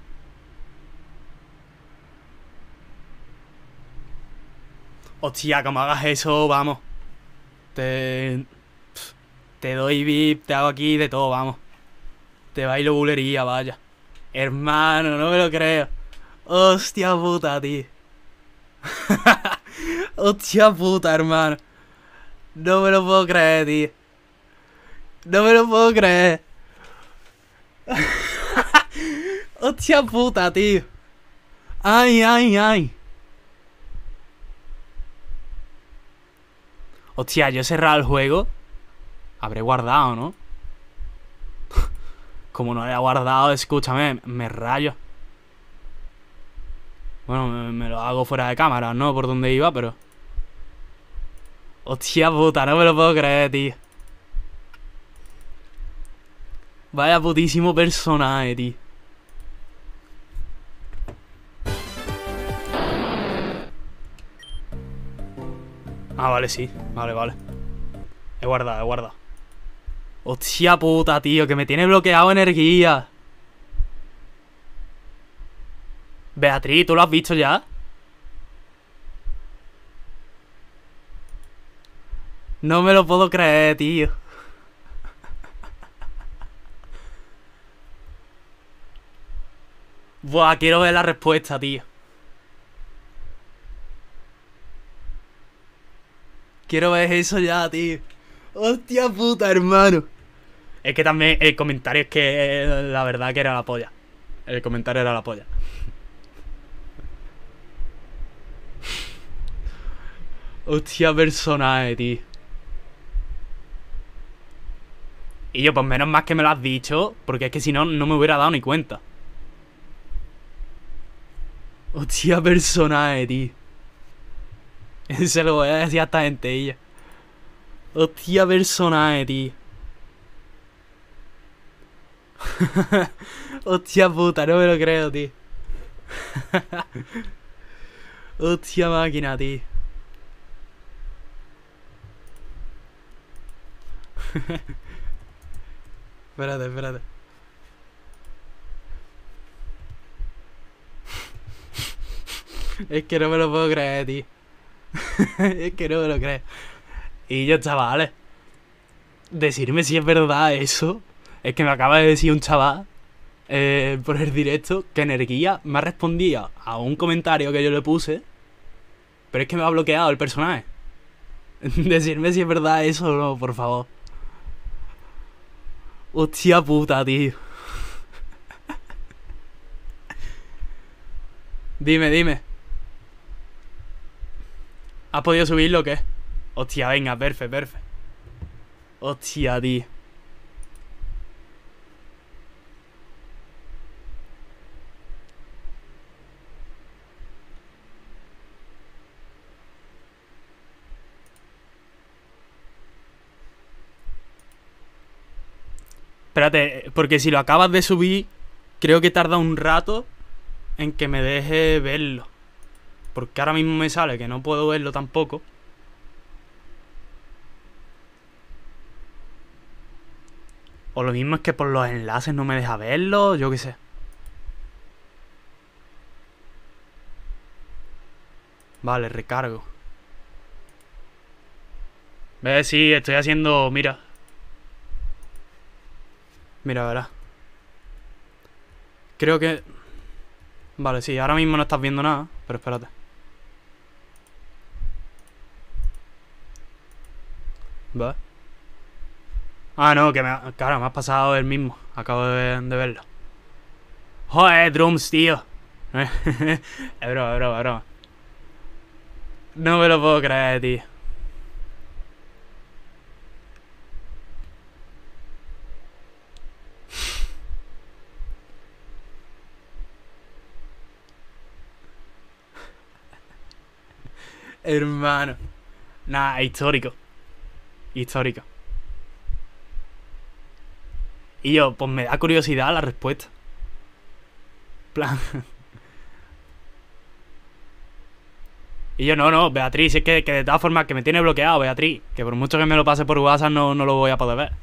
Hostia, como hagas eso, vamos. Te doy VIP, te hago aquí de todo, vamos. Te bailo bulería, vaya. Hermano, no me lo creo. Hostia puta, tío. Hostia puta, hermano. No me lo puedo creer, tío. No me lo puedo creer. Hostia puta, tío. Ay, ay, ay. Hostia, yo he cerrado el juego. Habré guardado, ¿no? Como no haya guardado, escúchame, me rayo. Bueno, me lo hago fuera de cámara, ¿no? Por donde iba, pero... Hostia puta, no me lo puedo creer, tío. Vaya putísimo personaje, tío. Ah, vale, sí. Vale, vale. He guardado, he guardado. Hostia puta, tío, que me tiene bloqueado energía. Beatriz, ¿tú lo has visto ya? No me lo puedo creer, tío. Buah, quiero ver la respuesta, tío. Quiero ver eso ya, tío. Hostia puta, hermano. Es que también el comentario es que la verdad que era la polla. El comentario era la polla. Hostia personaje, tío. Y yo, pues menos más que me lo has dicho, porque es que si no, no me hubiera dado ni cuenta. Hostia personaje, tío. Se lo voy a decir a esta gente, ella. Hostia personaje, tío. Hostia puta, no me lo creo, tío. Hostia máquina, tío. Espérate, espérate. Es que no me lo puedo creer, tío. Es que no me lo creo. Y yo, chavales, decirme si es verdad eso. Es que me acaba de decir un chaval por el directo que Energía me ha respondido a un comentario que yo le puse. Pero es que me ha bloqueado el personaje. Decirme si es verdad eso o no, por favor. Hostia puta, tío. Dime, dime. ¿Has podido subirlo o qué? Hostia, venga, perfecto, perfecto. Hostia, tío. Espérate, porque si lo acabas de subir, creo que tarda un rato en que me deje verlo. Porque ahora mismo me sale que no puedo verlo tampoco. O lo mismo es que por los enlaces no me deja verlo, yo qué sé. Vale, recargo. Ve, sí, estoy haciendo... Mira. Mira, verás. Creo que... Vale, sí, ahora mismo no estás viendo nada. pero espérate. ¿Ves? Ah, no, claro, me has pasado el mismo. Acabo de verlo. Joder, Drums, tío. Es broma, es broma, es broma. No me lo puedo creer, tío. Hermano. Nah, histórico. Histórico. Y yo, pues me da curiosidad la respuesta. Plan. Y yo, no, Beatriz, es que de todas formas que me tiene bloqueado, Beatriz. Que por mucho que me lo pase por WhatsApp no lo voy a poder ver.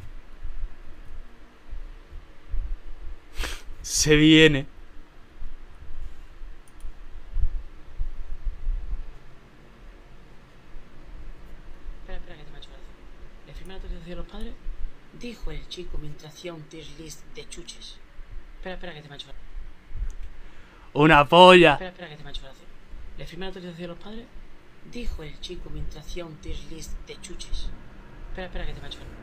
Se viene. Espera, que te me ha hecho gracia. ¿Le firma la autorización de los padres? Dijo el chico mientras hacía un tier list de chuches. Espera, que te me ha hecho gracia. Una polla. Espera, que te me ha hecho gracia. ¿Le firma la autorización de los padres? Dijo el chico mientras hacía un tier list de chuches. Espera, que te me ha hecho gracia.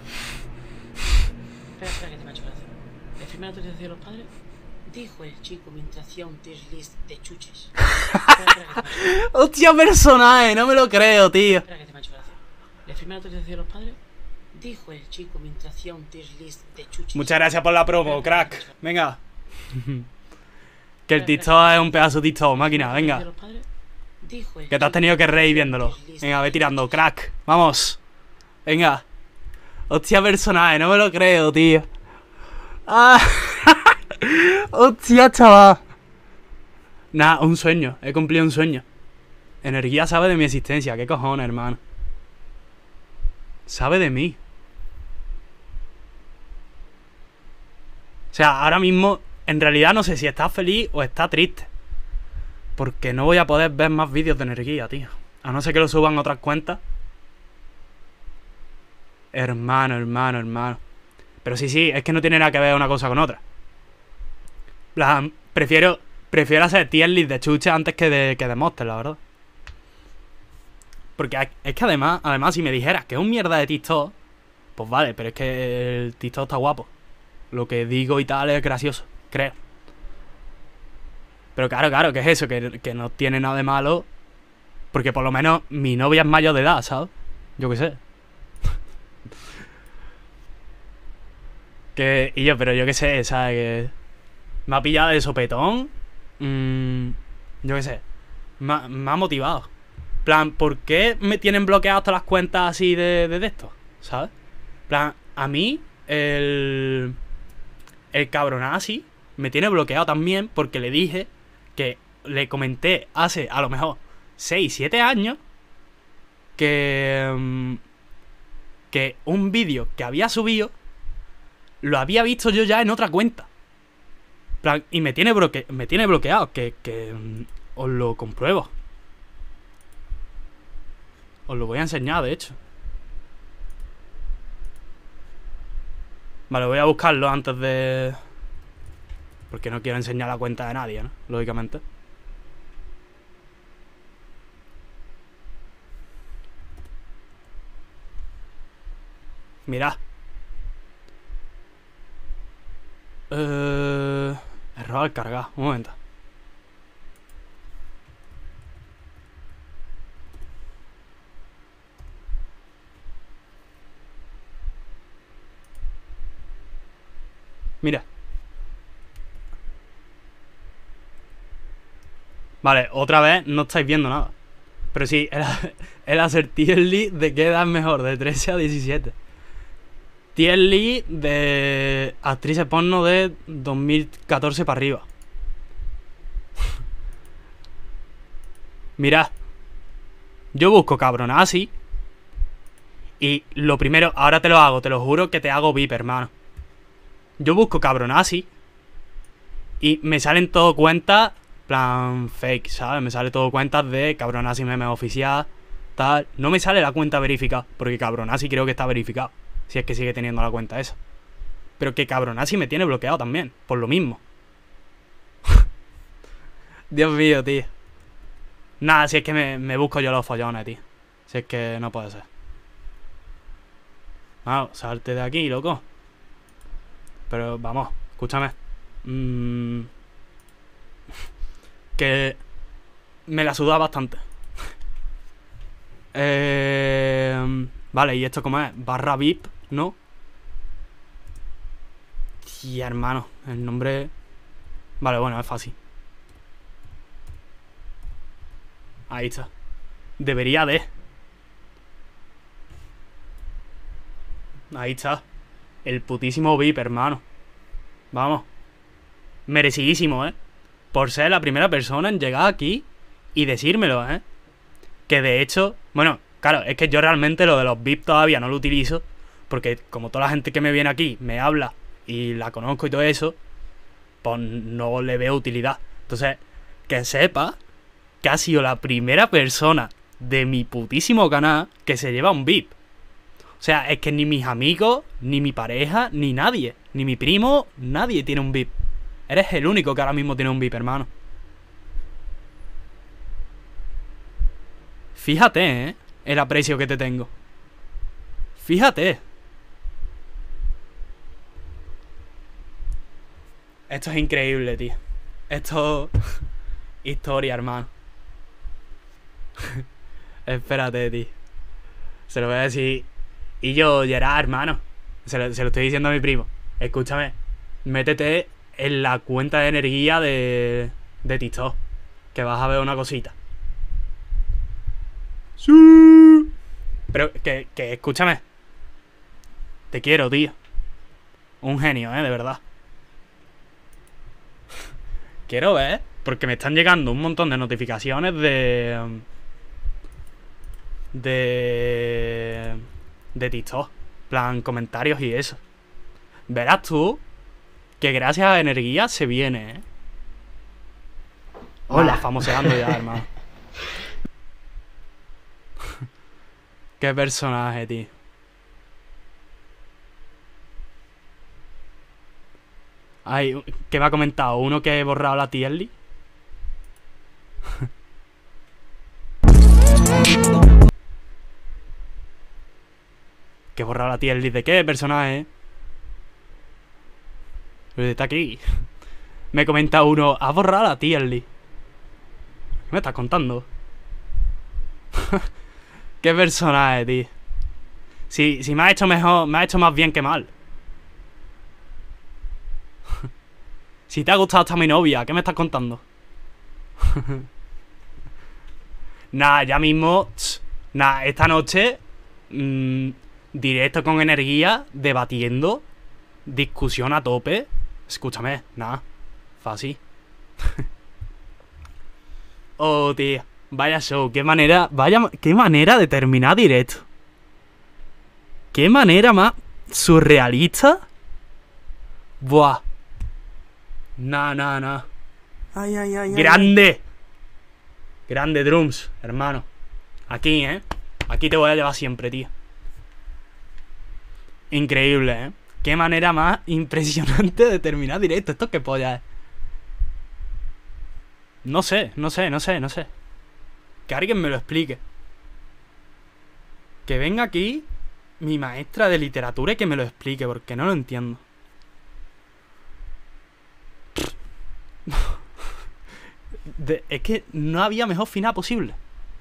Espera, que te me ha hecho gracia. ¿Le firma la autorización de los padres? Dijo el chico mientras hacía un tier list de chuches. Espera, que te me ha hecho gracia. Hostia, personaje, no me lo creo, tío. Espera, que te me ha hecho gracia. ¿Le firma la autorización de los padres? Dijo el chico mientras hacía un tier list de chuches. Muchas gracias por la promo, crack. Venga. Que el TikTok es un pedazo de TikTok, máquina, venga. Que te has tenido que reír viéndolo. Venga, ve tirando, crack. Vamos. Venga. Hostia, personaje, no me lo creo, tío. Ah. Hostia, chaval. Nah, un sueño. He cumplido un sueño. Energía sabe de mi existencia. ¿Qué cojones, hermano? Sabe de mí. O sea, ahora mismo, en realidad no sé si está feliz o está triste. Porque no voy a poder ver más vídeos de energía, tío. A no ser que lo suban a otras cuentas. Hermano. Pero sí, es que no tiene nada que ver una cosa con otra. Prefiero hacer tier list de chuches antes que de Monster, la verdad. Porque es que además, si me dijeras que es un mierda de TikTok, pues vale, pero es que el TikTok está guapo. Lo que digo y tal es gracioso, creo. Pero claro, que es eso, que no tiene nada de malo. Porque por lo menos mi novia es mayor de edad, ¿sabes? Yo qué sé. Pero yo qué sé, ¿sabes? Que me ha pillado de sopetón. Yo qué sé. Me ha motivado. Plan, ¿por qué me tienen bloqueadas todas las cuentas así de esto? ¿Sabes? Plan, a mí el cabronazi me tiene bloqueado también porque le dije que le comenté hace a lo mejor 6, 7 años que un vídeo que había subido lo había visto yo ya en otra cuenta. Plan, y me tiene bloqueado, que os lo compruebo. Os lo voy a enseñar, de hecho. Vale, voy a buscarlo antes de... Porque no quiero enseñar la cuenta de nadie, ¿no? Lógicamente. Mirad. Error al cargar. Un momento. Mira. Vale, otra vez no estáis viendo nada. Pero sí, el hacer tier list de qué edad es mejor, de 13 a 17. Tier list de actrices porno de 2014 para arriba. Mirad. Yo busco cabronazi. Y lo primero, ahora te lo hago, te lo juro que te hago VIP, hermano. Yo busco cabronazi. Y me salen todo cuentas, plan fake, ¿sabes? Me sale todo cuentas de cabronazi meme oficial, tal. No me sale la cuenta verificada, porque cabronazi creo que está verificado. Si es que sigue teniendo la cuenta esa. Pero que cabronazi me tiene bloqueado también, por lo mismo. Dios mío, tío. Nada, si es que me busco yo los follones, tío. Si es que no puede ser. Vamos, salte de aquí, loco. Pero vamos, escúchame. Que me la suda bastante. Vale, ¿y esto cómo es? Barra VIP, ¿no? Tía, hermano, el nombre... Vale, bueno, es fácil. Ahí está. Debería de... Ahí está. El putísimo VIP, hermano. Vamos. Merecidísimo, ¿eh? Por ser la primera persona en llegar aquí y decírmelo, ¿eh? Que de hecho... Bueno, claro, es que yo realmente lo de los VIP todavía no lo utilizo. Porque como toda la gente que me viene aquí me habla y la conozco y todo eso, pues no le veo utilidad. Entonces, que sepa que ha sido la primera persona de mi putísimo canal que se lleva un VIP. O sea, es que ni mis amigos, ni mi pareja, ni nadie, ni mi primo, nadie tiene un VIP. Eres el único que ahora mismo tiene un VIP, hermano. Fíjate, ¿eh? El aprecio que te tengo. Fíjate. Esto es increíble, tío. Esto... Historia, hermano. Espérate, tío. Se lo voy a decir. Y yo, Gerard, hermano. Se lo estoy diciendo a mi primo. Escúchame. Métete en la cuenta de energía de TikTok. Que vas a ver una cosita. Sí. Pero que escúchame. Te quiero, tío. Un genio, de verdad. Quiero ver, porque me están llegando un montón de notificaciones de TikTok. Plan, comentarios y eso. Verás tú que gracias a energía se viene, ¿eh? Hola. Famoseando ya, hermano. Qué personaje, tío. Ay, ¿qué me ha comentado? ¿Uno que he borrado la tier list? ¿Que he borrado la tier list de qué personaje? Pues está aquí. Me comenta uno, ¿has borrado la tier list? ¿Qué me estás contando? ¿Qué personaje, tío? Si me ha hecho mejor, me ha hecho más bien que mal. Si te ha gustado hasta mi novia, ¿qué me estás contando? Nada, ya mismo. Nada, esta noche. Directo con energía, debatiendo. Discusión a tope. Escúchame, nada. Fácil. Oh, tío. Vaya show, qué manera. Qué manera de terminar directo. Qué manera más surrealista. Buah. Nah. Ay. ¡Grande! Grande, Drums, hermano. Aquí, ¿eh? Aquí te voy a llevar siempre, tío. Increíble, ¿eh? Qué manera más impresionante de terminar directo. ¿Esto qué polla es? No sé. Que alguien me lo explique. Que venga aquí mi maestra de literatura y que me lo explique, porque no lo entiendo. Es que no había mejor final posible.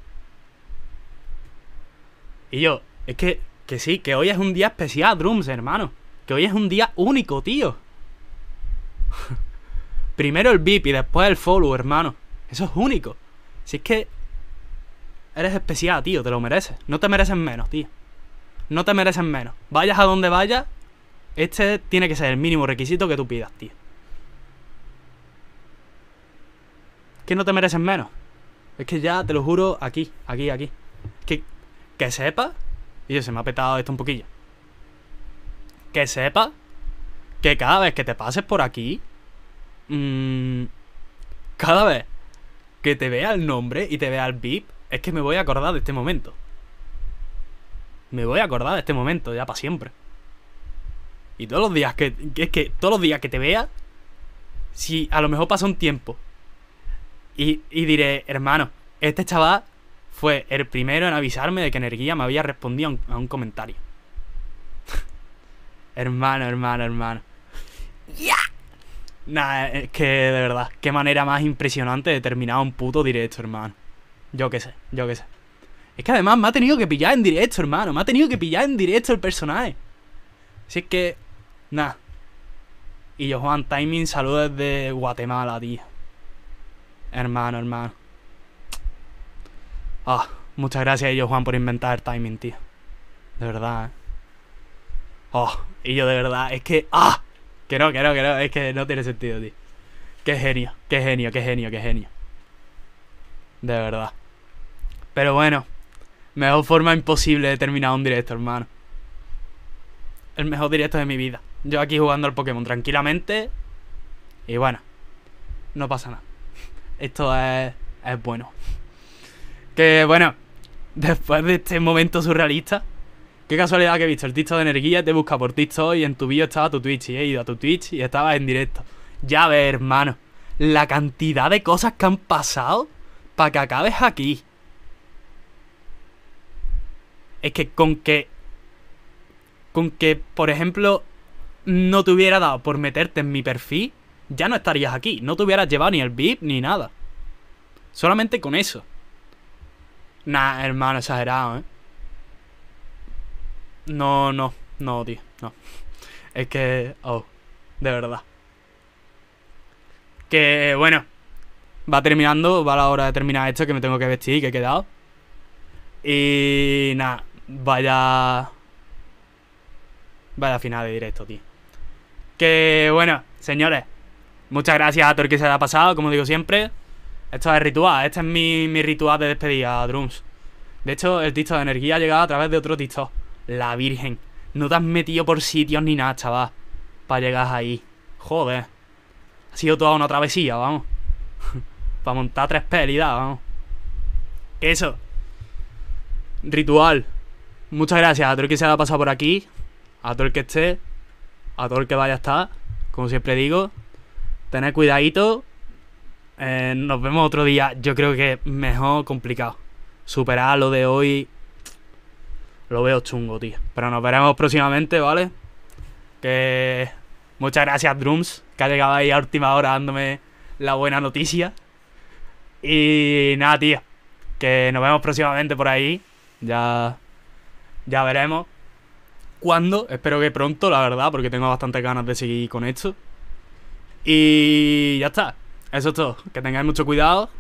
Y yo, es que sí, que hoy es un día especial, Drums, hermano. Que hoy es un día único, tío. Primero el VIP y después el follow, hermano. Eso es único. Si es que eres especial, tío, te lo mereces. No te mereces menos, tío. No te mereces menos. Vayas a donde vayas, este tiene que ser el mínimo requisito que tú pidas, tío. Que no te mereces menos. Es que ya, te lo juro, aquí. Que sepa. Y yo, se me ha petado esto un poquillo. Que sepa que cada vez que te pases por aquí, cada vez que te vea el nombre y te vea el VIP, es que me voy a acordar de este momento. Me voy a acordar de este momento ya para siempre. Y todos los días todos los días que te vea, si a lo mejor pasa un tiempo y diré, hermano, Este chaval fue el primero en avisarme de que Energía me había respondido a un comentario. hermano. ¡Ya! Nah, es que de verdad, qué manera más impresionante de terminar un puto directo, hermano. Yo qué sé. Es que además me ha tenido que pillar en directo, hermano. Me ha tenido que pillar en directo el personaje. Si es que... Nah. Y yo, Juan Timing, saludos desde Guatemala, tío. Hermano. Muchas gracias a ellos, Juan, por inventar el timing, tío. De verdad, y yo de verdad, es que... Que no, es que no tiene sentido, tío. Qué genio. De verdad. Pero bueno, mejor forma imposible de terminar un directo, hermano. El mejor directo de mi vida. Yo aquí jugando al Pokémon tranquilamente. Y bueno, no pasa nada. Esto es bueno. Que bueno, después de este momento surrealista, qué casualidad que he visto el TikTok de Energía, te busca por TikTok y en tu vídeo estaba tu Twitch. Y he ido a tu Twitch y estabas en directo. Ya ves, hermano, la cantidad de cosas que han pasado para que acabes aquí. Es que con que, por ejemplo, no te hubiera dado por meterte en mi perfil, ya no estarías aquí. No te hubieras llevado ni el VIP ni nada. Solamente con eso. Nah, hermano, exagerado, ¿eh? No, tío, no. Es que... de verdad. Que, bueno, va terminando, va la hora de terminar esto, que me tengo que vestir, que he quedado. Y nada, vaya final de directo, tío. Que, bueno, señores, muchas gracias a todo el que se haya pasado, como digo siempre. Esto es ritual, este es mi ritual de despedida, Drums. De hecho, el TikTok de Energía ha llegado a través de otro TikTok. La Virgen. No te has metido por sitios ni nada, chaval, para llegar ahí. Joder. Ha sido toda una travesía, vamos. Para montar 3 pelis, vamos. Eso. Ritual. Muchas gracias a todo el que se haya pasado por aquí. A todo el que esté. A todo el que vaya a estar. Como siempre digo. Tened cuidadito. Nos vemos otro día. Yo creo que mejor complicado. Superar lo de hoy. Lo veo chungo, tío. Pero nos veremos próximamente, ¿vale? Que... Muchas gracias, Drums, que ha llegado ahí a última hora dándome la buena noticia. Y nada, tío. Que nos vemos próximamente por ahí. Ya veremos cuándo. Espero que pronto, la verdad, porque tengo bastantes ganas de seguir con esto. Y ya está. Eso es todo. Que tengáis mucho cuidado.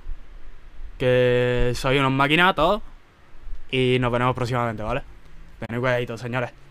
Que sois unos maquinatos. Y nos veremos próximamente, ¿vale? Tened cuidadito, señores.